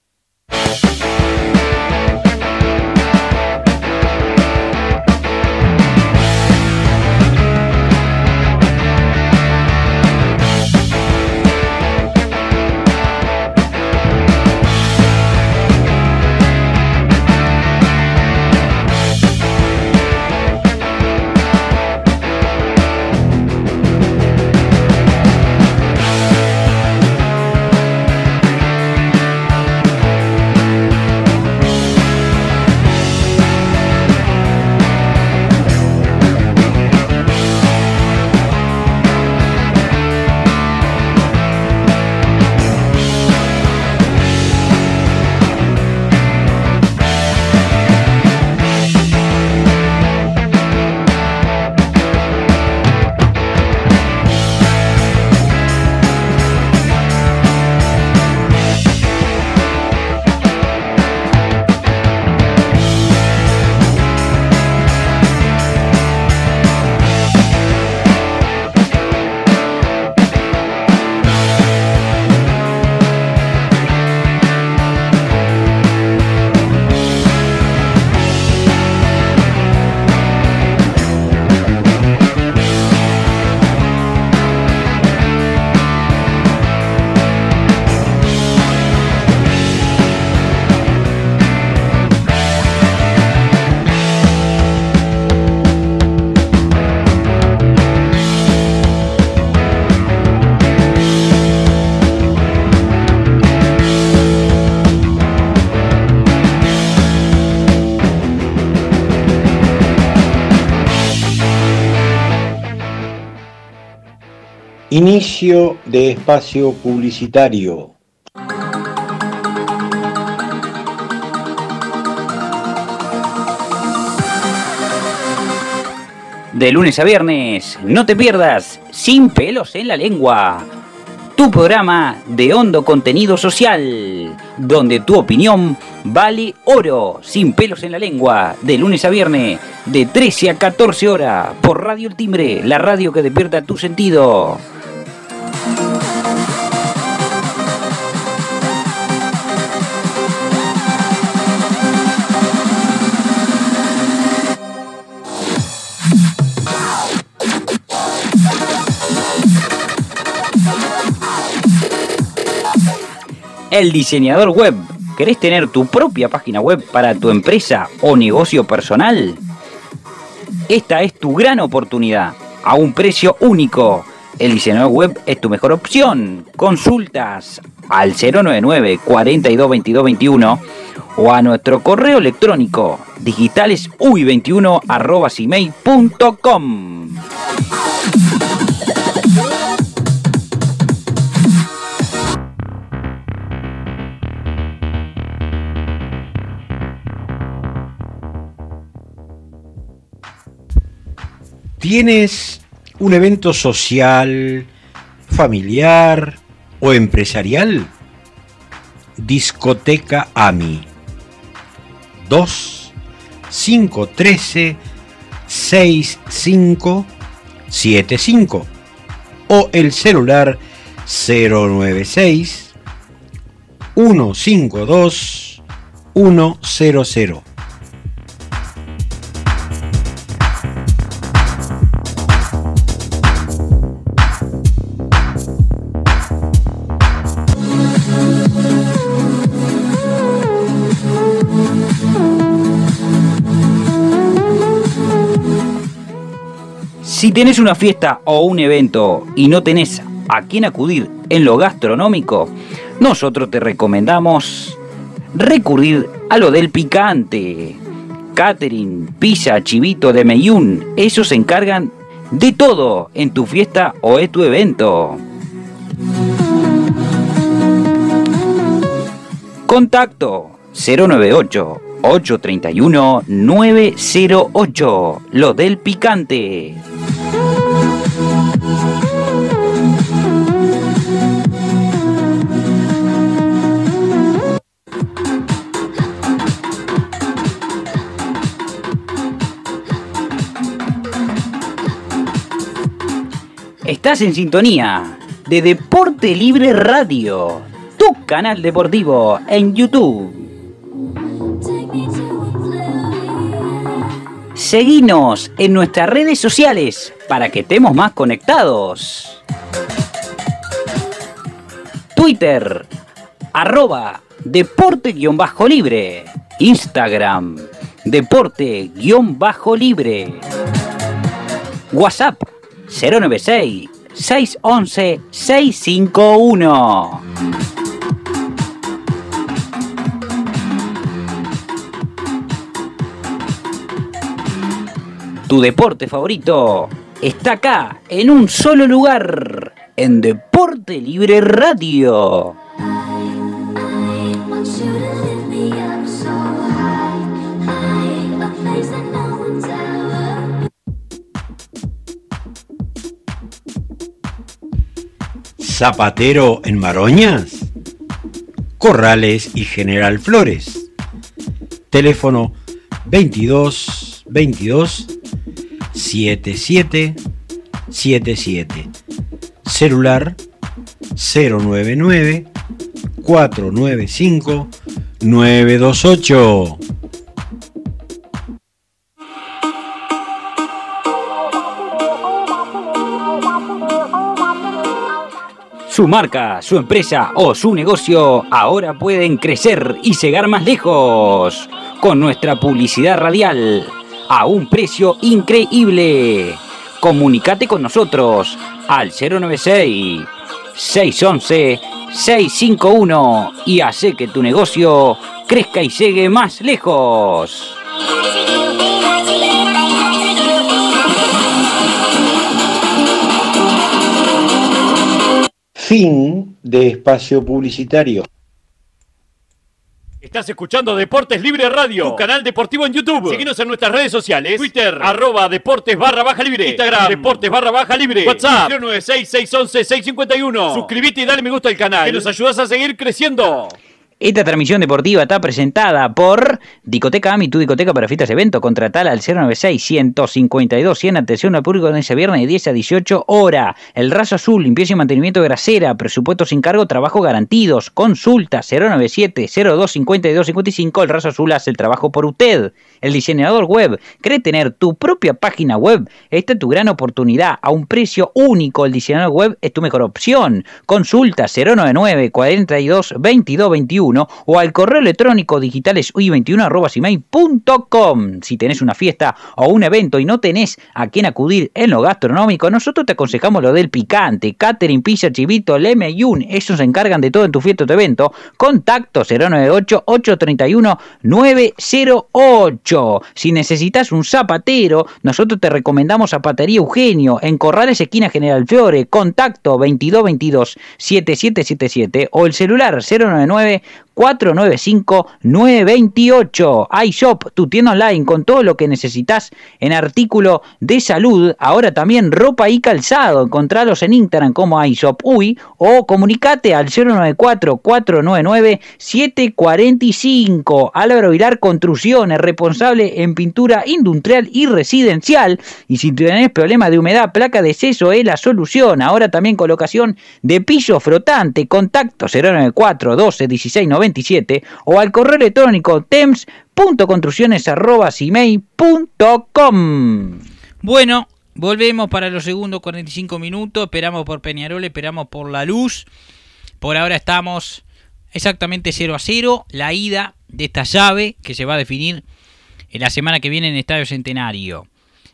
Inicio de espacio publicitario. De lunes a viernes, no te pierdas Sin Pelos en la Lengua, tu programa de hondo contenido social, donde tu opinión vale oro. Sin Pelos en la Lengua, de lunes a viernes, de 13 a 14 horas, por Radio El Timbre, la radio que despierta tu sentido. El diseñador web. ¿Querés tener tu propia página web para tu empresa o negocio personal? Esta es tu gran oportunidad, a un precio único. El diseñador web es tu mejor opción. Consultas al 099 42 22 21 o a nuestro correo electrónico digitalesuy21@gmail.com. ¿Tienes un evento social, familiar o empresarial? Discoteca AMI 2 513 6575 o el celular 096 152 100. Si tenés una fiesta o un evento y no tenés a quién acudir en lo gastronómico, nosotros te recomendamos recurrir a lo del picante. Catering, pizza, chivito de Meyún, ellos se encargan de todo en tu fiesta o en tu evento. Contacto 098-831-908, lo del picante. Estás en sintonía de Deporte Libre Radio, tu canal deportivo en YouTube. Seguinos en nuestras redes sociales para que estemos más conectados. Twitter, @deporte_libre. Instagram, deporte_libre. WhatsApp 096-611-651. Tu deporte favorito está acá, en un solo lugar, en Deporte Libre Radio. Zapatero en Maroñas, Corrales y General Flores. Teléfono 22 22 77 77. Celular 099 495 928. Su marca, su empresa o su negocio ahora pueden crecer y llegar más lejos con nuestra publicidad radial a un precio increíble. Comunicate con nosotros al 096-611-651 y hace que tu negocio crezca y llegue más lejos. Fin de espacio publicitario. Estás escuchando Deportes Libre Radio, tu canal deportivo en YouTube. Síguenos en nuestras redes sociales. Twitter, @deportes_libre. Instagram, deportes_libre. WhatsApp, 096-611-651. Suscríbete y dale me gusta al canal, que nos ayudas a seguir creciendo. Esta transmisión deportiva está presentada por Discoteca AMI, tu discoteca para fiestas y eventos. Contratala al 096-152-100. Atención al público de ese viernes de 10 a 18 horas. El Raso Azul, limpieza y mantenimiento de grasera. Presupuesto sin cargo, trabajo garantidos. Consulta 097-025255. El Raso Azul hace el trabajo por usted. El diseñador web, ¿cree tener tu propia página web? Esta es tu gran oportunidad a un precio único. El diseñador web es tu mejor opción. Consulta 099-42-2221 o al correo electrónico digitalesuy21@gmail.com. Si tenés una fiesta o un evento y no tenés a quién acudir en lo gastronómico, nosotros te aconsejamos lo del picante. Catering, pizza, chivito, leme y ellos se encargan de todo en tu fiesta o tu evento. Contacto 098-831-908. Si necesitas un zapatero, nosotros te recomendamos Zapatería Eugenio en Corrales, esquina General Flores. Contacto 2222-7777 o el celular 099-495-928. iShop, tu tienda online con todo lo que necesitas en artículo de salud. Ahora también ropa y calzado. Encontralos en Instagram como iShop Uy o comunicate al 094-499-745. Álvaro Vilar Construcciones, responsable en pintura industrial y residencial. Y si tenés problemas de humedad, placa de seso es la solución. Ahora también colocación de piso flotante. Contacto 094-12-1697 o al correo electrónico temps.construcciones@gmail.com. Bueno, volvemos para los segundos 45 minutos. Esperamos por Peñarol, esperamos por La Luz. Por ahora estamos exactamente 0-0. La ida de esta llave que se va a definir en la semana que viene en Estadio Centenario.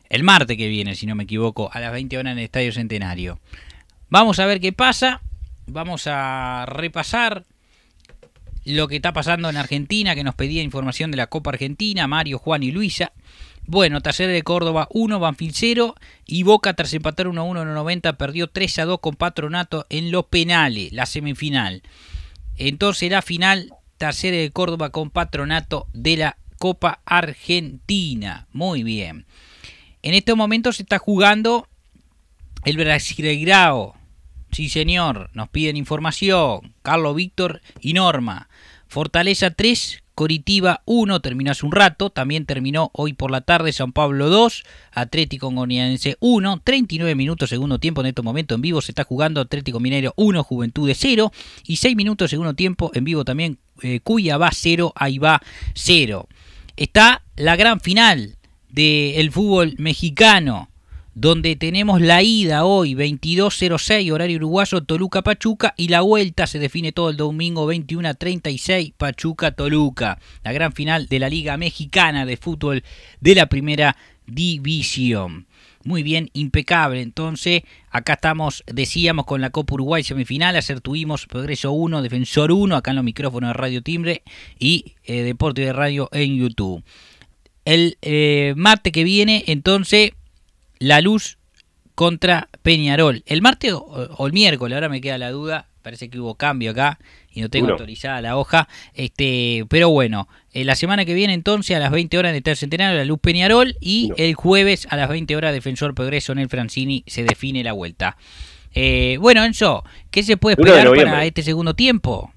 el martes que viene, si no me equivoco, a las 20 horas en el Estadio Centenario. Vamos a ver qué pasa. Vamos a repasar lo que está pasando en Argentina, que nos pedía información de la Copa Argentina, Mario, Juan y Luisa. Bueno, Talleres de Córdoba 1, Banfield 0, y Boca tras empatar 1-1 en los 90 perdió 3-2 con Patronato en los penales, la semifinal. Entonces la final, Talleres de Córdoba con Patronato de la Copa Argentina. Muy bien. En estos momentos se está jugando el Brasileirao. Sí, señor, nos piden información. Carlos, Víctor y Norma. Fortaleza 3, Coritiba 1, terminó hace un rato. También terminó hoy por la tarde San Pablo 2, Atlético Goianiense 1. 39 minutos segundo tiempo en estos momentos en vivo. Se está jugando Atlético Mineiro 1, Juventudes 0. Y 6 minutos segundo tiempo en vivo también Cuiabá 0, Aibá 0. Está la gran final del fútbol mexicano, donde tenemos la ida hoy, 22:06, horario uruguayo, Toluca-Pachuca, y la vuelta se define todo el domingo, 21:36, Pachuca-Toluca. La gran final de la Liga Mexicana de Fútbol de la Primera División. Muy bien, impecable. Entonces, acá estamos, decíamos, con la Copa Uruguay semifinal. Ayer tuvimos Progreso 1, Defensor 1, acá en los micrófonos de Radio Timbre y Deporte de Radio en YouTube. El martes que viene, entonces, La Luz contra Peñarol. ¿El martes o el miércoles? Ahora me queda la duda. Parece que hubo cambio acá y no tengo autorizada la hoja. Pero bueno, la semana que viene entonces a las 20 horas en el Estadio Centenario, La Luz Peñarol, y el jueves a las 20 horas Defensor Progreso en el Francini se define la vuelta. Bueno, Enzo, ¿qué se puede esperar para este segundo tiempo?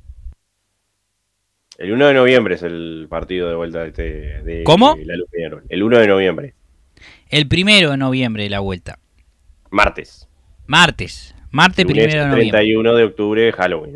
El 1 de noviembre es el partido de vuelta de ¿Cómo? La Luz Peñarol. El 1 de noviembre. El 1 de noviembre de la vuelta. Martes. Martes 1 de noviembre. 31 de octubre, Halloween.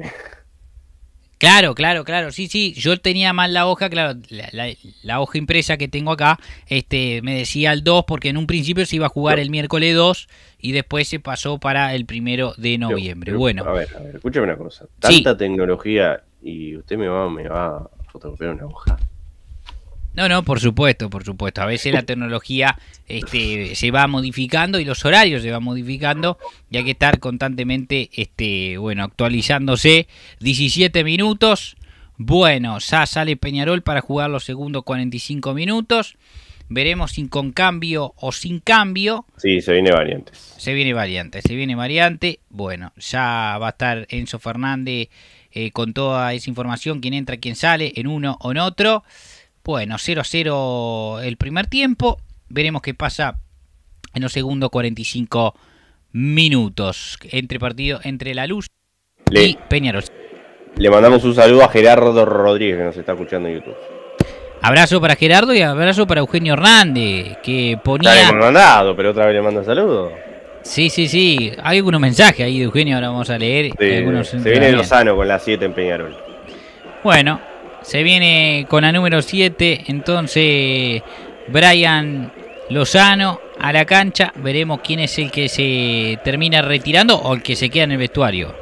Claro. Sí. Yo tenía mal la hoja, claro. La hoja impresa que tengo acá me decía el 2 porque en un principio se iba a jugar el miércoles 2 y después se pasó para el 1 de noviembre. Bueno. A ver, escúchame una cosa. Tanta tecnología y usted me va a fotocopiar una hoja. No, por supuesto. A veces la tecnología se va modificando y los horarios se van modificando y hay que estar constantemente actualizándose. 17 minutos. Bueno, ya sale Peñarol para jugar los segundos 45 minutos. Veremos si con cambio o sin cambio. Sí, se viene variante. Se viene variante. Bueno, ya va a estar Enzo Fernández con toda esa información, quién entra, quién sale, en uno o en otro. Bueno, 0-0 el primer tiempo. Veremos qué pasa en los segundos 45 minutos. Entre La Luz y Peñarol. Le mandamos un saludo a Gerardo Rodríguez, que nos está escuchando en YouTube. Abrazo para Gerardo y abrazo para Eugenio Hernández, que ponía... Ya le hemos mandado, pero otra vez le mando saludos. Sí. Hay algunos mensajes ahí de Eugenio, ahora vamos a leer. Se viene Lozano con la 7 en Peñarol. Bueno, se viene con la número 7, entonces Brian Lozano a la cancha. Veremos quién es el que se termina retirando o el que se queda en el vestuario.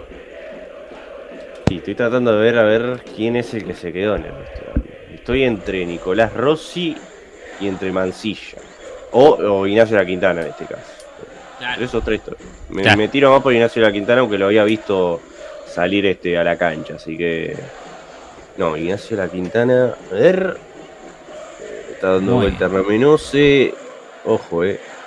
Sí, estoy tratando de ver quién es el que se quedó en el vestuario. Estoy entre Nicolás Rossi y entre Mancilla. O Ignacio La Quintana en este caso. Claro. Esos tres. Me tiro más por Ignacio La Quintana, aunque lo había visto salir a la cancha. Así que... No, Ignacio La Quintana, a ver, está dando vuelta Ramenose. Ojo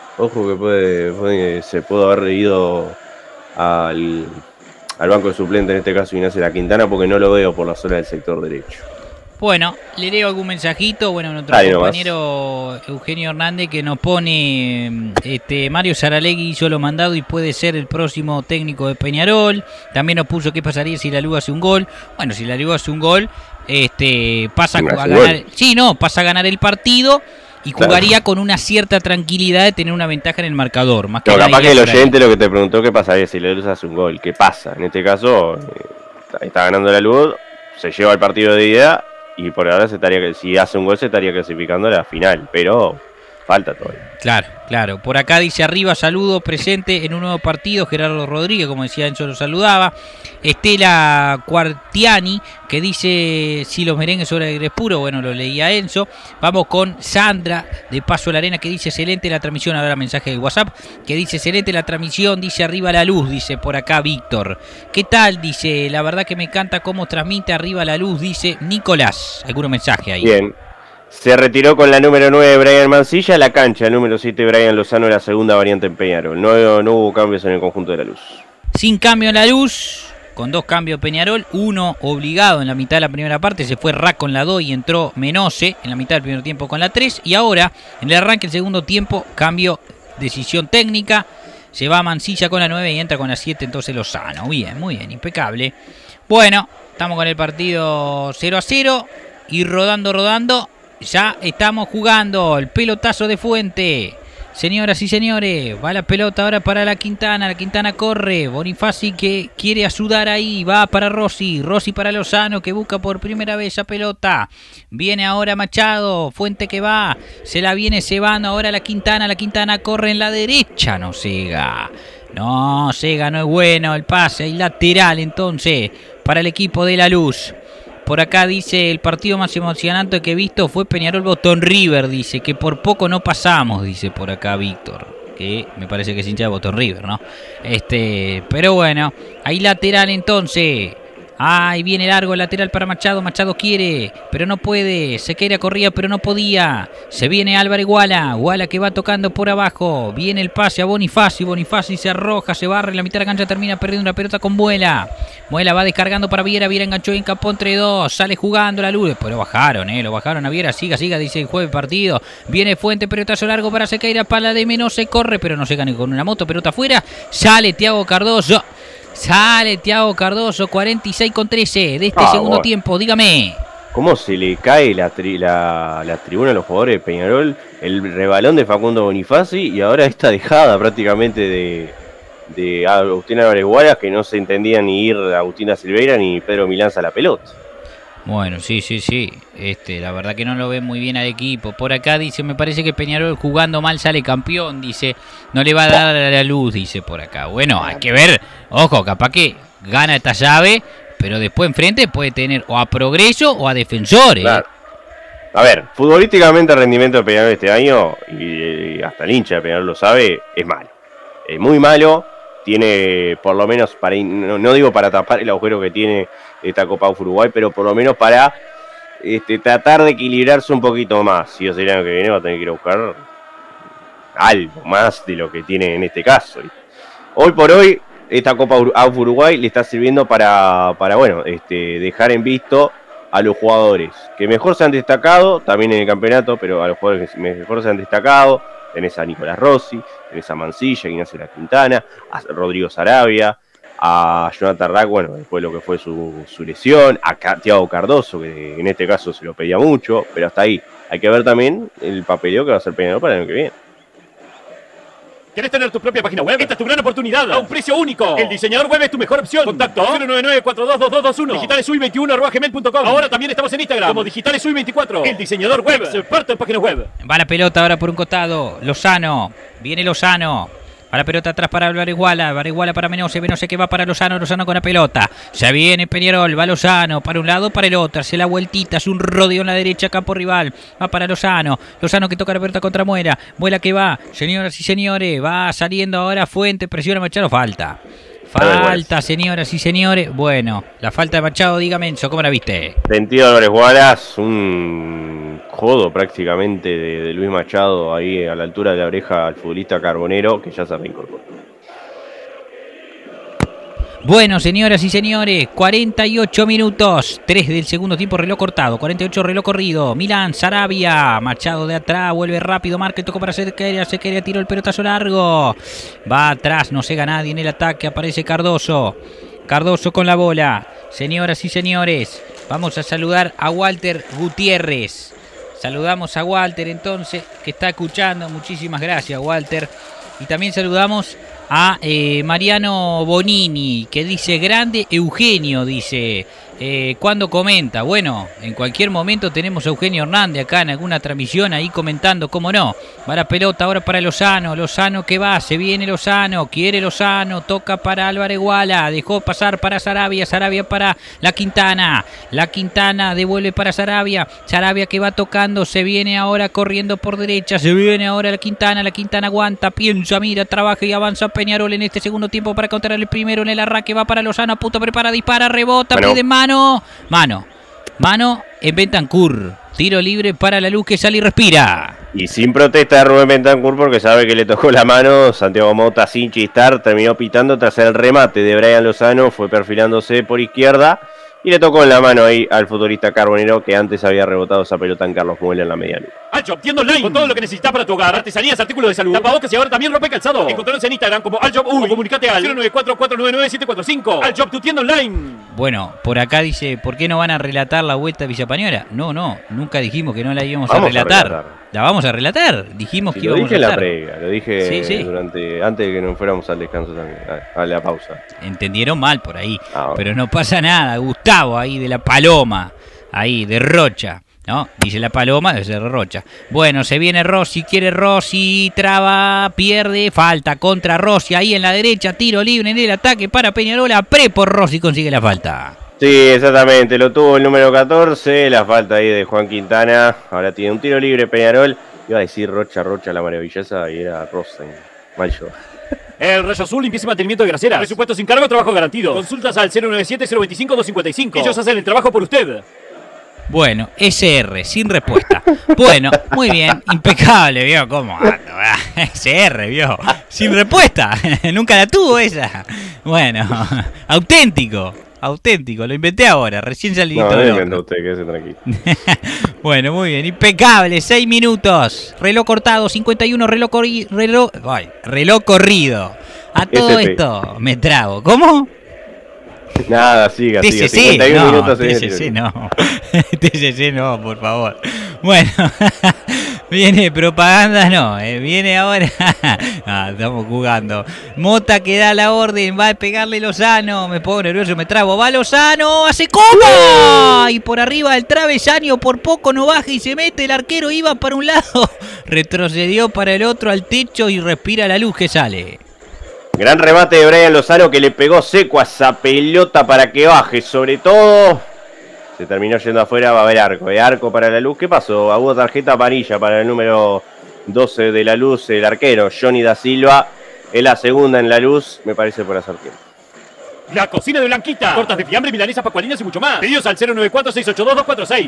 que se puede haber ido al banco de suplente, en este caso Ignacio La Quintana, porque no lo veo por la zona del sector derecho. Bueno, le leo algún mensajito. Bueno, nuestro compañero Eugenio Hernández, que nos pone Mario Saralegui hizo lo mandado y puede ser el próximo técnico de Peñarol. También nos puso qué pasaría si la Luz hace un gol. Bueno, si la Luz hace un gol, pasa a ganar. Sí, pasa a ganar el partido y jugaría con una cierta tranquilidad de tener una ventaja en el marcador. Más que capaz que el oyente lo que te preguntó qué pasaría si la Luz hace un gol. ¿Qué pasa? En este caso, está ganando la Luz, se lleva el partido de ida. Y por ahora si hace un gol se estaría clasificando a la final, pero falta todavía. Claro, claro. Por acá dice arriba, saludo, presente en un nuevo partido. Gerardo Rodríguez, como decía Enzo, lo saludaba. Estela Cuartiani, que dice si los merengues sobre aire puro. Bueno, lo leía Enzo. Vamos con Sandra, de Paso a la Arena, que dice excelente la transmisión. Ahora mensaje de WhatsApp, que dice excelente la transmisión. Dice arriba la luz, dice por acá Víctor. ¿Qué tal? Dice, la verdad que me encanta cómo transmite arriba la luz, dice Nicolás. ¿Alguno mensaje ahí? Bien. Se retiró con la número 9 Brian Mancilla, la cancha número 7 Brian Lozano, la segunda variante en Peñarol. No hubo cambios en el conjunto de la luz. Sin cambio en la luz, con 2 cambios Peñarol, uno obligado en la mitad de la primera parte, se fue Rack con la 2 y entró Menose en la mitad del primer tiempo con la 3. Y ahora, en el arranque del segundo tiempo, cambio, decisión técnica, se va Mancilla con la 9 y entra con la 7, entonces Lozano. Bien, muy bien, impecable. Bueno, estamos con el partido 0-0 y rodando. Ya estamos jugando el pelotazo de Fuente. Señoras y señores, va la pelota ahora para la Quintana corre. Bonifaci que quiere ayudar ahí, va para Rossi para Lozano que busca por primera vez esa pelota. Viene ahora Machado, Fuente que va, se la viene cebando ahora la Quintana corre en la derecha, no Sega. No es bueno el pase, hay lateral entonces para el equipo de la Luz. Por acá dice, el partido más emocionante que he visto fue Peñarol Boston River, dice, que por poco no pasamos, dice por acá Víctor, que me parece que es hincha de Boston River, ¿no? Pero bueno, hay lateral entonces. Ahí viene largo el lateral para Machado. Machado quiere, pero no puede. Sequeira corría, pero no podía. Se viene Álvaro Guala que va tocando por abajo. Viene el pase a Bonifaci. Bonifaci se arroja, se barre. En la mitad de la cancha termina perdiendo una pelota con Muela. Muela va descargando para Viera. Viera enganchó y encapó entre dos. Sale jugando la Luz. Después lo bajaron a Viera. Siga, dice el jueves partido. Viene Fuente, pelotazo largo para Sequeira. Para de menos, se corre, pero no se gana con una moto. Pelota afuera. Sale Thiago Cardoso. 46:13 de este segundo tiempo, dígame. ¿Cómo se le cae la tribuna a los jugadores de Peñarol? El rebalón de Facundo Bonifaci y ahora esta dejada prácticamente de Agustín Álvarez Guaras, que no se entendía ni ir a Agustina Silveira ni Pedro Milanza a la pelota. Bueno, sí. La verdad que no lo ve muy bien al equipo. Por acá dice, me parece que Peñarol jugando mal sale campeón, dice, no le va a dar a la Luz, dice por acá. Bueno, hay que ver, ojo, capaz que gana esta llave, pero después enfrente puede tener o a Progreso o a Defensores. Claro. A ver, futbolísticamente el rendimiento de Peñarol este año, y hasta el hincha de Peñarol lo sabe, es malo. Es muy malo. Tiene, por lo menos, no digo para tapar el agujero que tiene esta Copa Uruguay, pero por lo menos para tratar de equilibrarse un poquito más. Si el año que viene va a tener que ir a buscar algo más de lo que tiene en este caso. Hoy por hoy, esta Copa Uruguay le está sirviendo para dejar en visto a los jugadores que mejor se han destacado, también en el campeonato, pero a los jugadores que mejor se han destacado. Tenés a Nicolás Rossi, tenés a Mancilla, Ignacio La Quintana, a Rodrigo Sarabia, a Jonathan Rack, bueno, después de lo que fue su lesión, a Thiago Cardoso, que en este caso se lo pedía mucho, pero hasta ahí. Hay que ver también el papeleo que va a hacer Peñarol para el año que viene. ¿Querés tener tu propia página web? Esta es tu gran oportunidad, a un precio único. El diseñador web es tu mejor opción. Contacto 099-422221. Digitalesui21@gmail.com. Ahora también estamos en Instagram como Digitalesui24. El diseñador web, experto en páginas web. Va la pelota ahora por un costado. Lozano, viene Lozano. Va la pelota atrás para Álvaro Iguala para Menose que va para Lozano con la pelota. Se viene Peñarol, va Lozano, para un lado, para el otro, hace la vueltita, hace un rodeo en la derecha, campo rival. Va para Lozano que toca la pelota contra Muela que va, señoras y señores, va saliendo ahora Fuente, presiona Machado, falta, señoras y señores. Bueno, la falta de Machado, dígame Enzo, ¿cómo la viste? Sentido Álvarez Guaras, un jodo prácticamente de Luis Machado ahí a la altura de la oreja al futbolista Carbonero, que ya se reincorporó. Bueno, señoras y señores, 48 minutos, 3 del segundo tiempo, reloj cortado, 48 reloj corrido. Milán, Sarabia, Machado de atrás, vuelve rápido, marca y tocó para Sequeira, tiró el pelotazo largo. Va atrás, no llega nadie en el ataque, aparece Cardoso con la bola. Señoras y señores, vamos a saludar a Walter Gutiérrez. Saludamos a Walter entonces, que está escuchando, muchísimas gracias Walter. Y también saludamos a Mariano Bonini, que dice, grande Eugenio, dice cuando comenta, bueno, en cualquier momento tenemos a Eugenio Hernández acá en alguna transmisión ahí comentando, cómo no, va la pelota ahora para Lozano, Lozano que va, se viene Lozano, quiere Lozano, toca para Álvaro Iguala, dejó pasar para Sarabia, Sarabia para La Quintana devuelve para Sarabia que va tocando, se viene ahora corriendo por derecha, se viene ahora La Quintana aguanta, piensa, mira, trabaja y avanza Peñarol en este segundo tiempo para contraer el primero en el arranque, va para Lozano, a punto, prepara, dispara, rebota, pide mano en Bentancur, tiro libre para la Luz que sale y respira. Y sin protesta de Rubén Bentancur porque sabe que le tocó la mano, Santiago Mota sin chistar, terminó pitando tras el remate de Brian Lozano, fue perfilándose por izquierda y le tocó en la mano ahí al futbolista Carbonero que antes había rebotado esa pelota en Carlos Muela en la mediana. Alshop, tienda online con todo lo que necesitas para tu hogar, artesanías, artículos de salud, tapabocas y ahora también ropa y calzado. Encontranos en Instagram como Alshop o comunicate al 094-499-745. Alshop, tu tienda online. Bueno, por acá dice, ¿por qué no van a relatar la vuelta a Villa Pañuela? No, nunca dijimos que no la íbamos a relatar. La vamos a relatar, dijimos que íbamos a relatar. Lo dije en la previa, lo dije antes de que nos fuéramos al descanso también, a la pausa. Entendieron mal por ahí, pero no pasa nada. Gustavo ahí de la Paloma, ahí de Rocha, ¿no? Dice la Paloma, debe ser Rocha. Bueno, se viene Rossi, quiere Rossi, traba, pierde, falta contra Rossi, ahí en la derecha, tiro libre en el ataque para Peñarol, por Rossi consigue la falta. Sí, exactamente, lo tuvo el número 14, la falta ahí de Juan Quintana, ahora tiene un tiro libre Peñarol, iba a decir Rocha la maravillosa y era Rosa, mal yo. El Rayo Azul, limpieza y mantenimiento de graseras. Presupuesto sin cargo, trabajo garantido. Consultas al 097-025-255. Ellos hacen el trabajo por usted. Bueno, SR, sin respuesta. Bueno, muy bien, impecable, vio cómo ando. SR, vio, sin respuesta. Nunca la tuvo esa. Bueno, auténtico, lo inventé ahora, recién salidito. No, lo inventó usted, quédese tranquilo. Bueno, muy bien, impecable, 6 minutos. Reloj cortado, 51, reloj corrido. A todo esto me trago. ¿Cómo? Nada, siga. 51 minutos. TCC no. TCC no, por favor. Bueno, viene propaganda, no. Viene ahora. Estamos jugando. Mota que da la orden, va a pegarle Lozano. Me pongo nervioso, me trabo. Va Lozano, hace copa. Y por arriba del travesaño, por poco no baja y se mete. El arquero iba para un lado, retrocedió para el otro al techo y respira la luz que sale. Gran remate de Brian Lozano que le pegó seco a esa pelota para que baje. Sobre todo, se terminó yendo afuera, va a haber arco. Arco para la Luz. ¿Qué pasó? Hubo tarjeta amarilla para el número 12 de la Luz, el arquero, Johnny da Silva. Es la segunda en la Luz, me parece por hacer tiempo. La cocina de Blanquita. Tortas de fiambre, milanesas, pascualinas y mucho más. Pedidos al 094-682-246.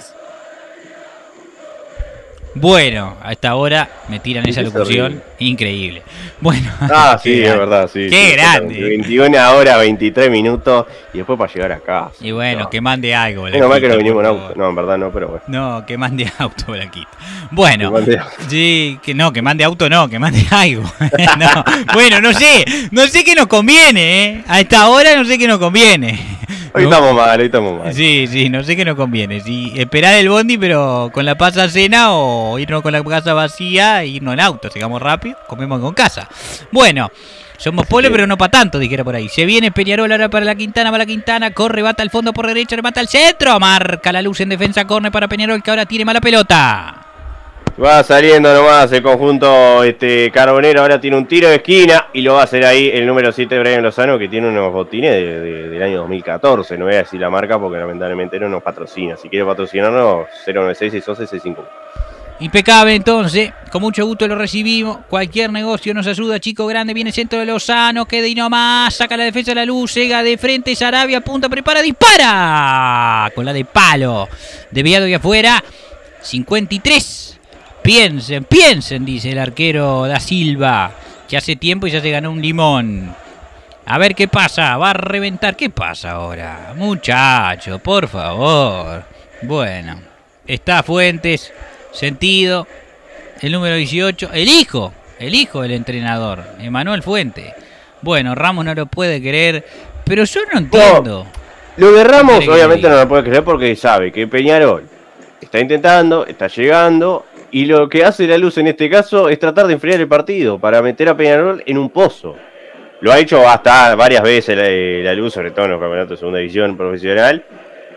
Bueno, a esta hora me tiran esa locución, increíble. Bueno. Sí, es verdad, sí. Qué grande. 21 horas, 23 minutos y después para llegar acá. Y bueno, que mande algo, Blanquito. Mal que no vinimos en auto. No, en verdad no, pero bueno. No, que mande auto, Blanquito. Bueno, sí, que mande auto no, que mande algo. No. Bueno, no sé qué nos conviene, A esta hora no sé qué nos conviene. Hoy estamos mal. Sí, no sé qué nos conviene. Si esperar el bondi, pero con la pasa cena o irnos con la casa vacía e irnos en auto. Llegamos rápido, comemos con casa. Bueno, somos pueblo, pero no para tanto, dijera por ahí. Se viene Peñarol ahora para la Quintana, corre, bata al fondo por derecha, remata al centro, marca la Luz en defensa, corre para Peñarol que ahora tiene mala pelota. Va saliendo nomás el conjunto Carbonero, ahora tiene un tiro de esquina y lo va a hacer ahí el número 7 Brian Lozano, que tiene unos botines del año 2014, no voy a decir la marca porque lamentablemente no nos patrocina. Si quiere patrocinarnos, 096-611-651. Impecable entonces, con mucho gusto lo recibimos. Cualquier negocio nos ayuda, chico grande. Viene el centro de Lozano, queda y nomás, saca la defensa de la Luz, llega de frente, Sarabia, punta, prepara, dispara. Con la de palo, desviado y afuera, 53. Piensen, dice el arquero da Silva, que hace tiempo ya se ganó un limón. A ver qué pasa, va a reventar. ¿Qué pasa ahora? Muchacho, por favor. Bueno, está Fuentes, sentido, el número 18, el hijo del entrenador, Emanuel Fuentes. Bueno, Ramos no lo puede creer, pero yo no entiendo. Lo de Ramos obviamente no lo puede creer porque sabe que Peñarol está intentando, está llegando. Y lo que hace la Luz en este caso es tratar de enfriar el partido para meter a Peñarol en un pozo. Lo ha hecho hasta varias veces la Luz, sobre todo en los campeonatos de segunda división profesional.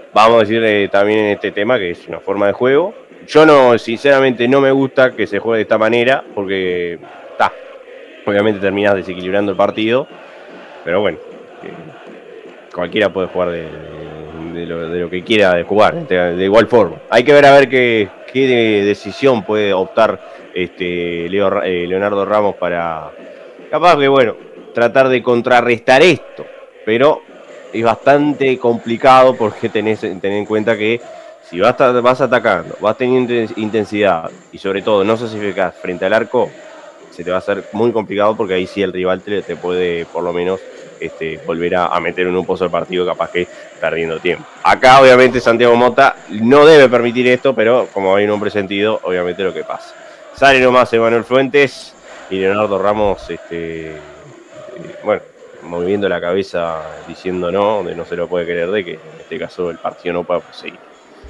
vamos a decir también en este tema que es una forma de juego. Yo sinceramente no me gusta que se juegue de esta manera, porque obviamente terminás desequilibrando el partido, pero bueno, cualquiera puede jugar de lo que quiera de jugar, de igual forma. Hay que ver qué decisión puede optar Leonardo Ramos para, capaz que bueno, tratar de contrarrestar esto, pero es bastante complicado porque tenés en cuenta que si vas atacando, vas teniendo intensidad y sobre todo no sacrificás frente al arco, se te va a hacer muy complicado, porque ahí sí el rival te puede por lo menos volver a meter en un pozo de partido, capaz que perdiendo tiempo. Acá obviamente Santiago Mota no debe permitir esto, pero como hay un hombre sentido, obviamente lo que pasa. Sale nomás Emanuel Fuentes y Leonardo Ramos, bueno, moviendo la cabeza diciendo no, donde no se lo puede creer, de que en este caso el partido no puede proseguir.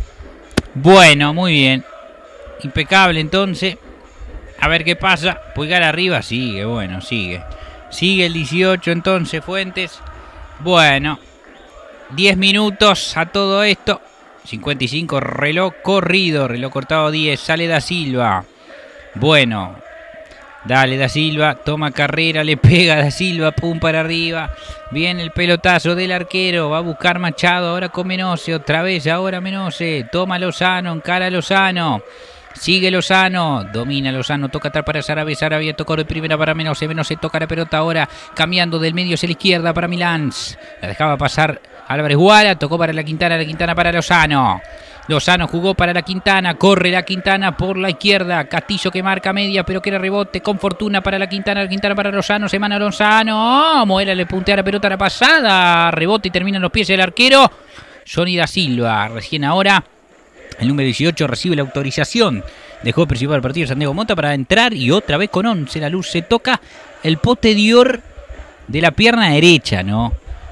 Bueno, muy bien. Impecable entonces. A ver qué pasa. Pulgar arriba, sigue, bueno, sigue. Sigue el 18 entonces, Fuentes. Bueno, 10 minutos a todo esto. 55, reloj corrido, reloj cortado 10. Sale Da Silva. Bueno, dale Da Silva, toma carrera, le pega Da Silva, pum para arriba. Viene el pelotazo del arquero, va a buscar Machado, ahora con Menose, otra vez, ahora Menose. Toma Lozano, encara a Lozano. Sigue Lozano, domina Lozano, toca atrás para Sarabia, Sarabia tocó de primera para Menose, Menose toca la pelota ahora, cambiando del medio hacia la izquierda para Milán. La dejaba pasar Álvarez Guala, tocó para la Quintana para Lozano. Lozano jugó para la Quintana, corre la Quintana por la izquierda, Castillo que marca media, pero quiere rebote con fortuna para la Quintana para Lozano, se manda Lozano, Moera le puntea la pelota a la pasada, rebote y termina en los pies del arquero, Johnny Da Silva, recién ahora. El número 18 recibe la autorización de juego principal del partido de Santiago Mota para entrar y otra vez con 11. La luz se toca el posterior de la pierna derecha, ¿no?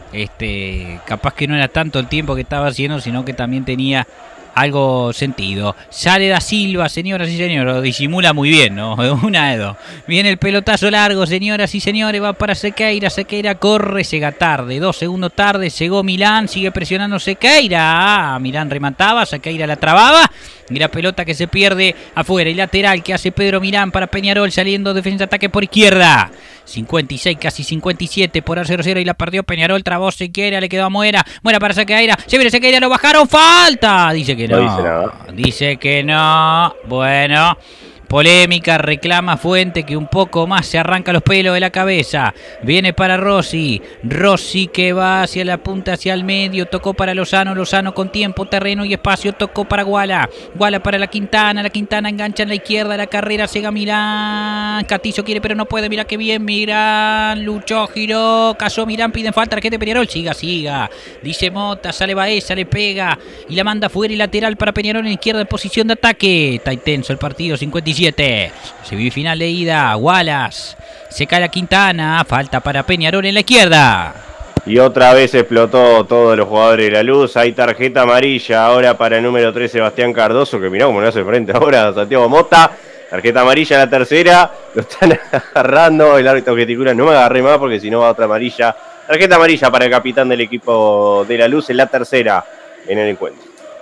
Capaz que no era tanto el tiempo que estaba haciendo, sino que también tenía algo sentido. Sale Da Silva, señoras y señores, lo disimula muy bien, ¿no? Una de dos. Viene el pelotazo largo, señoras y señores, va para Sequeira, Sequeira corre, llega tarde, 2 segundos tarde, llegó Milán, sigue presionando Sequeira, Milán remataba, Sequeira la trababa, y la pelota que se pierde afuera, y lateral que hace Pedro Milán para Peñarol, saliendo defensa-ataque por izquierda. 56, casi 57 por R0-0 y la perdió Peñarol, trabó Sequeira, le quedó a Muera para Sequeira, se viene Sequeira, lo bajaron, falta, dice que no, dice nada. Dice que no, bueno, polémica, reclama Fuente que un poco más se arranca los pelos de la cabeza, viene para Rossi, Rossi que va hacia la punta, hacia el medio, tocó para Lozano, Lozano con tiempo, terreno y espacio, tocó para Guala, Guala para la Quintana engancha en la izquierda, la carrera llega Milán, Castillo quiere pero no puede, mira que bien Milán, luchó, giró, cazó Milán, piden falta, tarjeta de Peñarol, siga, dice Mota, sale Baeza, le pega y la manda fuera y lateral para Peñarol en izquierda en posición de ataque, está intenso el partido, 57. Semifinal de ida, Wallace, se cae la Quintana, falta para Peñarol en la izquierda. Y otra vez explotó todos los jugadores de la luz, hay tarjeta amarilla ahora para el número 3 Sebastián Cardoso, que mirá cómo le hace frente ahora a Santiago Mota, tarjeta amarilla la tercera, lo están agarrando, el árbitro gesticula, no me agarré más porque si no va otra amarilla, tarjeta amarilla para el capitán del equipo de la luz en la tercera en el encuentro.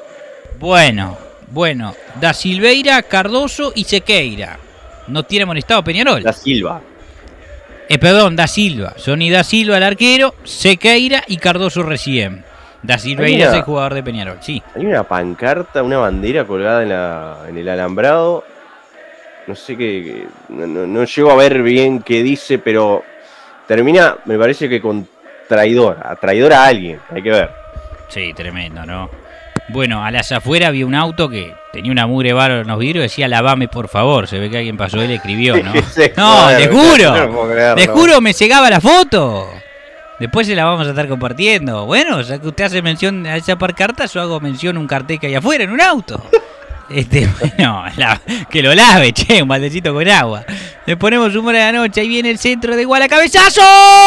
Bueno, Da Silveira, Cardoso y Sequeira. No tiene amonestado Peñarol. Da Silva. Da Silva. Johnny Da Silva, el arquero, Sequeira y Cardoso recién. Da Silveira es el jugador de Peñarol, sí. Hay una pancarta, una bandera colgada en el alambrado. No sé qué. No llego a ver bien qué dice, pero termina, me parece que con traidor a alguien. Hay que ver. Sí, tremendo, ¿no? Bueno, a las afueras había un auto que tenía una mugre barro en los vidrios y decía lavame por favor. Se ve que alguien pasó y le escribió, ¿no? No, te juro, me llegaba la foto. Después se la vamos a estar compartiendo. Bueno, ya que usted hace mención a esa pancarta, yo hago mención a un cartel que hay afuera en un auto. Bueno, que lo lave, che, un baldecito con agua. Le ponemos humor a la noche, ahí viene el centro de Guala, cabezazo,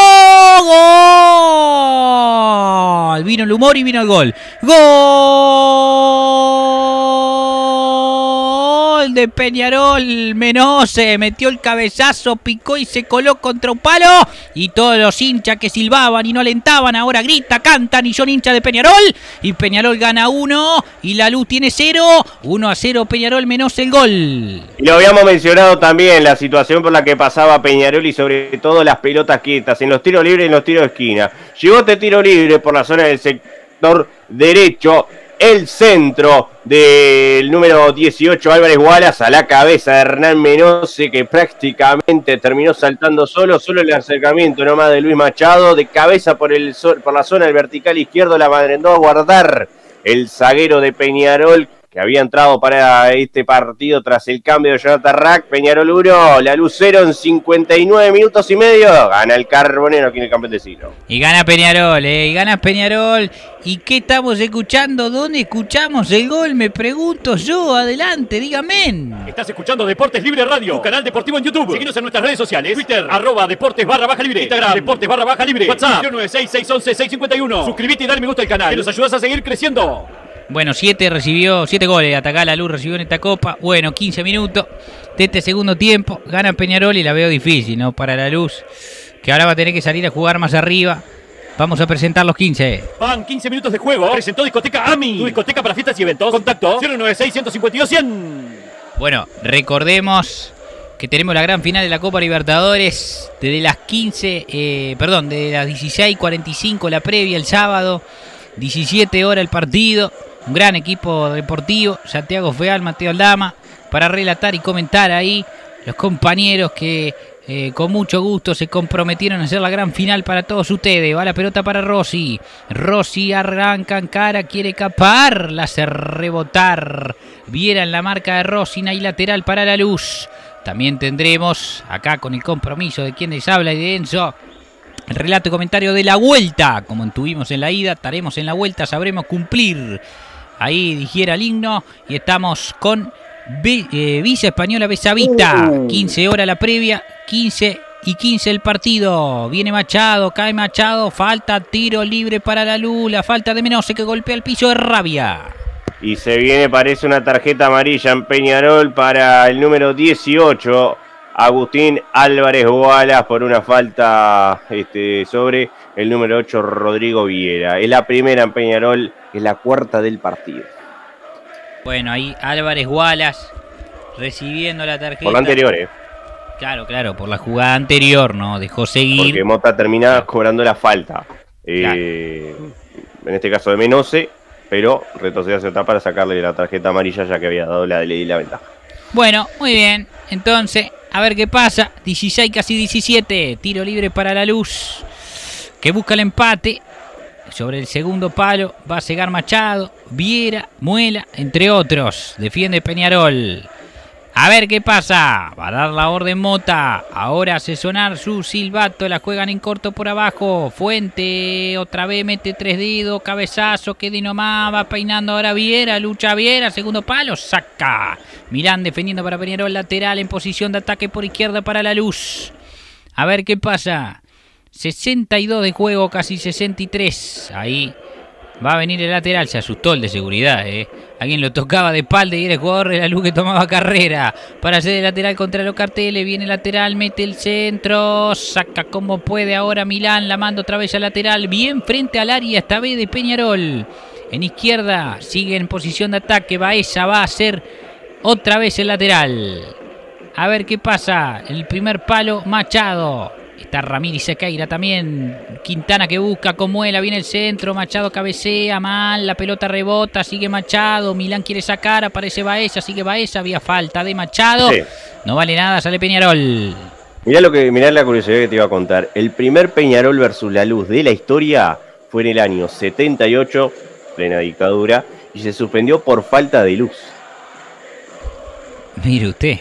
gol. Vino el humor y vino el gol. Gol gol de Peñarol. Menose metió el cabezazo, picó y se coló contra un palo. Y todos los hinchas que silbaban y no alentaban, ahora grita, cantan y son hinchas de Peñarol. Y Peñarol gana 1 y La Luz tiene 0. 1-0 Peñarol, Menose el gol. Y lo habíamos mencionado también, la situación por la que pasaba Peñarol y sobre todo las pelotas quietas, en los tiros libres y en los tiros de esquina. Llegó este tiro libre por la zona del sector derecho, el centro del número 18 Álvarez Wallace a la cabeza de Hernán Menose, que prácticamente terminó saltando solo el acercamiento nomás de Luis Machado, de cabeza por la zona del vertical izquierdo, la mandó a guardar el zaguero de Peñarol, que había entrado para este partido tras el cambio de Jonathan Rack. Peñarol 1, La Luz 0 en 59 minutos y medio. Gana el Carbonero aquí en el campeón de siglo. Y gana Peñarol, y gana Peñarol. ¿Y qué estamos escuchando? ¿Dónde escuchamos el gol? Me pregunto yo. Adelante, dígame. Estás escuchando Deportes Libre Radio, tu canal deportivo en YouTube. Seguinos en nuestras redes sociales. Twitter, @deportes_libre. Instagram, deportes_libre. WhatsApp, 096-611-651. Suscríbete y dale me gusta al canal, que nos ayudas a seguir creciendo. Bueno, 7 goles, Atacá La Luz recibió en esta copa. Bueno, 15 minutos de este segundo tiempo. Gana Peñarol y la veo difícil, ¿no? Para La Luz, que ahora va a tener que salir a jugar más arriba. Vamos a presentar los 15. Van 15 minutos de juego. Presentó Discoteca AMI, tu discoteca para fiestas y eventos. Contacto 096-152-100. Bueno, recordemos que tenemos la gran final de la Copa Libertadores desde las de las 16:45 la previa el sábado, 17 horas el partido. Un gran equipo deportivo, Santiago Feal, Mateo Aldama, para relatar y comentar ahí los compañeros que con mucho gusto se comprometieron a hacer la gran final para todos ustedes. Va la pelota para Rossi. Rossi arranca en cara, quiere escapar, la hace rebotar. Viera en la marca de Rossi, y lateral para La Luz. También tendremos acá con el compromiso de quien les habla y de Enzo, el relato y comentario de la vuelta. Como tuvimos en la ida, estaremos en la vuelta, sabremos cumplir. Ahí dijera el himno y estamos con Villa Española Besavita. 15 horas la previa, 15:15 el partido. Viene Machado, cae Machado, falta, tiro libre para La Luz. La falta de Menose que golpea el piso de rabia. Y se viene, parece una tarjeta amarilla en Peñarol para el número 18, Agustín Álvarez Wallace, por una falta sobre el número 8, Rodrigo Viera. Es la primera en Peñarol, es la cuarta del partido. Bueno, ahí Álvarez Wallace recibiendo la tarjeta. Por la anterior, Claro, por la jugada anterior, ¿no? Dejó seguir. Porque Mota termina cobrando la falta. Claro. En este caso de Menose, pero retrocede hacia atrás para sacarle la tarjeta amarilla, ya que había dado la ventaja. Bueno, muy bien. Entonces, a ver qué pasa. 16, casi 17. Tiro libre para La Luz, que busca el empate. Sobre el segundo palo va a cegar Machado, Viera, Muela, entre otros. Defiende Peñarol. A ver qué pasa. Va a dar la orden Mota. Ahora hace sonar su silbato. La juegan en corto por abajo. Fuente otra vez mete 3 dedos. Cabezazo que nomás va peinando ahora Viera. Lucha Viera. Segundo palo. Saca. Milán defendiendo para Peñarol. Lateral en posición de ataque por izquierda para La Luz. A ver qué pasa. 62 de juego, casi 63. Ahí va a venir el lateral. Se asustó el de seguridad, Alguien lo tocaba de espalda y era el jugador de La Luz que tomaba carrera para hacer el lateral contra los carteles. Viene el lateral, mete el centro, saca como puede ahora Milán, la manda otra vez al lateral, bien frente al área esta vez de Peñarol. En izquierda sigue en posición de ataque. Baeza va a hacer otra vez el lateral. A ver qué pasa. El primer palo, Machado. Está Ramírez Sequeira también. Quintana que busca con Muela. Viene el centro. Machado cabecea mal. La pelota rebota. Sigue Machado. Milán quiere sacar. Aparece Baeza. Sigue Baeza. Había falta de Machado. Sí. No vale nada. Sale Peñarol. Mirá la curiosidad que te iba a contar. El primer Peñarol versus La Luz de la historia fue en el año 78, plena dictadura, y se suspendió por falta de luz. Mire usted.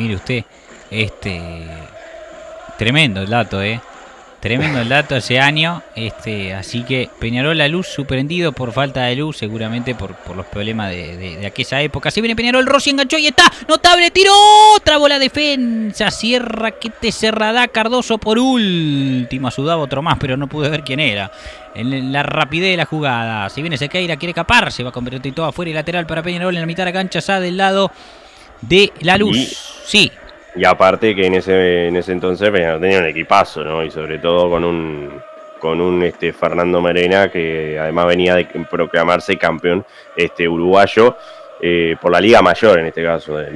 Tremendo el dato, Tremendo el dato ese año. Así que Peñarol La Luz suspendido por falta de luz, seguramente por los problemas de aquella época. Se viene Peñarol, Rossi enganchó y está. Notable tiro. Otra bola defensa. Cierra, que te cerrada Cardoso por último. Sudaba otro más, pero no pude ver quién era. En la rapidez de la jugada. Se viene Sequeira, quiere escapar. Se va a convertir todo afuera y lateral para Peñarol en la mitad de la cancha. Sa del lado de La Luz. Sí. Y aparte que en ese entonces Peñarol tenía un equipazo, ¿no? Y sobre todo con un Fernando Merena, que además venía de proclamarse campeón uruguayo por la Liga Mayor, en este caso, de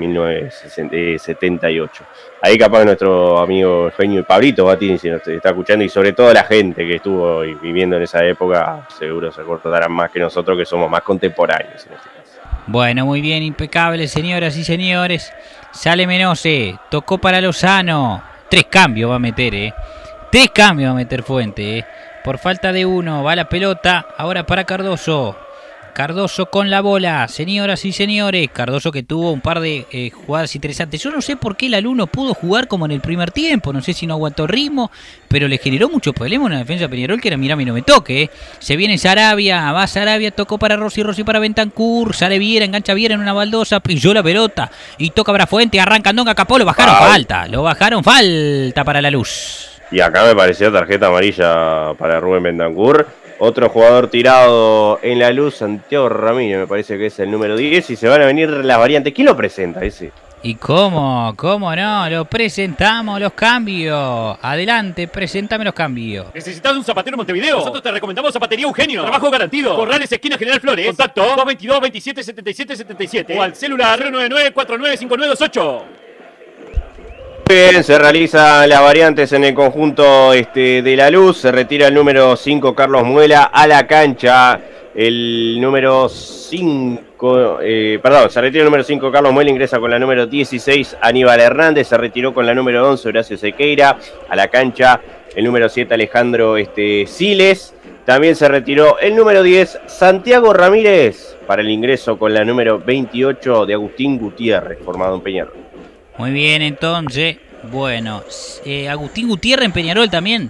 1978. Ahí capaz nuestro amigo Eugenio Pablito Batini, si nos está escuchando, y sobre todo la gente que estuvo viviendo en esa época, seguro se acordarán más que nosotros, que somos más contemporáneos en este caso. Bueno, muy bien, impecable, señoras y señores. Sale Menose, tocó para Lozano. 3 cambios va a meter, 3 cambios va a meter Fuente, Por falta de uno, va la pelota, ahora para Cardoso. Cardoso con la bola, señoras y señores. Cardoso que tuvo un par de jugadas interesantes. Yo no sé por qué el alumno pudo jugar como en el primer tiempo. No sé si no aguantó ritmo, pero le generó mucho problema en la defensa de Peñarol, que era mirame y no me toque. Se viene Sarabia, va Sarabia, tocó para Rossi para Bentancur. Sale Viera, engancha Viera en una baldosa, pilló la pelota y toca para Fuente. Arranca Andonga, Capó, lo bajaron falta. Lo bajaron falta para La Luz. Y acá me pareció tarjeta amarilla para Rubén Bentancur. Otro jugador tirado en La Luz, Santiago Ramírez, me parece que es el número 10, y se van a venir las variantes. ¿Quién lo presenta ese? ¿Y cómo no? Lo presentamos, los cambios. Adelante, preséntame los cambios. ¿Necesitas un zapatero en Montevideo? Nosotros te recomendamos Zapatería Eugenio. Trabajo garantido. Corrales, esquina General Flores. Contacto 222 27 77 77 o al celular 099 495928. Bien, se realizan las variantes en el conjunto de La Luz. Se retira el número 5 Carlos Muela a la cancha. El número 5, se retira el número 5 Carlos Muela, ingresa con la número 16 Aníbal Hernández. Se retiró con la número 11 Horacio Sequeira a la cancha. El número 7 Alejandro Siles. También se retiró el número 10 Santiago Ramírez para el ingreso con la número 28 de Agustín Gutiérrez, formado en Peñarol. Muy bien, entonces, bueno, Agustín Gutiérrez en Peñarol también.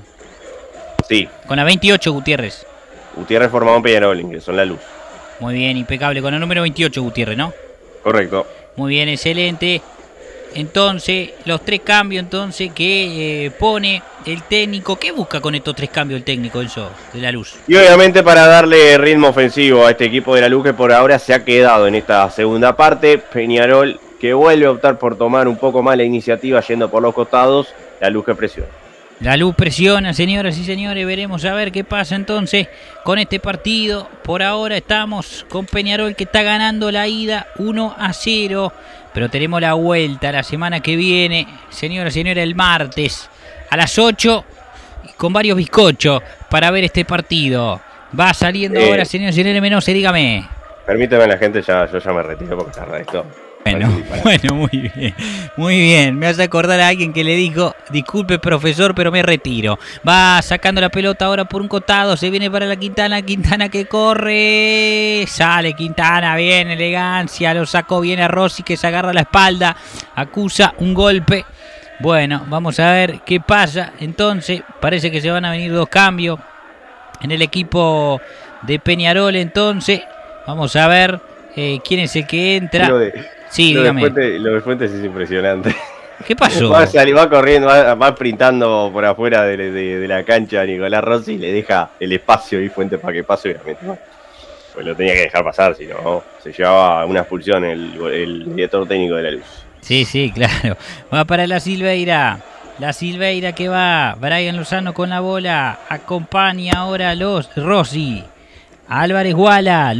Sí. Con la 28 Gutiérrez. Gutiérrez formado en Peñarol, ingresó en La Luz. Muy bien, impecable, con el número 28 Gutiérrez, ¿no? Correcto. Muy bien, excelente. Entonces, los 3 cambios entonces que pone el técnico. ¿Qué busca con estos 3 cambios el técnico, Enzo, de La Luz? Y obviamente para darle ritmo ofensivo a este equipo de La Luz, que por ahora se ha quedado en esta segunda parte. Peñarol, que vuelve a optar por tomar un poco más la iniciativa yendo por los costados. La Luz que presiona. La Luz presiona, señoras y señores. Veremos a ver qué pasa entonces con este partido. Por ahora estamos con Peñarol, que está ganando la ida 1-0. Pero tenemos la vuelta la semana que viene, señoras y señores, el martes a las 8, con varios bizcochos para ver este partido. Va saliendo ahora, señoras y señores, Menose, dígame. Permíteme, la gente, yo ya me retiro porque está esto. Bueno, muy bien. Me hace acordar a alguien que le dijo: disculpe, profesor, pero me retiro. Va sacando la pelota ahora por un costado, se viene para la Quintana que corre, sale Quintana, bien, elegancia, lo sacó bien a Rossi, que se agarra la espalda, acusa un golpe. Bueno, vamos a ver qué pasa. Entonces, parece que se van a venir 2 cambios en el equipo de Peñarol. Entonces, vamos a ver quién es el que entra. Sí, dígame. Lo de Fuentes es impresionante. ¿Qué pasó? Va corriendo, va sprintando por afuera de la cancha a Nicolás Rossi y le deja el espacio y Fuentes para que pase, obviamente. Pues lo tenía que dejar pasar, si no se llevaba una expulsión el director técnico de La Luz. Sí, claro. Va para la Silveira. La Silveira que va. Brian Lozano con la bola. Acompaña ahora los Rossi. Álvarez Guala.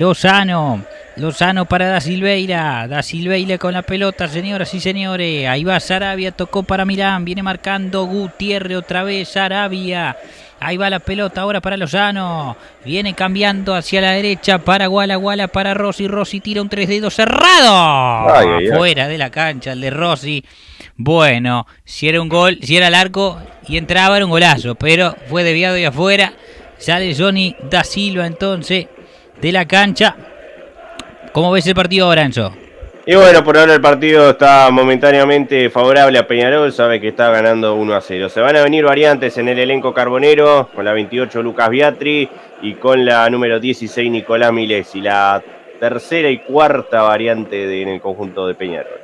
Lozano para Da Silveira con la pelota, señoras y señores. Ahí va Sarabia, tocó para Milán, viene marcando Gutiérrez otra vez, Sarabia. Ahí va la pelota ahora para Lozano. Viene cambiando hacia la derecha para Guala para Rossi. Rossi tira un 3 dedos cerrado. Fuera de la cancha el de Rossi. Bueno, si era un gol, si era largo y entraba era un golazo, pero fue desviado y afuera. Sale Johnny Da Silva entonces de la cancha. ¿Cómo ves el partido ahora, Enzo? Y bueno, por ahora el partido está momentáneamente favorable a Peñarol, sabe que está ganando 1-0. Se van a venir variantes en el elenco carbonero, con la 28 Lucas Biatri y con la número 16 Nicolás Milesi. La tercera y cuarta variante en el conjunto de Peñarol.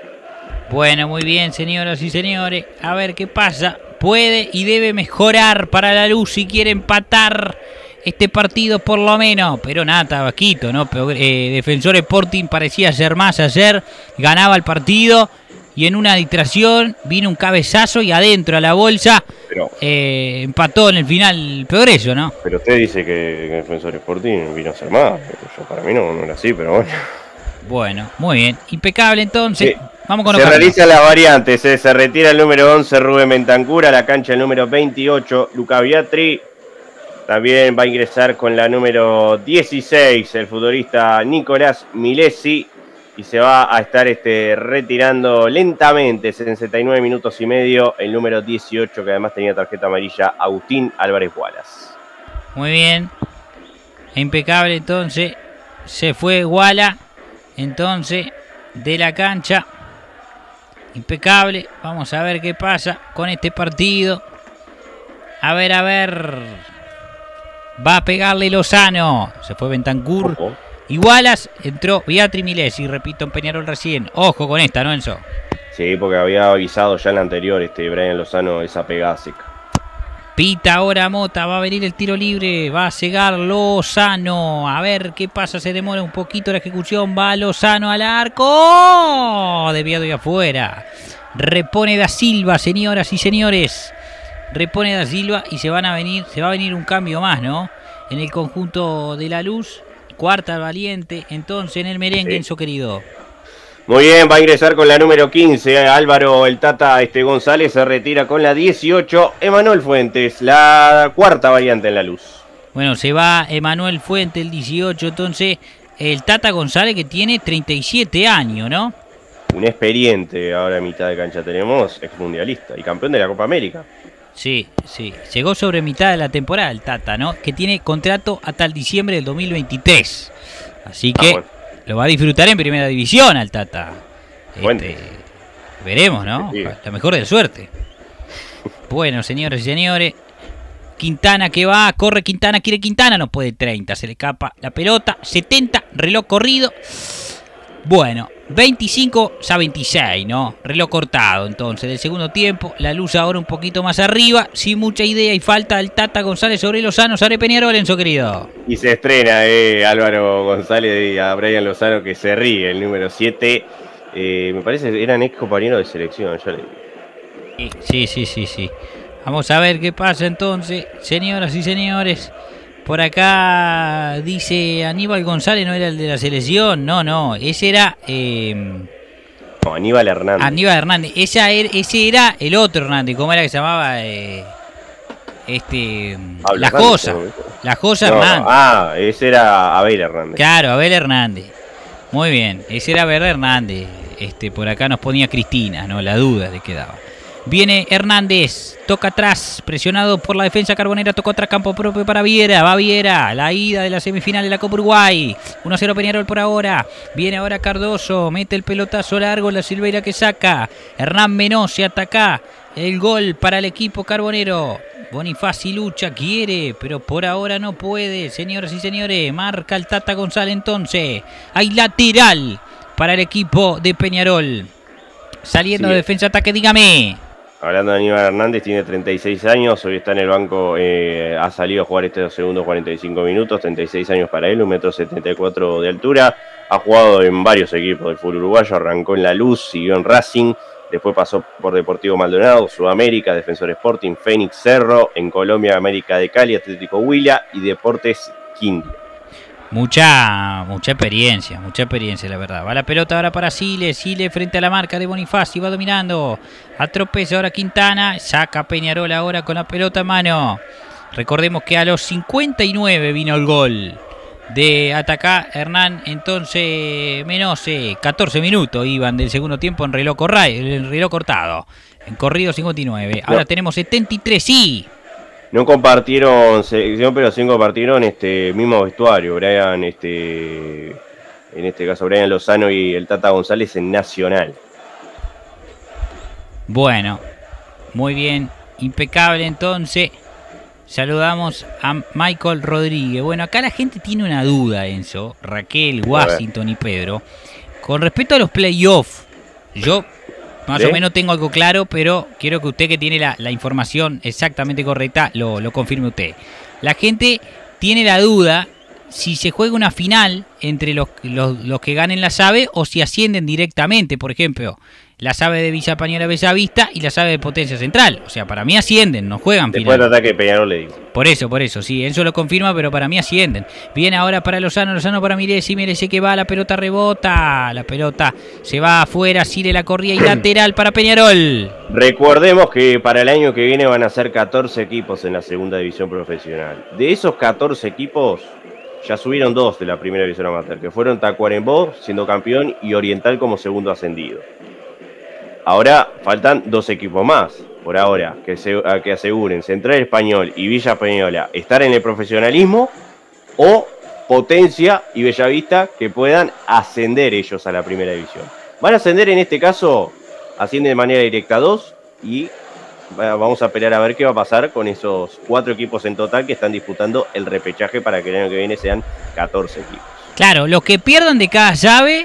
Bueno, muy bien, señoras y señores. A ver qué pasa. Puede y debe mejorar para La Luz si quiere empatar este partido por lo menos, pero nada, tabasquito, ¿no? Defensor Sporting parecía ser más ayer, ganaba el partido y en una distracción vino un cabezazo y adentro a la bolsa empató en el final Progreso, ¿no? Pero usted dice que Defensor Sporting vino a ser más, pero yo para mí no era así, pero bueno. Bueno, muy bien, impecable entonces. Sí. Vamos con Se realizan las variantes, se retira el número 11 Rubén Bentancur, a la cancha el número 28 Luca Biatri. También va a ingresar con la número 16 el futbolista Nicolás Milesi. Y se va a estar retirando lentamente, 69 minutos y medio, el número 18, que además tenía tarjeta amarilla, Agustín Álvarez Wallace. Muy bien. Impecable entonces. Se fue Guala entonces de la cancha. Impecable. Vamos a ver qué pasa con este partido. A ver. Va a pegarle Lozano. Se fue Bentancur. Y Wallace entró Biatri Milesi. Repito, en Peñarol recién. Ojo con esta, ¿no, Enzo? Sí, porque había avisado ya en la anterior Brian Lozano esa pegada seca. Pita ahora Mota, va a venir el tiro libre, va a cegar Lozano, a ver qué pasa, se demora un poquito la ejecución, va Lozano al arco, desviado y afuera, repone Da Silva, señoras y señores, repone Da Silva y se va a venir un cambio más, ¿no? En el conjunto de La Luz, cuarta valiente, entonces en el merengue, Enzo querido. Muy bien, va a ingresar con la número 15, Álvaro el Tata González, se retira con la 18, Emanuel Fuentes, la cuarta variante en La Luz. Bueno, se va Emanuel Fuentes, el 18, entonces el Tata González que tiene 37 años, ¿no? Un experiente, ahora a mitad de cancha tenemos, exmundialista y campeón de la Copa América. Sí, llegó sobre mitad de la temporada el Tata, ¿no? Que tiene contrato hasta el diciembre del 2023, así que... Bueno. Lo va a disfrutar en primera división al Tata. Veremos, ¿no? La mejor de suerte. Bueno, señores y señores. Quintana que va, corre Quintana, quiere Quintana, no puede 30, se le escapa la pelota. 70, reloj corrido. Bueno, 25-26, ¿no? Reloj cortado entonces del segundo tiempo. La Luz ahora un poquito más arriba, sin mucha idea y falta el Tata González sobre Lozano, sobre Peñarol, Enzo querido. Y se estrena Álvaro González y a Brian Lozano que se ríe, el número 7. Me parece que eran ex compañeros de selección, ya le digo. Sí. Vamos a ver qué pasa entonces, señoras y señores. Por acá dice Aníbal González, no era el de la selección, no, ese era... No, Aníbal Hernández. Aníbal Hernández, ese era el otro Hernández, ¿cómo era que se llamaba? La Josa Hernández. Ese era Abel Hernández. Claro, Abel Hernández. Muy bien, ese era Abel Hernández. Por acá nos ponía Cristina, ¿no? La duda le quedaba. Viene Hernández, toca atrás, presionado por la defensa carbonera, tocó atrás, campo propio para Viera, va Viera, la ida de la semifinal de la Copa Uruguay, 1-0 Peñarol por ahora, viene ahora Cardoso, mete el pelotazo largo, la Silveira que saca, Hernán Menós se ataca, el gol para el equipo carbonero, Bonifaci lucha, quiere, pero por ahora no puede, señoras y señores, marca el Tata González entonces, hay lateral para el equipo de Peñarol, saliendo de defensa-ataque, dígame. Hablando de Aníbal Hernández, tiene 36 años, hoy está en el banco, ha salido a jugar estos segundos 45 minutos, 36 años para él, 1,74 m de altura, ha jugado en varios equipos del fútbol uruguayo, arrancó en La Luz, siguió en Racing, después pasó por Deportivo Maldonado, Sudamérica, Defensor Sporting, Fénix Cerro, en Colombia, América de Cali, Atlético Huila y Deportes Quindío. Mucha experiencia, la verdad. Va la pelota ahora para Siles frente a la marca de Bonifaci, va dominando. Atropella ahora Quintana, saca Peñarol ahora con la pelota en mano. Recordemos que a los 59 vino el gol de atacar Hernán, entonces Menose, 14 minutos iban del segundo tiempo en reloj cortado. En corrido 59. Ahora tenemos 73, sí. No compartieron selección, pero sí compartieron mismo vestuario. Brian, en este caso Brian Lozano y el Tata González en Nacional. Bueno, muy bien, impecable entonces. Saludamos a Michael Rodríguez. Bueno, acá la gente tiene una duda, Enzo, Raquel, Washington y Pedro. Con respecto a los playoffs, yo más o menos tengo algo claro, pero quiero que usted, que tiene la información exactamente correcta, lo confirme usted. La gente tiene la duda si se juega una final entre los que ganen la SABE o si ascienden directamente. Por ejemplo, la SABE de Villa Española Bellavista y la SABE de Potencia Central. O sea, para mí ascienden, no juegan después final. del ataque de Peñarol, le digo. Por eso, sí, Enzo lo confirma, pero para mí ascienden. Viene ahora para Lozano para Miresi que va, la pelota rebota, la pelota se va afuera, Sile la corría y lateral para Peñarol. Recordemos que para el año que viene van a ser 14 equipos en la segunda división profesional. De esos 14 equipos, ya subieron 2 de la primera división amateur, que fueron Tacuarembó siendo campeón y Oriental como segundo ascendido. Ahora faltan 2 equipos más, por ahora, que aseguren Central Español y Villa Española estar en el profesionalismo, o Potencia y Bellavista que puedan ascender ellos a la primera división. Van a ascender en este caso, ascienden de manera directa 2 y vamos a esperar a ver qué va a pasar con esos 4 equipos en total que están disputando el repechaje para que el año que viene sean 14 equipos. Claro, los que pierdan de cada llave...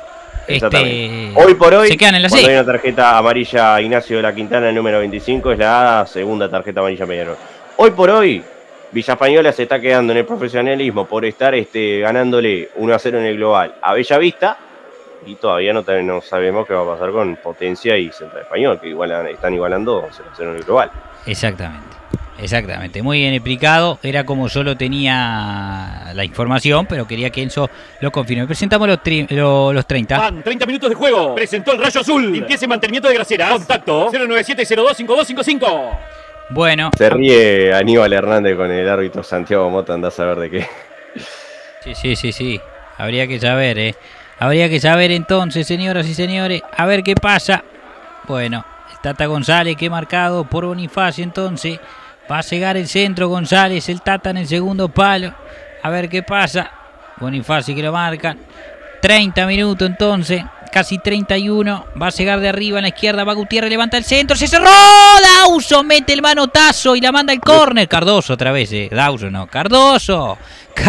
Hoy por hoy, se quedan en la cuando C. hay una tarjeta amarilla a Ignacio de la Quintana, el número 25, es la segunda tarjeta amarilla a Peñarol. Hoy por hoy, Villa Española se está quedando en el profesionalismo por estar ganándole 1-0 en el global a Bellavista, y todavía no sabemos qué va a pasar con Potencia y Central Español, que están igualando 0-0 en el global. Exactamente, muy bien explicado. Era como yo lo tenía la información, pero quería que Enzo lo confirme. Presentamos los 30. Van 30 minutos de juego. Presentó el Rayo Azul. Limpieza y mantenimiento de graseras. Contacto 097-025255. Bueno. Se ríe Aníbal Hernández con el árbitro Santiago Mota, andá a saber de qué. Sí. Habría que saber, Habría que saber entonces, señoras y señores, a ver qué pasa. Bueno, el Tata González, que marcado por Bonifacio entonces. Va a cegar el centro González, el Tata en el segundo palo. A ver qué pasa. Bonifacio que lo marcan. 30 minutos entonces, casi 31. Va a cegar de arriba en la izquierda. Va Gutiérrez, levanta el centro. Se cerró. Dauso mete el manotazo y la manda al córner. Cardoso otra vez, Dauso no. Cardoso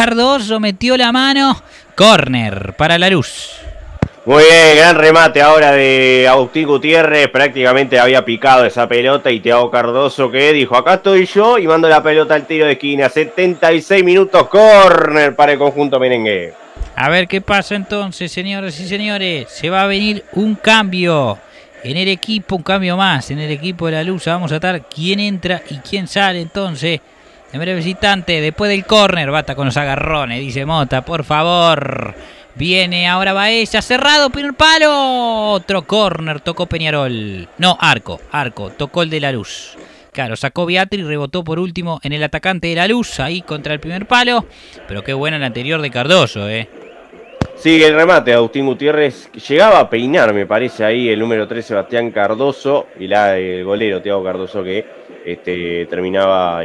metió la mano. Córner para La Luz. Muy bien, gran remate ahora de Agustín Gutiérrez, prácticamente había picado esa pelota y Thiago Cardoso que dijo, acá estoy yo, y mando la pelota al tiro de esquina. 76 minutos, córner para el conjunto merengue. A ver qué pasa entonces, señoras y señores. Se va a venir un cambio en el equipo, un cambio más en el equipo de La Luz. Vamos a estar quién entra y quién sale entonces. En breve visitante, después del córner, basta con los agarrones, dice Mota, por favor. Viene ahora Baeza, cerrado, primer palo. Otro córner, tocó Peñarol. No, arco, tocó el de La Luz. Claro, sacó Beatriz, rebotó por último en el atacante de La Luz, ahí contra el primer palo. Pero qué buena el anterior de Cardoso, Sigue el remate, Agustín Gutiérrez. Llegaba a peinar, me parece, ahí el número 3, Sebastián Cardoso. Y el golero, Thiago Cardoso, que terminaba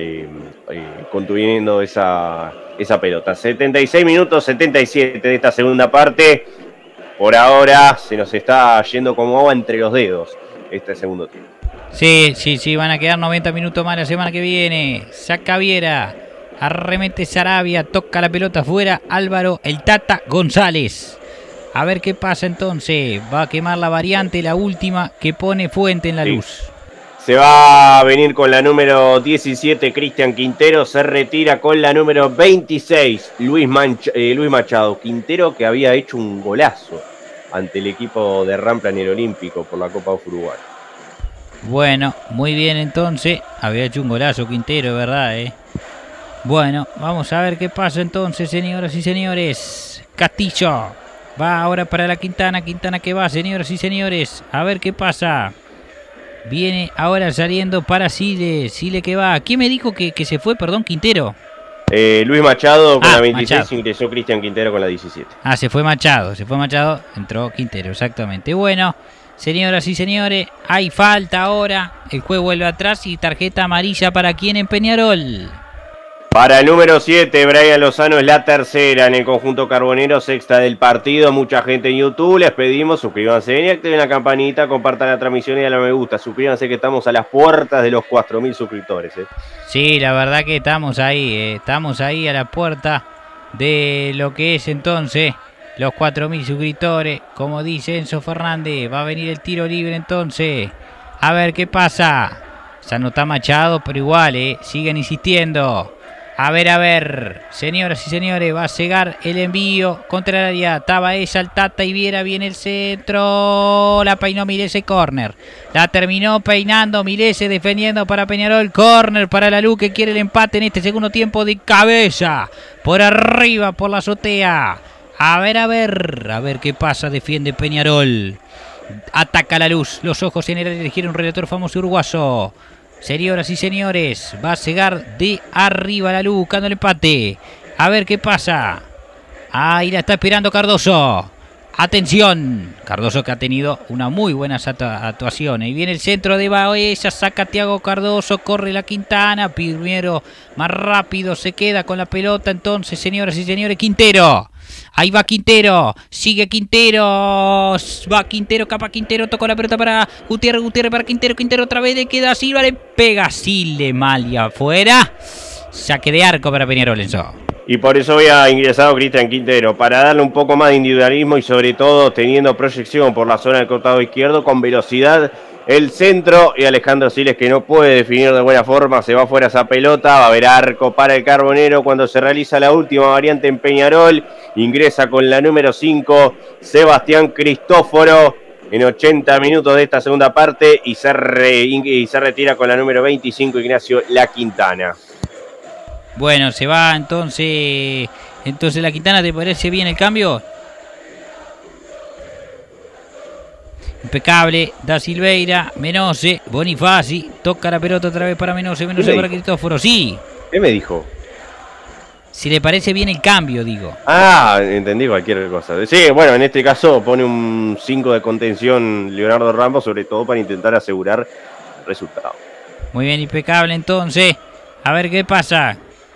conteniendo esa pelota. 76 minutos, 77 de esta segunda parte. Por ahora se nos está yendo como agua entre los dedos este segundo tiempo. Sí, van a quedar 90 minutos más la semana que viene. Saca Viera, arremete Sarabia, toca la pelota afuera. Álvaro, el Tata González. A ver qué pasa entonces. Va a quemar la variante, la última que pone Fuente en La Luz. Se va a venir con la número 17, Cristian Quintero. Se retira con la número 26, Luis Machado. Quintero, que había hecho un golazo ante el equipo de Rampla en el Olímpico por la Copa Uruguay. Bueno, muy bien entonces. Había hecho un golazo Quintero, ¿verdad? Bueno, vamos a ver qué pasa entonces, señoras y señores. Castillo va ahora para la Quintana. Quintana que va, señoras y señores. A ver qué pasa. Viene ahora saliendo para Sile. Sile que va. ¿Quién me dijo que se fue? Perdón, Quintero. Luis Machado con la 26, Machado. Ingresó Cristian Quintero con la 17. Se fue Machado, entró Quintero, exactamente. Bueno, señoras y señores, hay falta ahora. El juego vuelve atrás y tarjeta amarilla para quién en Peñarol. Para el número 7, Brian Lozano, es la tercera en el conjunto carbonero, sexta del partido. Mucha gente en YouTube, les pedimos, suscríbanse y activen la campanita, compartan la transmisión y dale a me gusta. Suscríbanse que estamos a las puertas de los 4.000 suscriptores. Sí, la verdad que estamos ahí a la puerta de lo que es entonces los 4.000 suscriptores. Como dice Enzo Fernández, va a venir el tiro libre entonces. A ver qué pasa. Ya no está Machado, pero igual, siguen insistiendo. A ver, señoras y señores, va a llegar el envío contra el área. Estaba ella, el Tata y Viera, viene el centro. La peinó Milese, córner. La terminó peinando Milese, defendiendo para Peñarol. Córner para la Luz, que quiere el empate en este segundo tiempo de cabeza. Por arriba, por la azotea. A ver qué pasa. Defiende Peñarol. Ataca la Luz. Los ojos en el área, elegir un relator famoso uruguayo. Señoras y señores, va a llegar de arriba la Luz buscando el empate. A ver qué pasa. Ahí la está esperando Cardoso. Atención. Cardoso, que ha tenido una muy buena actuación. Y viene el centro de Baeza, saca Thiago Cardoso, corre la Quintana. Primero más rápido se queda con la pelota. Entonces, señoras y señores, Quintero. Ahí va Quintero, sigue Quintero, va Quintero, capa Quintero, tocó la pelota para Gutiérrez, para Quintero otra vez, le queda Silva, le pega Sile mal y afuera. Saque de arco para Peñarol, Enzo. Y por eso había ingresado Cristian Quintero, para darle un poco más de individualismo y sobre todo teniendo proyección por la zona del costado izquierdo con velocidad. El centro y Alejandro Siles, que no puede definir de buena forma, se va fuera esa pelota, va a haber arco para el Carbonero cuando se realiza la última variante en Peñarol. Ingresa con la número 5 Sebastián Cristóforo en 80 minutos de esta segunda parte y se retira con la número 25 Ignacio La Quintana. Bueno, se va entonces La Quintana, ¿te parece bien el cambio? Impecable, Da Silveira, Menose, Bonifaci, toca la pelota otra vez para Menose para Cristóforo, sí. ¿Qué me dijo? Si le parece bien el cambio, digo. Ah, entendí cualquier cosa. Sí, bueno, en este caso pone un 5 de contención Leonardo Ramos, sobre todo para intentar asegurar el resultado. Muy bien, impecable entonces. A ver qué pasa.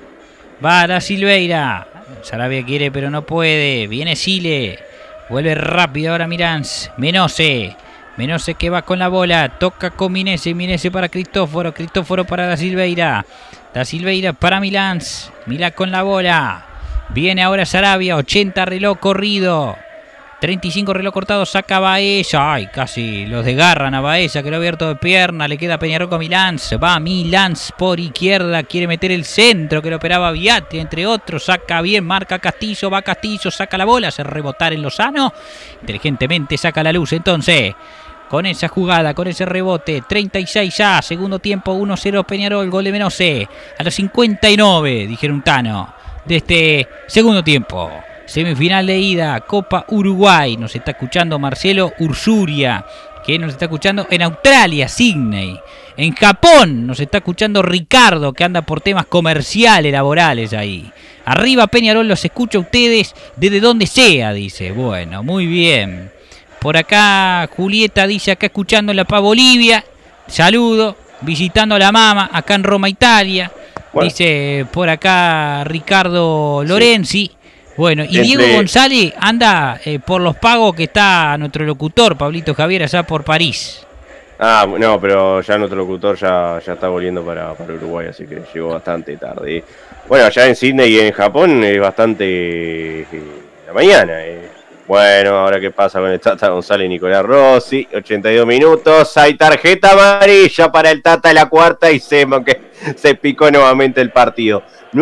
Va Da Silveira. Sarabia quiere, pero no puede. Viene Sile. Vuelve rápido ahora Mirans. Menose que va con la bola. Toca con Minese para Cristóforo. Cristóforo para Da Silveira. Da Silveira para Milans. Milán con la bola. Viene ahora Sarabia. 80 reloj corrido. 35 reloj cortado. Saca Baeza. Ay, casi los desgarran a Baeza, que lo ha abierto de pierna. Le queda Peñarol con Milans. Va Milans por izquierda. Quiere meter el centro que lo operaba Viati, entre otros. Saca bien. Marca Castillo. Va Castillo. Saca la bola. Hace rebotar en Lozano. Inteligentemente saca la Luz. Entonces, con esa jugada, con ese rebote. 36 ya. Segundo tiempo. 1-0 Peñarol. Gol de Menose. A los 59, dijeron Tano, de este segundo tiempo. Semifinal de ida, Copa Uruguay. Nos está escuchando Marcelo Ursuria, que nos está escuchando en Australia, Sydney. En Japón nos está escuchando Ricardo, que anda por temas comerciales, laborales ahí. Arriba Peñarol, los escucha a ustedes desde donde sea, dice. Bueno, muy bien. Por acá Julieta dice, acá escuchando la Pa Bolivia. Saludo, visitando a la mama, acá en Roma, Italia. Bueno. Dice por acá Ricardo Lorenzi. Sí. Bueno, y Diego González anda por los pagos que está nuestro locutor, Pablito Javier, allá por París. Ah, no, pero ya nuestro locutor ya está volviendo para Uruguay, así que llegó bastante tarde. Bueno, allá en Sydney y en Japón es bastante la mañana. Bueno, ahora qué pasa con el Tata González y Nicolás Rossi. 82 minutos, hay tarjeta amarilla para el Tata, la cuarta, y se picó nuevamente el partido.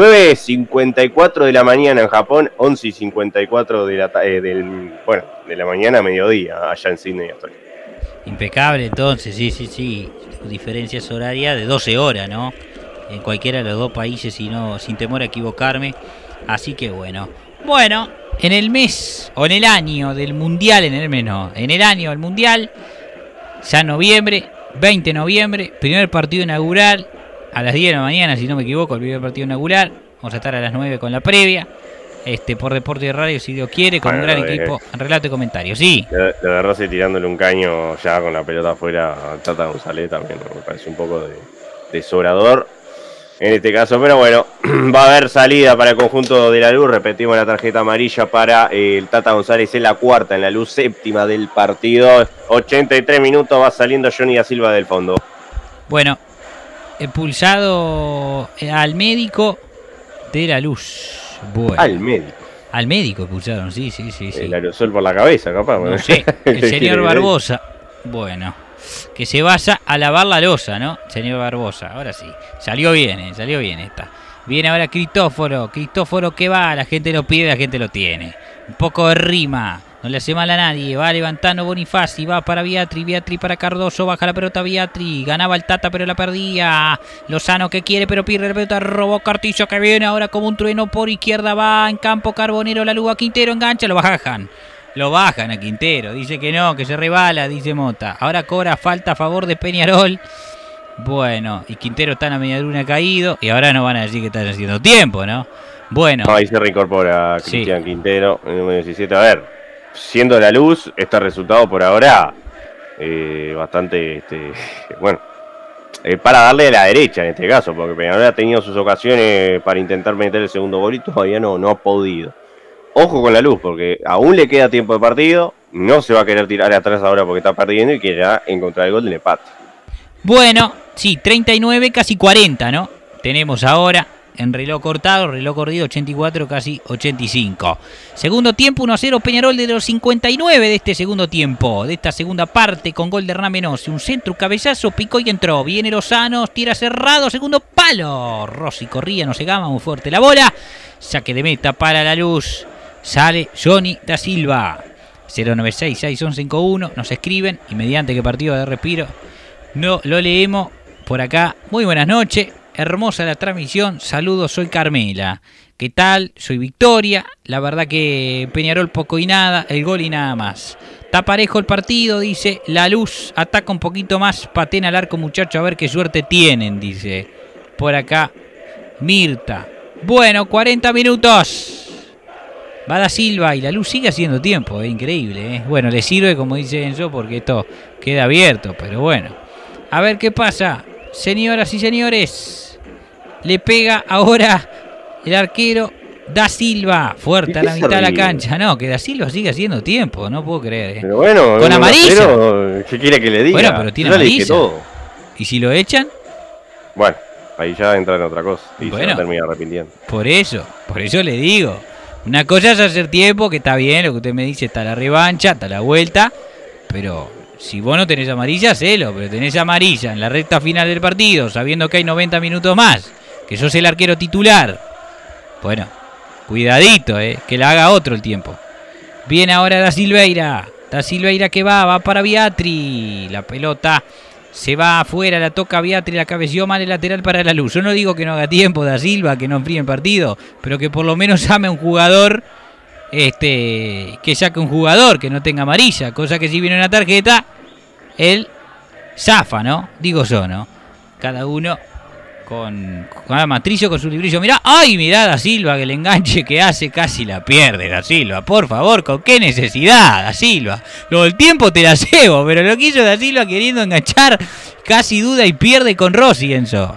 9:54 de la mañana en Japón, 11:54 de la mañana a mediodía allá en Sydney. Impecable entonces, sí. Diferencias horarias de 12 horas, ¿no? En cualquiera de los dos países, sin temor a equivocarme. Así que bueno, en el mes o en el año del Mundial, en el año del Mundial, ya en noviembre, 20 de noviembre, primer partido inaugural. A las 10 de la mañana, si no me equivoco, el primer partido inaugural. Vamos a estar a las 9 con la previa. Por Deporte de Radio, si Dios quiere, con un gran equipo en relato y comentario. Sí. De Rossi tirándole un caño ya con la pelota afuera a Tata González también me parece un poco de sobrador en este caso. Pero bueno, va a haber salida para el conjunto de la Luz. Repetimos la tarjeta amarilla para el Tata González en la cuarta, en la Luz, séptima del partido. 83 minutos, va saliendo Johnny da Silva del fondo. Bueno. Expulsado al médico de la Luz. Bueno. Al médico expulsaron, sí. El aerosol por la cabeza, capaz. No sé, el señor Barbosa. Bueno, que se vaya a lavar la losa, ¿no? Señor Barbosa, ahora sí. Salió bien esta. Viene ahora Cristóforo. Cristóforo que va, la gente lo pide, la gente lo tiene. Un poco de rima. No le hace mal a nadie. Va levantando Bonifaci. Va para Viatri. Viatri para Cardoso. Baja la pelota Viatri. Ganaba el Tata pero la perdía. Lozano que quiere pero pierde la pelota. Robó Cartillo que viene ahora como un trueno por izquierda. Va en campo Carbonero. La luga Quintero engancha. Lo bajan. Lo bajan a Quintero. Dice que no, que se rebala. Dice Mota. Ahora cobra falta a favor de Peñarol. Bueno, y Quintero está en la media luna caído. Y ahora no van a decir que están haciendo tiempo, ¿no? Bueno. No, ahí se reincorpora Cristian Quintero en el número 17. A ver, siendo La Luz, este resultado por ahora bastante, bueno, para darle a la derecha en este caso, porque Peñarol ha tenido sus ocasiones para intentar meter el segundo gol y todavía no ha podido. Ojo con La Luz, porque aún le queda tiempo de partido, no se va a querer tirar atrás ahora porque está perdiendo y quiere encontrar el gol del empate. Bueno, sí, 39, casi 40, ¿no? Tenemos ahora en reloj cortado, reloj corrido 84, casi 85. Segundo tiempo, 1-0 Peñarol de los 59 de este segundo tiempo, de esta segunda parte con gol de Hernán Menossi. Un centro, un cabezazo, picó y entró. Viene Lozano, tira cerrado, segundo palo. Rossi corría, no llegaba muy fuerte la bola. Saque de meta para La Luz. Sale Johnny da Silva. 096-6151, nos escriben y mediante qué partido de respiro. No lo leemos por acá. Muy buenas noches. Hermosa la transmisión. Saludos, soy Carmela. ¿Qué tal? Soy Victoria. La verdad que Peñarol poco y nada. El gol y nada más. Está parejo el partido, dice. La Luz ataca un poquito más. Paten al arco, muchachos. A ver qué suerte tienen, dice. Por acá Mirta. Bueno, 40 minutos. Va da Silva y La Luz sigue haciendo tiempo. Increíble, Bueno, le sirve, como dice Enzo, porque esto queda abierto. Pero bueno. A ver qué pasa, señoras y señores. Le pega ahora el arquero Da Silva. Fuerte a la mitad de la cancha. No, que Da Silva sigue haciendo tiempo. No puedo creer. Pero bueno, con amarilla. ¿Qué quiere que le diga? Bueno, pero tiene amarilla. ¿Y si lo echan? Bueno, ahí ya entra en otra cosa. Y bueno, se termina arrepintiendo. Por eso le digo. Una cosa es hacer tiempo, que está bien, lo que usted me dice, está la revancha, está la vuelta. Pero si vos no tenés amarilla, hacelo, pero tenés amarilla en la recta final del partido, sabiendo que hay 90 minutos más, que sos el arquero titular. Bueno, cuidadito, que la haga otro el tiempo. Viene ahora Da Silveira que va para Viatri. La pelota se va afuera, la toca Viatri, la cabeció mal el lateral para La Luz. Yo no digo que no haga tiempo Da Silva, que no enfríe el partido, pero que por lo menos llame a un jugador. Que saque un jugador que no tenga amarilla, cosa que si viene una tarjeta, él zafa, ¿no? Digo yo, ¿no? Cada uno con la matrillo, con su librillo. Mirá, ¡ay! Mirá Da Silva, que el enganche que hace casi la pierde Da Silva. Por favor, ¿con qué necesidad, Da Silva? Lo del tiempo te la cebo, pero lo que hizo Da Silva queriendo enganchar, casi duda y pierde con Rossi, Enzo.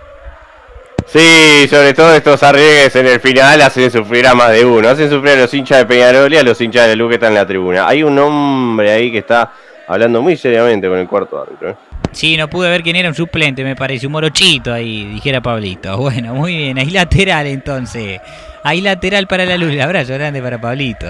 Sí, sobre todo estos arriesgues en el final hacen sufrir a más de uno. Hacen sufrir a los hinchas de Peñarol y a los hinchas de La Luz que están en la tribuna. Hay un hombre ahí que está hablando muy seriamente con el cuarto árbitro. Sí, no pude ver quién era, un suplente, me parece. Un morochito ahí, dijera Pablito. Bueno, muy bien. Ahí lateral entonces. Ahí lateral para La Luz. Un abrazo grande para Pablito.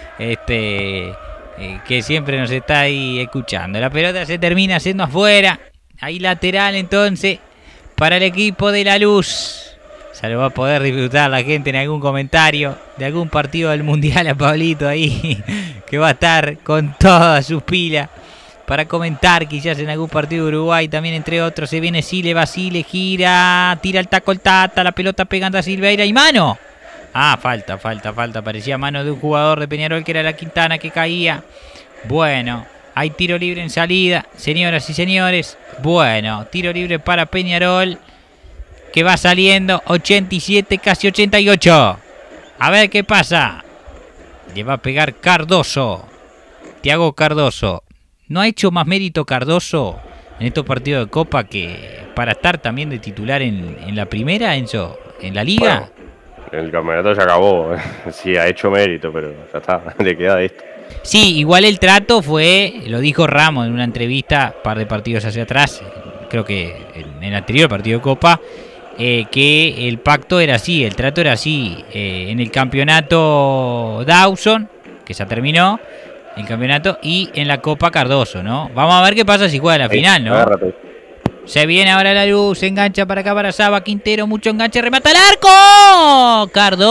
Que siempre nos está ahí escuchando. La pelota se termina haciendo afuera. Ahí lateral entonces para el equipo de La Luz. Se lo va a poder disfrutar la gente en algún comentario de algún partido del Mundial a Pablito ahí, que va a estar con todas sus pilas para comentar quizás en algún partido de Uruguay también, entre otros. Se viene Sile, Basile, gira, tira el taco el Tata, la pelota pegando a Silveira y mano. Falta, parecía mano de un jugador de Peñarol que era la Quintana que caía. Bueno, hay tiro libre en salida, señoras y señores. Bueno, tiro libre para Peñarol, que va saliendo 87, casi 88. A ver qué pasa. Le va a pegar Cardoso. Thiago Cardoso. ¿No ha hecho más mérito Cardoso en estos partidos de Copa que para estar también de titular en la primera, Enzo? ¿En la Liga? Bueno, el campeonato ya acabó. Sí, ha hecho mérito, pero ya está. Le queda esto. Sí, igual el trato fue, lo dijo Ramos en una entrevista, un par de partidos hacia atrás, creo que en el anterior partido de Copa, que el pacto era así, el trato era así. En el campeonato Dawson, que ya terminó el campeonato, y en la Copa Cardoso, ¿no? Vamos a ver qué pasa si juega la final, ¿no? Agárrate. Se viene ahora la luz, se engancha para acá, para Saba, Quintero, mucho enganche, remata al arco.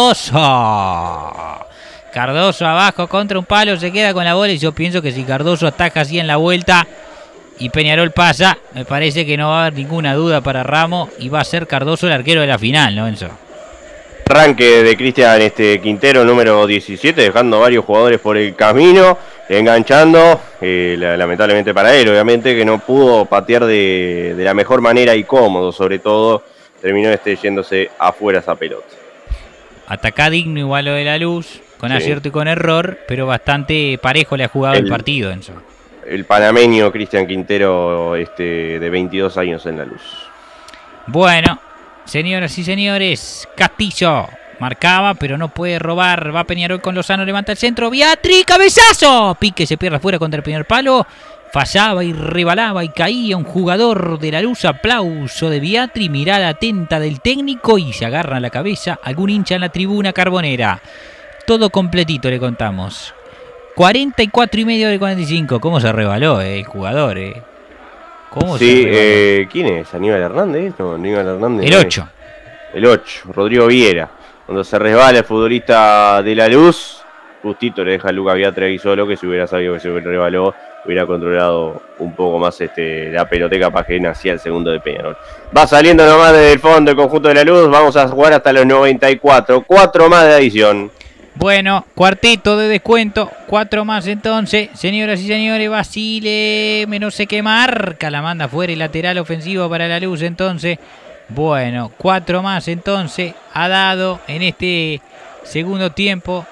Cardoso abajo contra un palo, se queda con la bola y yo pienso que si Cardoso ataja así en la vuelta y Peñarol pasa, me parece que no va a haber ninguna duda para Ramos y va a ser Cardoso el arquero de la final, ¿no, Enzo? Arranque de Cristian Quintero, número 17, dejando varios jugadores por el camino, enganchando, lamentablemente para él, obviamente, que no pudo patear de la mejor manera y cómodo, sobre todo, terminó yéndose afuera esa pelota. Atacá digno igual lo de la luz, con acierto y con error, pero bastante parejo le ha jugado el partido, Enzo. El panameño Cristian Quintero, de 22 años en la luz. Bueno, señoras y señores, Castillo marcaba, pero no puede robar. Va Peñarol con Lozano, levanta el centro. Biatri, cabezazo. Pique se pierde afuera contra el primer palo. Fallaba y rebalaba y caía un jugador de la luz. Aplauso de Biatri, mirada atenta del técnico y se agarra la cabeza algún hincha en la tribuna carbonera. Todo completito le contamos. 44 y medio de 45. ¿Cómo se rebaló el jugador? ¿Cómo sí, ¿quién es? ¿Aníbal Hernández? No, Aníbal Hernández. El 8. El 8, Rodrigo Viera. Cuando se resbala el futbolista de la luz, justito le deja a Lucas Biatri ahí solo, que si hubiera sabido que se resbaló, hubiera controlado un poco más la peloteca para que naciera el segundo de Peñarol. Va saliendo nomás desde el fondo el conjunto de la luz. Vamos a jugar hasta los 94. 4 más de adición. Bueno, cuartito de descuento, 4 más entonces, señoras y señores. Basile, no sé qué marca, la manda fuera y lateral ofensivo para la luz entonces. Bueno, 4 más entonces, ha dado en este segundo tiempo.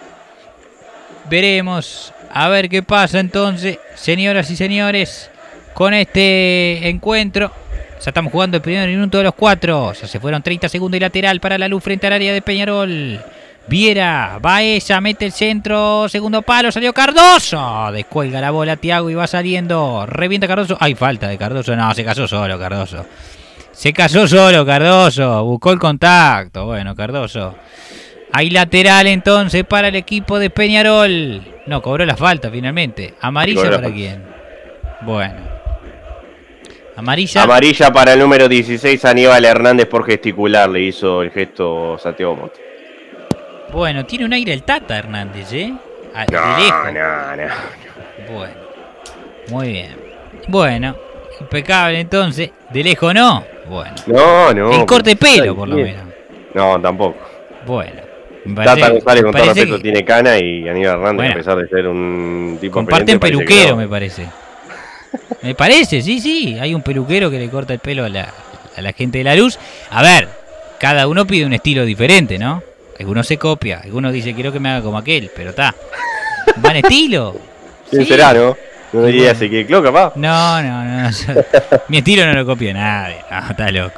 Veremos, a ver qué pasa entonces, señoras y señores, con este encuentro. Ya estamos jugando el primer minuto de los 4, ya se fueron 30 segundos y lateral para la luz frente al área de Peñarol. Viera, va ella, mete el centro, segundo palo, salió Cardoso, descuelga la bola Thiago y va saliendo, revienta Cardoso, hay falta de Cardoso, no, se casó solo Cardoso, buscó el contacto, bueno Cardoso, hay lateral entonces para el equipo de Peñarol, no, cobró la falta finalmente, amarilla para quién, bueno, amarilla para el número 16 Aníbal Hernández por gesticular, le hizo el gesto Santiago Mota. Bueno, tiene un aire el Tata Hernández, ¿eh? No. Bueno, muy bien. Bueno, impecable entonces. De lejos no. Bueno. No. El corte de pelo, por lo menos. No, tampoco. Bueno. Tata González, con todo respeto, tiene cana y Aníbal Hernández, bueno, a pesar de ser un tipo... Comparten peluquero, me parece. Me parece, sí. Hay un peluquero que le corta el pelo a la gente de la luz. A ver, cada uno pide un estilo diferente, ¿no? Algunos se copia, algunos dice quiero que me haga como aquel, pero está. ¿Van estilo? ¿Quién será, no? No diría Ezequiel Clo, capaz. No. Mi estilo no lo copia nadie. No, está loco.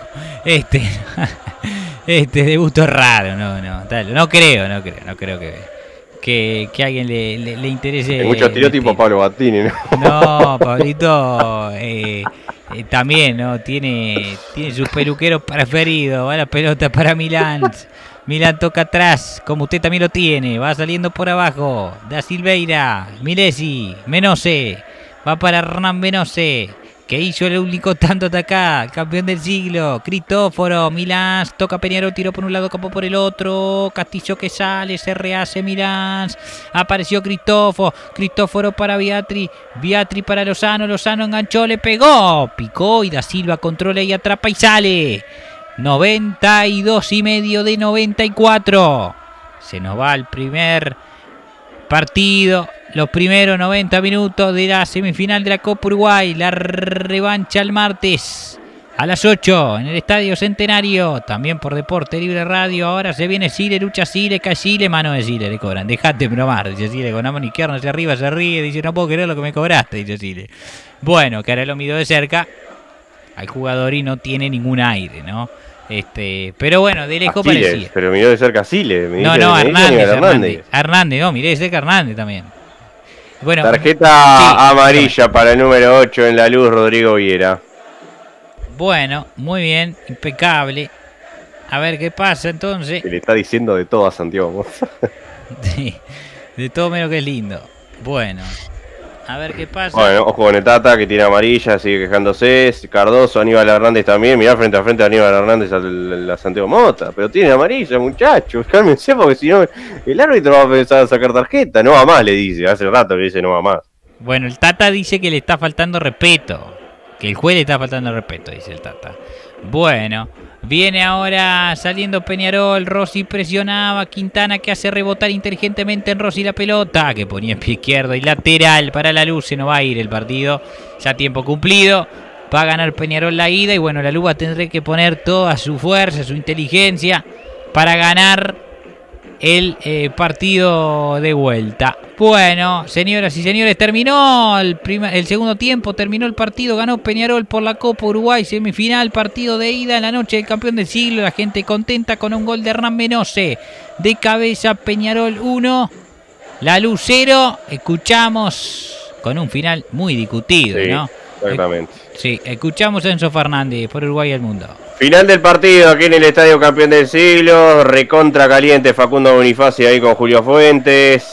De gusto raro, no creo que a alguien le interese. Hay muchos estereotipos Pablo Battini, ¿no? No, Pablito también, ¿no? Tiene sus peluqueros preferidos. Va la pelota para Milán. Milán toca atrás, como usted también lo tiene. Va saliendo por abajo. Da Silveira, Milesi, Menose. Va para Hernán Menose, que hizo el único tanto acá, campeón del siglo. Cristóforo, Milán, toca Peñarol, tiró por un lado, capó por el otro. Castillo que sale, se rehace Milán. Apareció Cristóforo para Biatri para Lozano enganchó, le pegó. Picó y Da Silva controla y atrapa y sale. 92 y medio de 94. Se nos va el primer partido. Los primeros 90 minutos de la semifinal de la Copa Uruguay. La revancha el martes a las 8 en el Estadio Centenario. También por Deporte Libre Radio. Ahora se viene Sile, lucha Sile, cae Sile, mano de Sile le cobran. Dejate bromar, dice Sile con la mano izquierda hacia arriba, se ríe. Dice no puedo creer lo que me cobraste, dice Sile. Bueno, que ahora lo mido de cerca al jugador y no tiene ningún aire, ¿no? Pero bueno, de lejos parecía. Pero miró de cerca a Sile. Hernández, no, miré de cerca a Hernández también. Bueno, tarjeta amarilla para el número 8 en la luz, Rodrigo Viera. Bueno, muy bien, impecable. A ver qué pasa entonces. Que le está diciendo de todo a Santiago Moza. Sí, de todo menos que es lindo. Bueno, A ver qué pasa. Bueno, ojo con el Tata, que tiene amarilla, sigue quejándose. Cardoso, Aníbal Hernández también. Mirá frente a frente a Aníbal Hernández a Santiago Mota. Pero tiene amarilla, muchachos. Cálmense, porque si no, el árbitro va a pensar a sacar tarjeta. No va más, le dice. Hace rato le dice no va más. Bueno, el Tata dice que le está faltando respeto. Que el juez le está faltando respeto, dice el Tata. Bueno, viene ahora saliendo Peñarol. Rossi presionaba. Quintana que hace rebotar inteligentemente en Rossi la pelota. Que ponía en pie izquierdo y lateral para la Luz. Se nos va a ir el partido. Ya tiempo cumplido. Va a ganar Peñarol la ida. Y bueno, la Luz va a tener que poner toda su fuerza, su inteligencia para ganar el partido de vuelta. Bueno, señoras y señores, terminó el segundo tiempo, terminó el partido, ganó Peñarol por la Copa Uruguay, semifinal, partido de ida en la noche del campeón del siglo, la gente contenta con un gol de Hernán Menose, de cabeza Peñarol 1, la Luz 0, escuchamos con un final muy discutido, sí, ¿no? Exactamente. Sí, escuchamos a Enzo Fernández por Uruguay al Mundo. Final del partido aquí en el Estadio Campeón del Siglo, recontra caliente Facundo Bonifacio ahí con Julio Fuentes,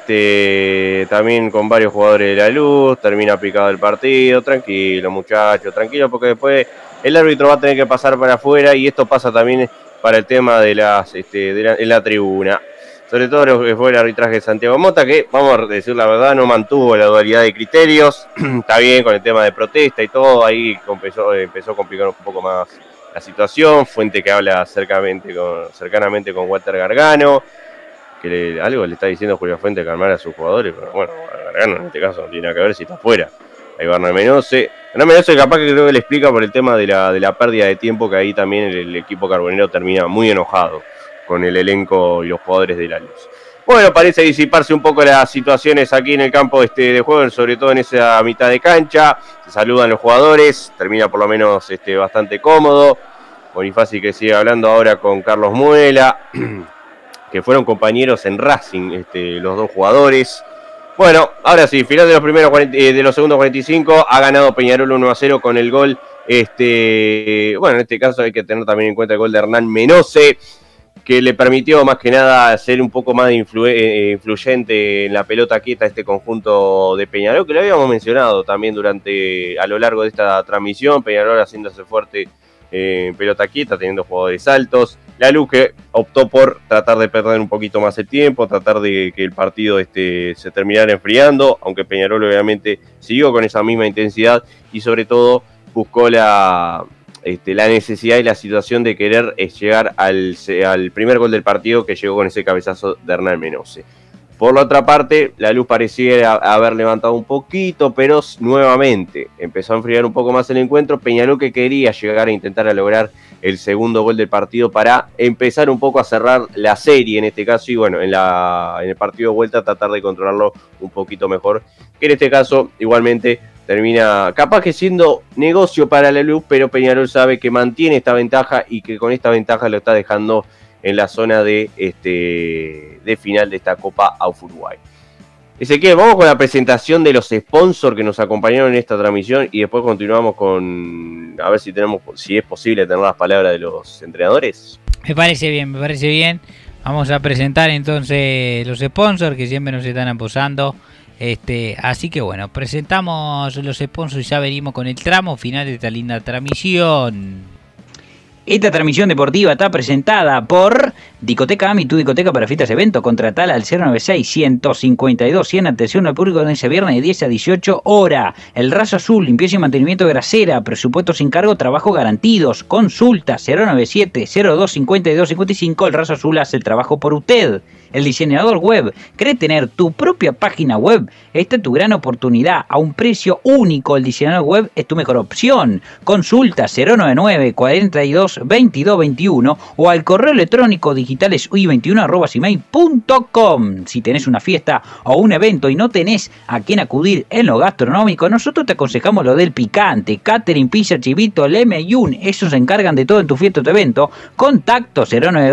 también con varios jugadores de la Luz, termina picado el partido, tranquilo muchachos, tranquilo porque después el árbitro va a tener que pasar para afuera y esto pasa también para el tema de en la tribuna. Sobre todo lo que fue el arbitraje de Santiago Mota, que, vamos a decir la verdad, no mantuvo la dualidad de criterios, está bien con el tema de protesta y todo, ahí empezó a complicar un poco más la situación. Fuente que habla cercanamente con Walter Gargano, que algo le está diciendo Julio Fuente de calmar a sus jugadores, pero bueno, Gargano en este caso no tiene nada que ver si está afuera. Ahí va Hernán Menose. Hernán Menose capaz que creo que le explica por el tema de la pérdida de tiempo, que ahí también el equipo carbonero termina muy enojado con el elenco y los jugadores de la Luz. Bueno, parece disiparse un poco las situaciones aquí en el campo de juego, sobre todo en esa mitad de cancha. Se saludan los jugadores, termina por lo menos bastante cómodo. Bonifacio que sigue hablando ahora con Carlos Muela, que fueron compañeros en Racing, los dos jugadores. Bueno, ahora sí, final de los segundos 45, ha ganado Peñarol 1-0 con el gol. Bueno, en este caso hay que tener también en cuenta el gol de Hernán Menose, que le permitió más que nada ser un poco más influyente en la pelota quieta este conjunto de Peñarol, que lo habíamos mencionado también a lo largo de esta transmisión. Peñarol haciéndose fuerte en pelota quieta, teniendo jugadores altos. La Luz que optó por tratar de perder un poquito más el tiempo, tratar de que el partido se terminara enfriando, aunque Peñarol obviamente siguió con esa misma intensidad y sobre todo buscó la necesidad y la situación de querer llegar al primer gol del partido, que llegó con ese cabezazo de Hernán Menose. Por la otra parte, la Luz pareciera haber levantado un poquito, pero nuevamente empezó a enfriar un poco más el encuentro. Peñarol que quería llegar a intentar a lograr el segundo gol del partido para empezar un poco a cerrar la serie en este caso, y bueno, en el partido de vuelta tratar de controlarlo un poquito mejor, que en este caso igualmente termina capaz que siendo negocio para la Luz, pero Peñarol sabe que mantiene esta ventaja y que con esta ventaja lo está dejando en la zona de final de esta Copa AUF Uruguay. Ezequiel, vamos con la presentación de los sponsors que nos acompañaron en esta transmisión y después continuamos con a ver si es posible tener las palabras de los entrenadores. Me parece bien. Vamos a presentar entonces los sponsors que siempre nos están apoyando. Así que bueno, presentamos los sponsors y ya venimos con el tramo final de esta linda transmisión. Esta transmisión deportiva está presentada por Discoteca AMI, tu discoteca para fiestas y eventos. Contratala al 096-152-100. Atención al público en ese viernes de 10 a 18 horas. El Raso Azul, limpieza y mantenimiento de grasera. Presupuesto sin cargo, trabajo garantidos. Consulta 097-025255. El Raso Azul hace el trabajo por usted. El diseñador web, ¿querés tener tu propia página web? Esta es tu gran oportunidad, a un precio único. El diseñador web es tu mejor opción. Consulta 099-42-2221 o al correo electrónico digitalesuy21@gmail.com. Si tenés una fiesta o un evento y no tenés a quién acudir en lo gastronómico, nosotros te aconsejamos lo del picante. Catering, pizza, chivito, leme y ellos se encargan de todo en tu fiesta o tu evento. Contacto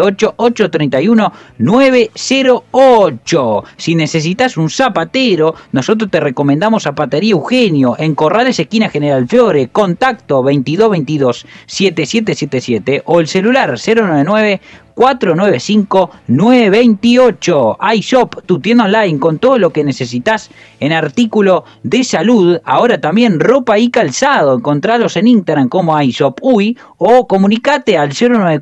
098-831-908. Si necesitas un zapatero, nosotros te recomendamos Zapatería Eugenio en Corrales, esquina General Fiore. Contacto 2222-7777 o el celular 495-928. iShop, tu tienda online con todo lo que necesitas en artículo de salud. Ahora también ropa y calzado. Encontralos en Instagram como iShop UI o comunicate al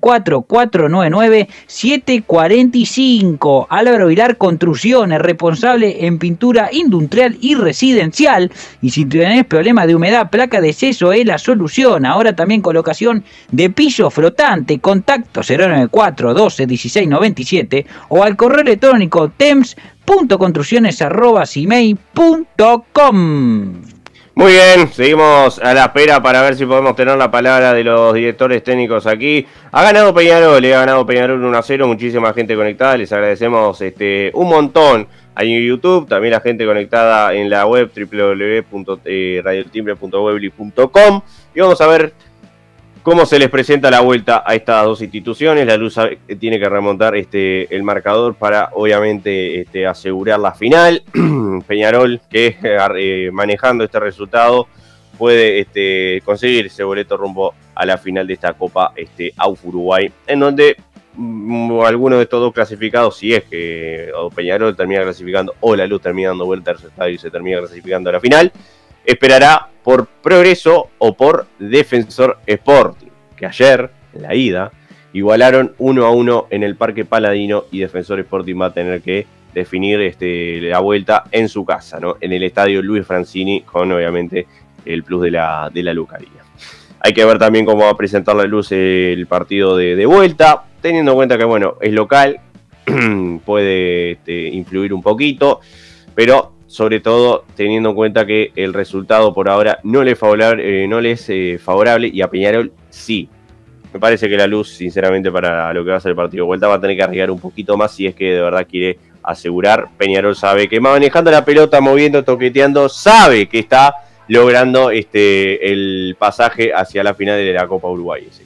094-499-745. Álvaro Vilar Construcciones, responsable en pintura industrial y residencial. Y si tenés problemas de humedad, placa de seso es la solución. Ahora también colocación de piso flotante. Contacto 094-12-1697 o al correo electrónico temps.construcciones@gmail.com. Muy bien, seguimos a la espera para ver si podemos tener la palabra de los directores técnicos aquí. Ha ganado Peñarol 1-0, muchísima gente conectada, les agradecemos un montón. Ahí en YouTube, también la gente conectada en la web www.radiotimbre.webly.com. Y vamos a ver cómo se les presenta la vuelta a estas dos instituciones. La Luz tiene que remontar el marcador para, obviamente, asegurar la final. Peñarol, que manejando este resultado, puede conseguir ese boleto rumbo a la final de esta Copa AUF Uruguay, en donde alguno de estos dos clasificados, si es que o Peñarol termina clasificando o la Luz termina dando vuelta a su estadio y se termina clasificando a la final, esperará por Progreso o por Defensor Sporting, que ayer, en la ida, igualaron 1-1 en el Parque Paladino, y Defensor Sporting va a tener que definir la vuelta en su casa, ¿no? En el estadio Luis Francini, con obviamente el plus de la localidad. Hay que ver también cómo va a presentar la Luz el partido de vuelta, teniendo en cuenta que, bueno, es local, puede influir un poquito, pero sobre todo teniendo en cuenta que el resultado por ahora no le es favorable, y a Peñarol sí. Me parece que la Luz, sinceramente, para lo que va a ser el partido de vuelta, va a tener que arriesgar un poquito más si es que de verdad quiere asegurar. Peñarol sabe que manejando la pelota, moviendo, toqueteando, sabe que está logrando el pasaje hacia la final de la Copa Uruguay. ¿Sí?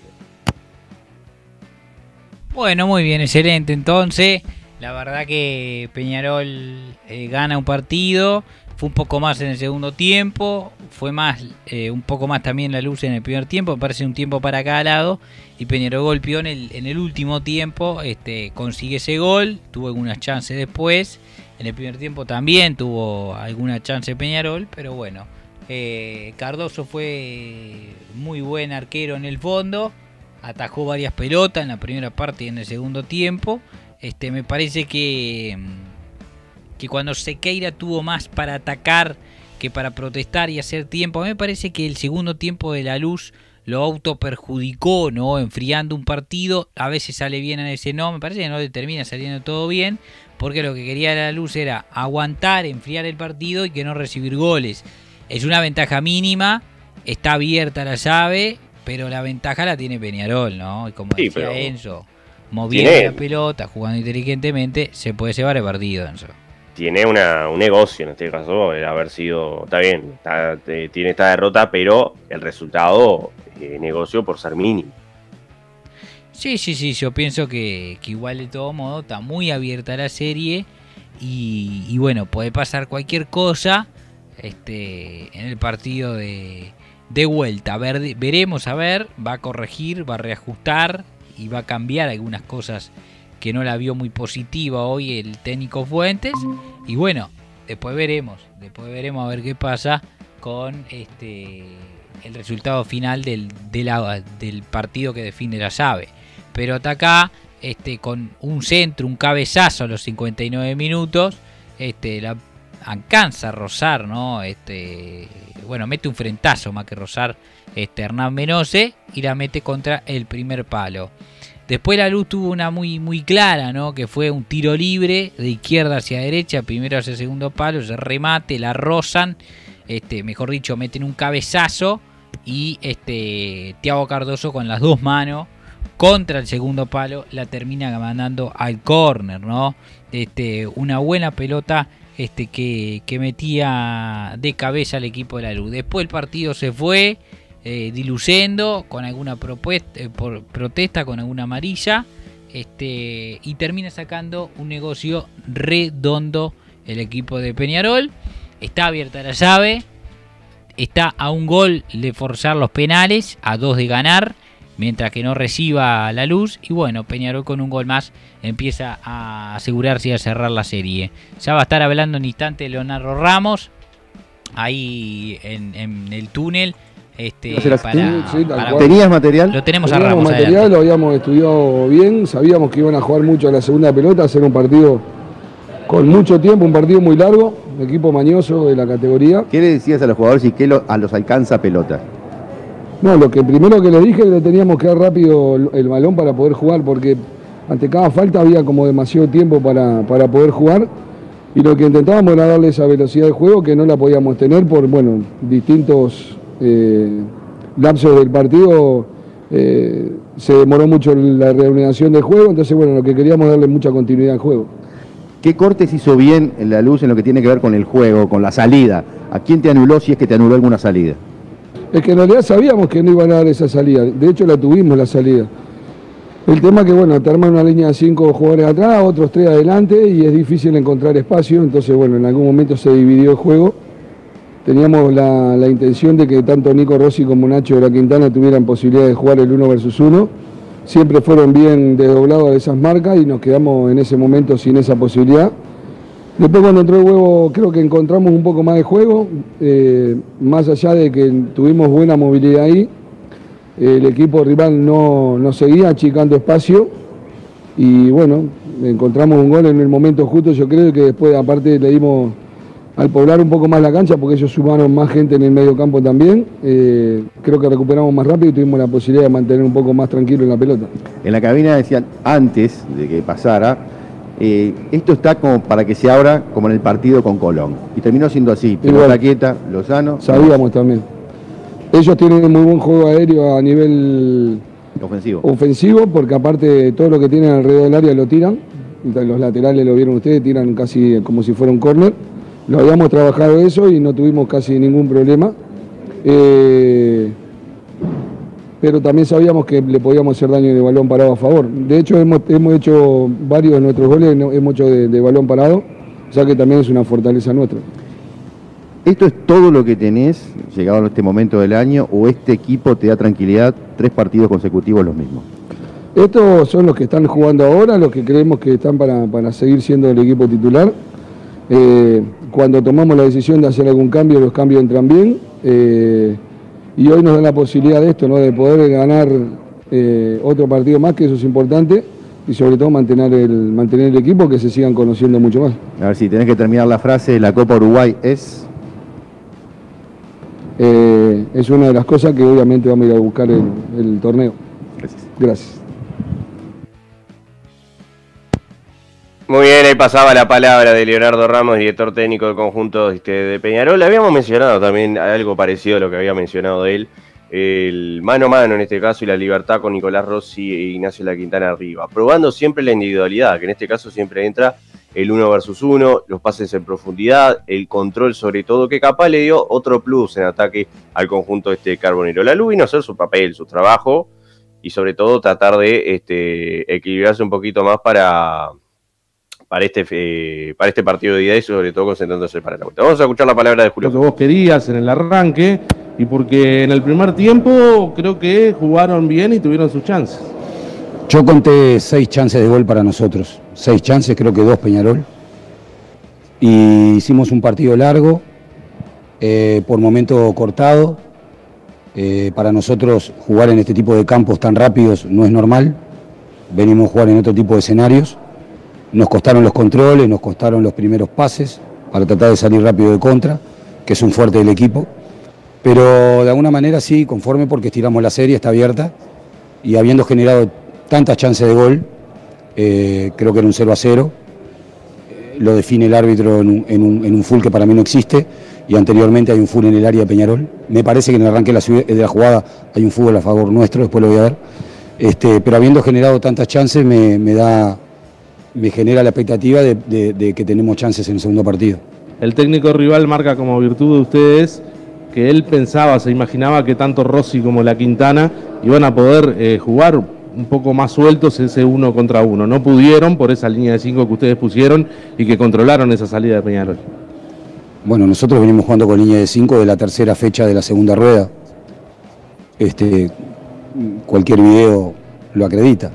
Bueno, muy bien, excelente. Entonces, la verdad que Peñarol gana un partido, fue un poco más en el segundo tiempo, fue más un poco más también la Luz en el primer tiempo, me parece un tiempo para cada lado, y Peñarol golpeó en el último tiempo, consigue ese gol, tuvo algunas chances después, en el primer tiempo también tuvo alguna chance Peñarol, pero bueno, Cardoso fue muy buen arquero en el fondo, atajó varias pelotas en la primera parte y en el segundo tiempo. Me parece que cuando Sequeira tuvo más para atacar que para protestar y hacer tiempo, a mí me parece que el segundo tiempo de la Luz lo autoperjudicó, ¿no? Enfriando un partido, a veces sale bien, a veces no, me parece que no le termina saliendo todo bien, porque lo que quería la Luz era aguantar, enfriar el partido y que no recibir goles. Es una ventaja mínima, está abierta la llave, pero la ventaja la tiene Peñarol, ¿no? Y como decía Enzo, moviendo la pelota, jugando inteligentemente, se puede llevar el partido, Enzo. Tiene un negocio en este caso, el haber sido, está bien, tiene esta derrota, pero el resultado negocio por ser mínimo. Sí, yo pienso que igual de todo modo está muy abierta la serie y bueno, puede pasar cualquier cosa en el partido de vuelta. Veremos, a ver, va a corregir, va a reajustar y va a cambiar algunas cosas que no la vio muy positiva hoy el técnico Fuentes, y bueno, después veremos a ver qué pasa con el resultado final del partido que define la llave. Pero hasta acá, con un centro, un cabezazo a los 59 minutos, la alcanza a rozar, ¿no? Bueno, mete un frentazo más que rozar Hernán Menose, y la mete contra el primer palo. Después la Luz tuvo una muy clara, ¿no? Que fue un tiro libre de izquierda hacia derecha, primero hacia el segundo palo, se remate, la rozan, mejor dicho, meten un cabezazo, y Thiago Cardoso con las dos manos contra el segundo palo la termina mandando al córner, ¿no? Una buena pelota que metía de cabeza al equipo de la Luz. Después el partido se fue diluyendo con alguna protesta, con alguna amarilla, y termina sacando un negocio redondo el equipo de Peñarol. Está abierta la llave, está a un gol de forzar los penales, a 2 de ganar, mientras que no reciba la luz. Y bueno, Peñarol con un gol más empieza a asegurarse y a cerrar la serie. Ya va a estar hablando en instante Leonardo Ramos, ahí en el túnel. ¿Tenías material? Lo tenemos a Teníamos Ramos. material, Adelante. lo habíamos estudiado bien, sabíamos que iban a jugar mucho a la segunda pelota, hacer un partido con mucho tiempo, un partido muy largo, equipo mañoso de la categoría. ¿Qué le decías a los jugadores y qué a los alcanza pelota? No, lo que primero que les dije es que le teníamos que dar rápido el balón para poder jugar, porque ante cada falta había como demasiado tiempo para poder jugar, y lo que intentábamos era darle esa velocidad de juego que no la podíamos tener por, bueno, distintos lapsos del partido. Se demoró mucho la reanudación del juego, entonces bueno, lo que queríamos darle mucha continuidad al juego. ¿Qué cortes hizo bien en la luz en lo que tiene que ver con el juego, con la salida? ¿A quién te anuló si es que te anuló alguna salida? Es que en realidad sabíamos que no iban a dar esa salida, de hecho la tuvimos la salida. El tema que bueno, te arman una línea de 5 jugadores atrás, otros 3 adelante y es difícil encontrar espacio, entonces bueno, en algún momento se dividió el juego. Teníamos la intención de que tanto Nico Rossi como Nacho de la Quintana tuvieran posibilidad de jugar el 1 versus 1. Siempre fueron bien desdoblados de esas marcas y nos quedamos en ese momento sin esa posibilidad. Después cuando entró el huevo creo que encontramos un poco más de juego, más allá de que tuvimos buena movilidad ahí, el equipo rival no seguía achicando espacio y bueno, encontramos un gol en el momento justo. Yo creo que después aparte le dimos al poblar un poco más la cancha, porque ellos sumaron más gente en el medio campo también, creo que recuperamos más rápido y tuvimos la posibilidad de mantener un poco más tranquilo en la pelota. En la cabina decían, antes de que pasara, esto está como para que se abra como en el partido con Colón. Y terminó siendo así, pelota quieta, Lozano. Sabíamos también. Ellos tienen un muy buen juego aéreo a nivel ofensivo, porque aparte todo lo que tienen alrededor del área lo tiran. Los laterales lo vieron ustedes, tiran casi como si fuera un córner. Lo habíamos trabajado eso y no tuvimos casi ningún problema. Pero también sabíamos que le podíamos hacer daño de balón parado a favor. De hecho, hemos hecho varios de nuestros goles, hemos hecho de balón parado, ya que también es una fortaleza nuestra. ¿Esto es todo lo que tenés llegado a este momento del año o este equipo te da tranquilidad 3 partidos consecutivos los mismos? Estos son los que están jugando ahora, los que creemos que están para seguir siendo el equipo titular. Cuando tomamos la decisión de hacer algún cambio, los cambios entran bien, y hoy nos da la posibilidad de esto, ¿no? De poder ganar otro partido más, que eso es importante, y sobre todo mantener el equipo, que se sigan conociendo mucho más. A ver si tenés que terminar la frase, la Copa Uruguay es una de las cosas que obviamente vamos a ir a buscar el torneo. Gracias. Muy bien, ahí pasaba la palabra de Leonardo Ramos, director técnico del conjunto de Peñarol. Habíamos mencionado también algo parecido a lo que había mencionado él, el mano a mano en este caso y la libertad con Nicolás Rossi e Ignacio La Quintana arriba, probando siempre la individualidad, que en este caso siempre entra el 1 versus 1, los pases en profundidad, el control sobre todo, que capaz le dio otro plus en ataque al conjunto Carbonero. La luz vino a hacer su papel, su trabajo, y sobre todo tratar de equilibrarse un poquito más para este partido de ida y sobre todo concentrándose para la vuelta. Vamos a escuchar la palabra de Julio. Lo que vos querías en el arranque y porque en el primer tiempo creo que jugaron bien y tuvieron sus chances. Yo conté 6 chances de gol para nosotros, 6 chances, creo que 2 Peñarol, y hicimos un partido largo, por momento cortado. Para nosotros jugar en este tipo de campos tan rápidos no es normal, venimos a jugar en otro tipo de escenarios. Nos costaron los controles, nos costaron los primeros pases para tratar de salir rápido de contra, que es un fuerte del equipo. Pero de alguna manera sí, conforme, porque estiramos la serie, está abierta, y habiendo generado tantas chances de gol, creo que era un 0-0, lo define el árbitro en un full que para mí no existe, y anteriormente hay un full en el área de Peñarol. Me parece que en el arranque de la jugada hay un fútbol a favor nuestro, después lo voy a ver. Pero habiendo generado tantas chances me genera la expectativa de que tenemos chances en el segundo partido. El técnico rival marca como virtud de ustedes que él pensaba, se imaginaba que tanto Rossi como La Quintana iban a poder jugar un poco más sueltos ese 1 contra 1. No pudieron por esa línea de 5 que ustedes pusieron y que controlaron esa salida de Peñarol. Bueno, nosotros venimos jugando con línea de 5 de la tercera fecha de la segunda rueda. cualquier video lo acredita.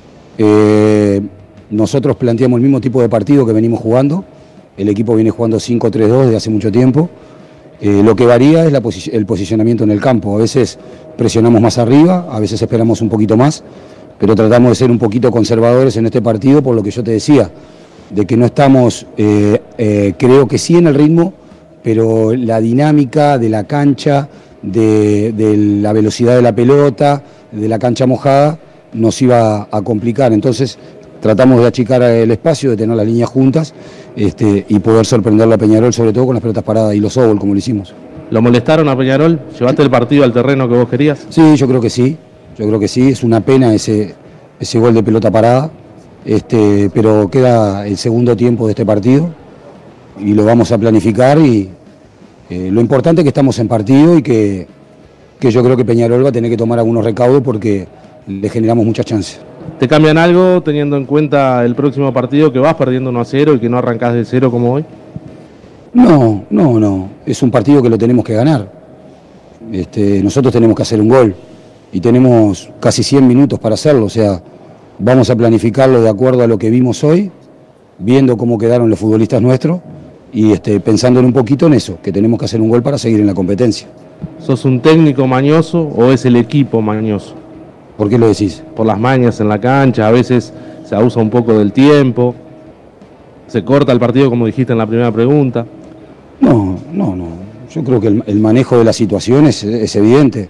Nosotros planteamos el mismo tipo de partido que venimos jugando. El equipo viene jugando 5-3-2 desde hace mucho tiempo. Lo que varía es el posicionamiento en el campo. A veces presionamos más arriba, a veces esperamos un poquito más, pero tratamos de ser un poquito conservadores en este partido, por lo que yo te decía, de que no estamos, creo que sí en el ritmo, pero la dinámica de la cancha, de la velocidad de la pelota, de la cancha mojada, nos iba a complicar. Entonces tratamos de achicar el espacio, de tener las líneas juntas y poder sorprenderlo a Peñarol, sobre todo con las pelotas paradas y los óvol, como lo hicimos. ¿Lo molestaron a Peñarol? ¿Llevaste el partido al terreno que vos querías? Sí, yo creo que sí. Yo creo que sí. Es una pena ese gol de pelota parada. Pero queda el segundo tiempo de este partido y lo vamos a planificar. Y lo importante es que estamos en partido y que yo creo que Peñarol va a tener que tomar algunos recaudos porque le generamos muchas chances. ¿Te cambian algo teniendo en cuenta el próximo partido, que vas perdiendo 1-0 y que no arrancás de 0 como hoy? No. Es un partido que lo tenemos que ganar. Nosotros tenemos que hacer un gol y tenemos casi 100 minutos para hacerlo. O sea, vamos a planificarlo de acuerdo a lo que vimos hoy, viendo cómo quedaron los futbolistas nuestros y pensando un poquito en eso, que tenemos que hacer un gol para seguir en la competencia. ¿Sos un técnico mañoso o es el equipo mañoso? ¿Por qué lo decís? Por las mañas en la cancha, a veces se abusa un poco del tiempo, se corta el partido como dijiste en la primera pregunta. No. Yo creo que el manejo de la situación es evidente.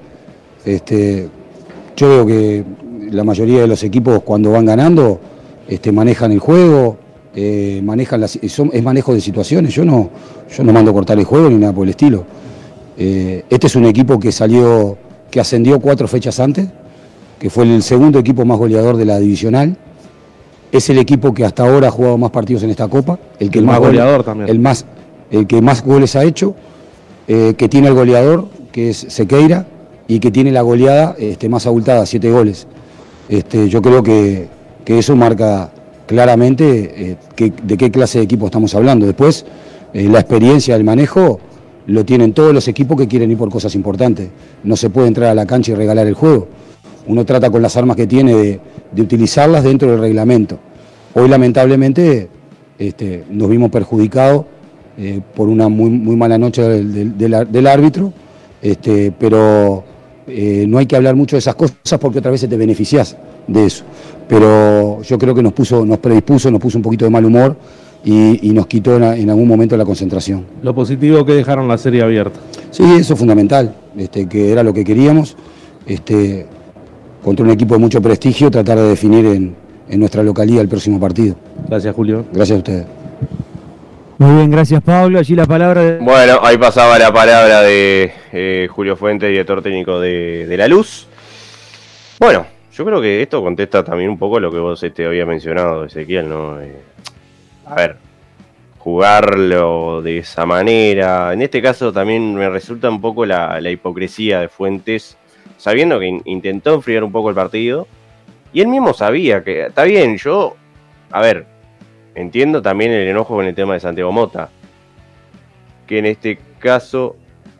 Yo veo que la mayoría de los equipos cuando van ganando manejan el juego, es manejo de situaciones. Yo no mando a cortar el juego ni nada por el estilo. Este es un equipo que ascendió 4 fechas antes, que fue el segundo equipo más goleador de la divisional. Es el equipo que hasta ahora ha jugado más partidos en esta Copa, el más goleador también. El que más goles ha hecho, que tiene el goleador, que es Sequeira, y que tiene la goleada más abultada, 7 goles. Yo creo que eso marca claramente de qué clase de equipo estamos hablando. Después, la experiencia del manejo lo tienen todos los equipos que quieren ir por cosas importantes. No se puede entrar a la cancha y regalar el juego. Uno trata con las armas que tiene de utilizarlas dentro del reglamento. Hoy, lamentablemente, nos vimos perjudicados por una muy mala noche del árbitro, pero no hay que hablar mucho de esas cosas porque otra vez te beneficiás de eso. Pero yo creo que nos predispuso, nos puso un poquito de mal humor y nos quitó en algún momento la concentración. Lo positivo que dejaron la serie abierta. Sí, eso es fundamental, que era lo que queríamos. Contra un equipo de mucho prestigio, tratar de definir en nuestra localía el próximo partido. Gracias, Julio. Gracias a ustedes. Muy bien, gracias, Pablo. Allí la palabra de... Bueno, ahí pasaba la palabra de Julio Fuentes, director técnico de La Luz. Bueno, yo creo que esto contesta también un poco lo que vos habías mencionado, Ezequiel, ¿no? A ver, jugarlo de esa manera. En este caso también me resulta un poco la hipocresía de Fuentes, sabiendo que intentó enfriar un poco el partido, y él mismo sabía que, está bien, entiendo también el enojo con el tema de Santiago Mota, que en este caso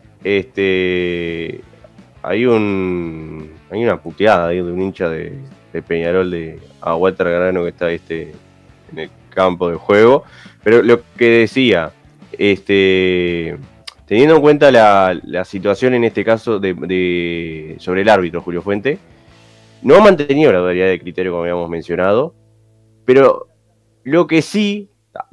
hay una puteada de un hincha de Peñarol a Walter Gargano que está en el campo de juego, pero lo que decía, teniendo en cuenta la situación en este caso sobre el árbitro Julio Fuente, no ha mantenido la dualidad de criterio como habíamos mencionado, pero lo que sí,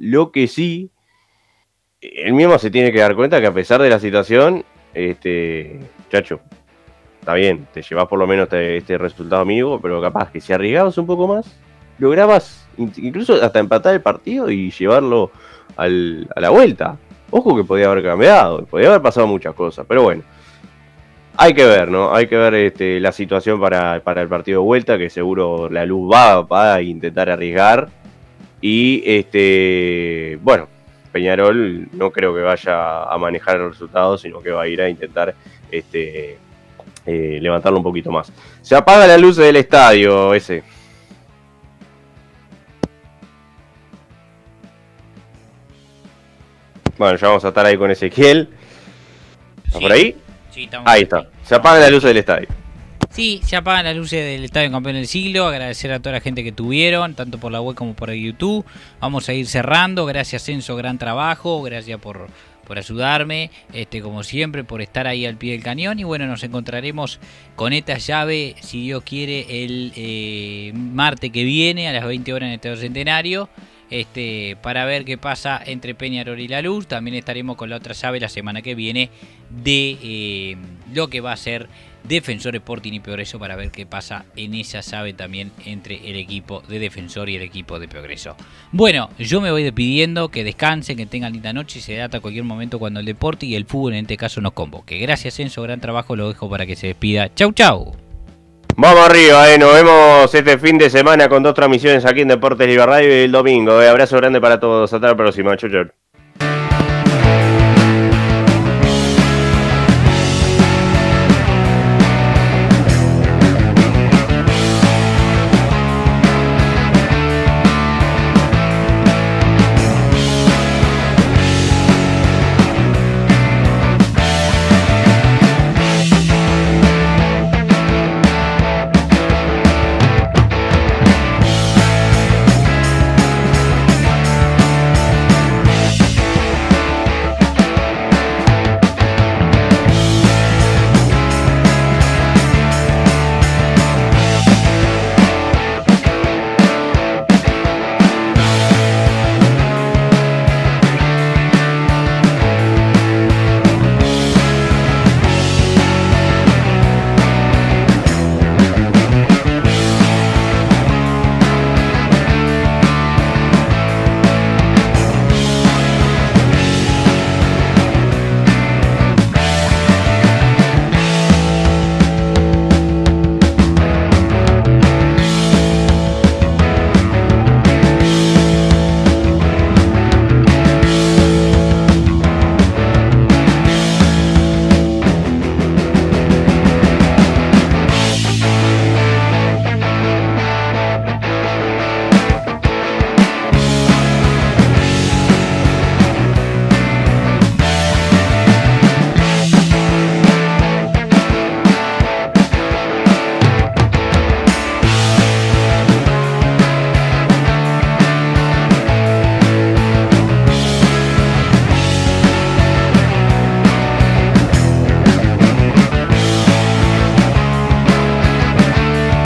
él mismo se tiene que dar cuenta que a pesar de la situación, chacho, está bien, te llevas por lo menos este resultado mínimo, pero capaz que si arriesgabas un poco más, lograbas incluso hasta empatar el partido y llevarlo a la vuelta. Ojo que podía haber cambiado, podía haber pasado muchas cosas, pero bueno, hay que ver, ¿no? Hay que ver la situación para el partido de vuelta, que seguro La Luz va a intentar arriesgar. Y bueno, Peñarol no creo que vaya a manejar el resultado, sino que va a ir a intentar levantarlo un poquito más. Se apaga la luz del estadio ese. Bueno, ya vamos a estar ahí con Ezequiel. ¿Está por ahí? Sí, estamos ahí está. Se apaga la luz del estadio. Sí, se apagan las luces del Estadio Campeón del Siglo. Agradecer a toda la gente que tuvieron, tanto por la web como por el YouTube. Vamos a ir cerrando. Gracias, Enzo, gran trabajo. Gracias por ayudarme, como siempre, por estar ahí al pie del cañón. Y bueno, nos encontraremos con esta llave, si Dios quiere, el martes que viene a las 20 horas en el Estadio Centenario. Para ver qué pasa entre Peñarol y La Luz. También estaremos con la otra llave la semana que viene de lo que va a ser Defensor Sporting y Progreso, para ver qué pasa en esa llave también entre el equipo de Defensor y el equipo de Progreso. Bueno, yo me voy despidiendo, que descansen, que tengan linda noche y se data a cualquier momento cuando el deporte y el fútbol en este caso nos convoque. Gracias, Enzo, gran trabajo, lo dejo para que se despida. Chau, chau. Vamos arriba, nos vemos este fin de semana con 2 transmisiones aquí en Deportes Libre Radio y el domingo. Abrazo grande para todos, hasta la próxima, chau, chau.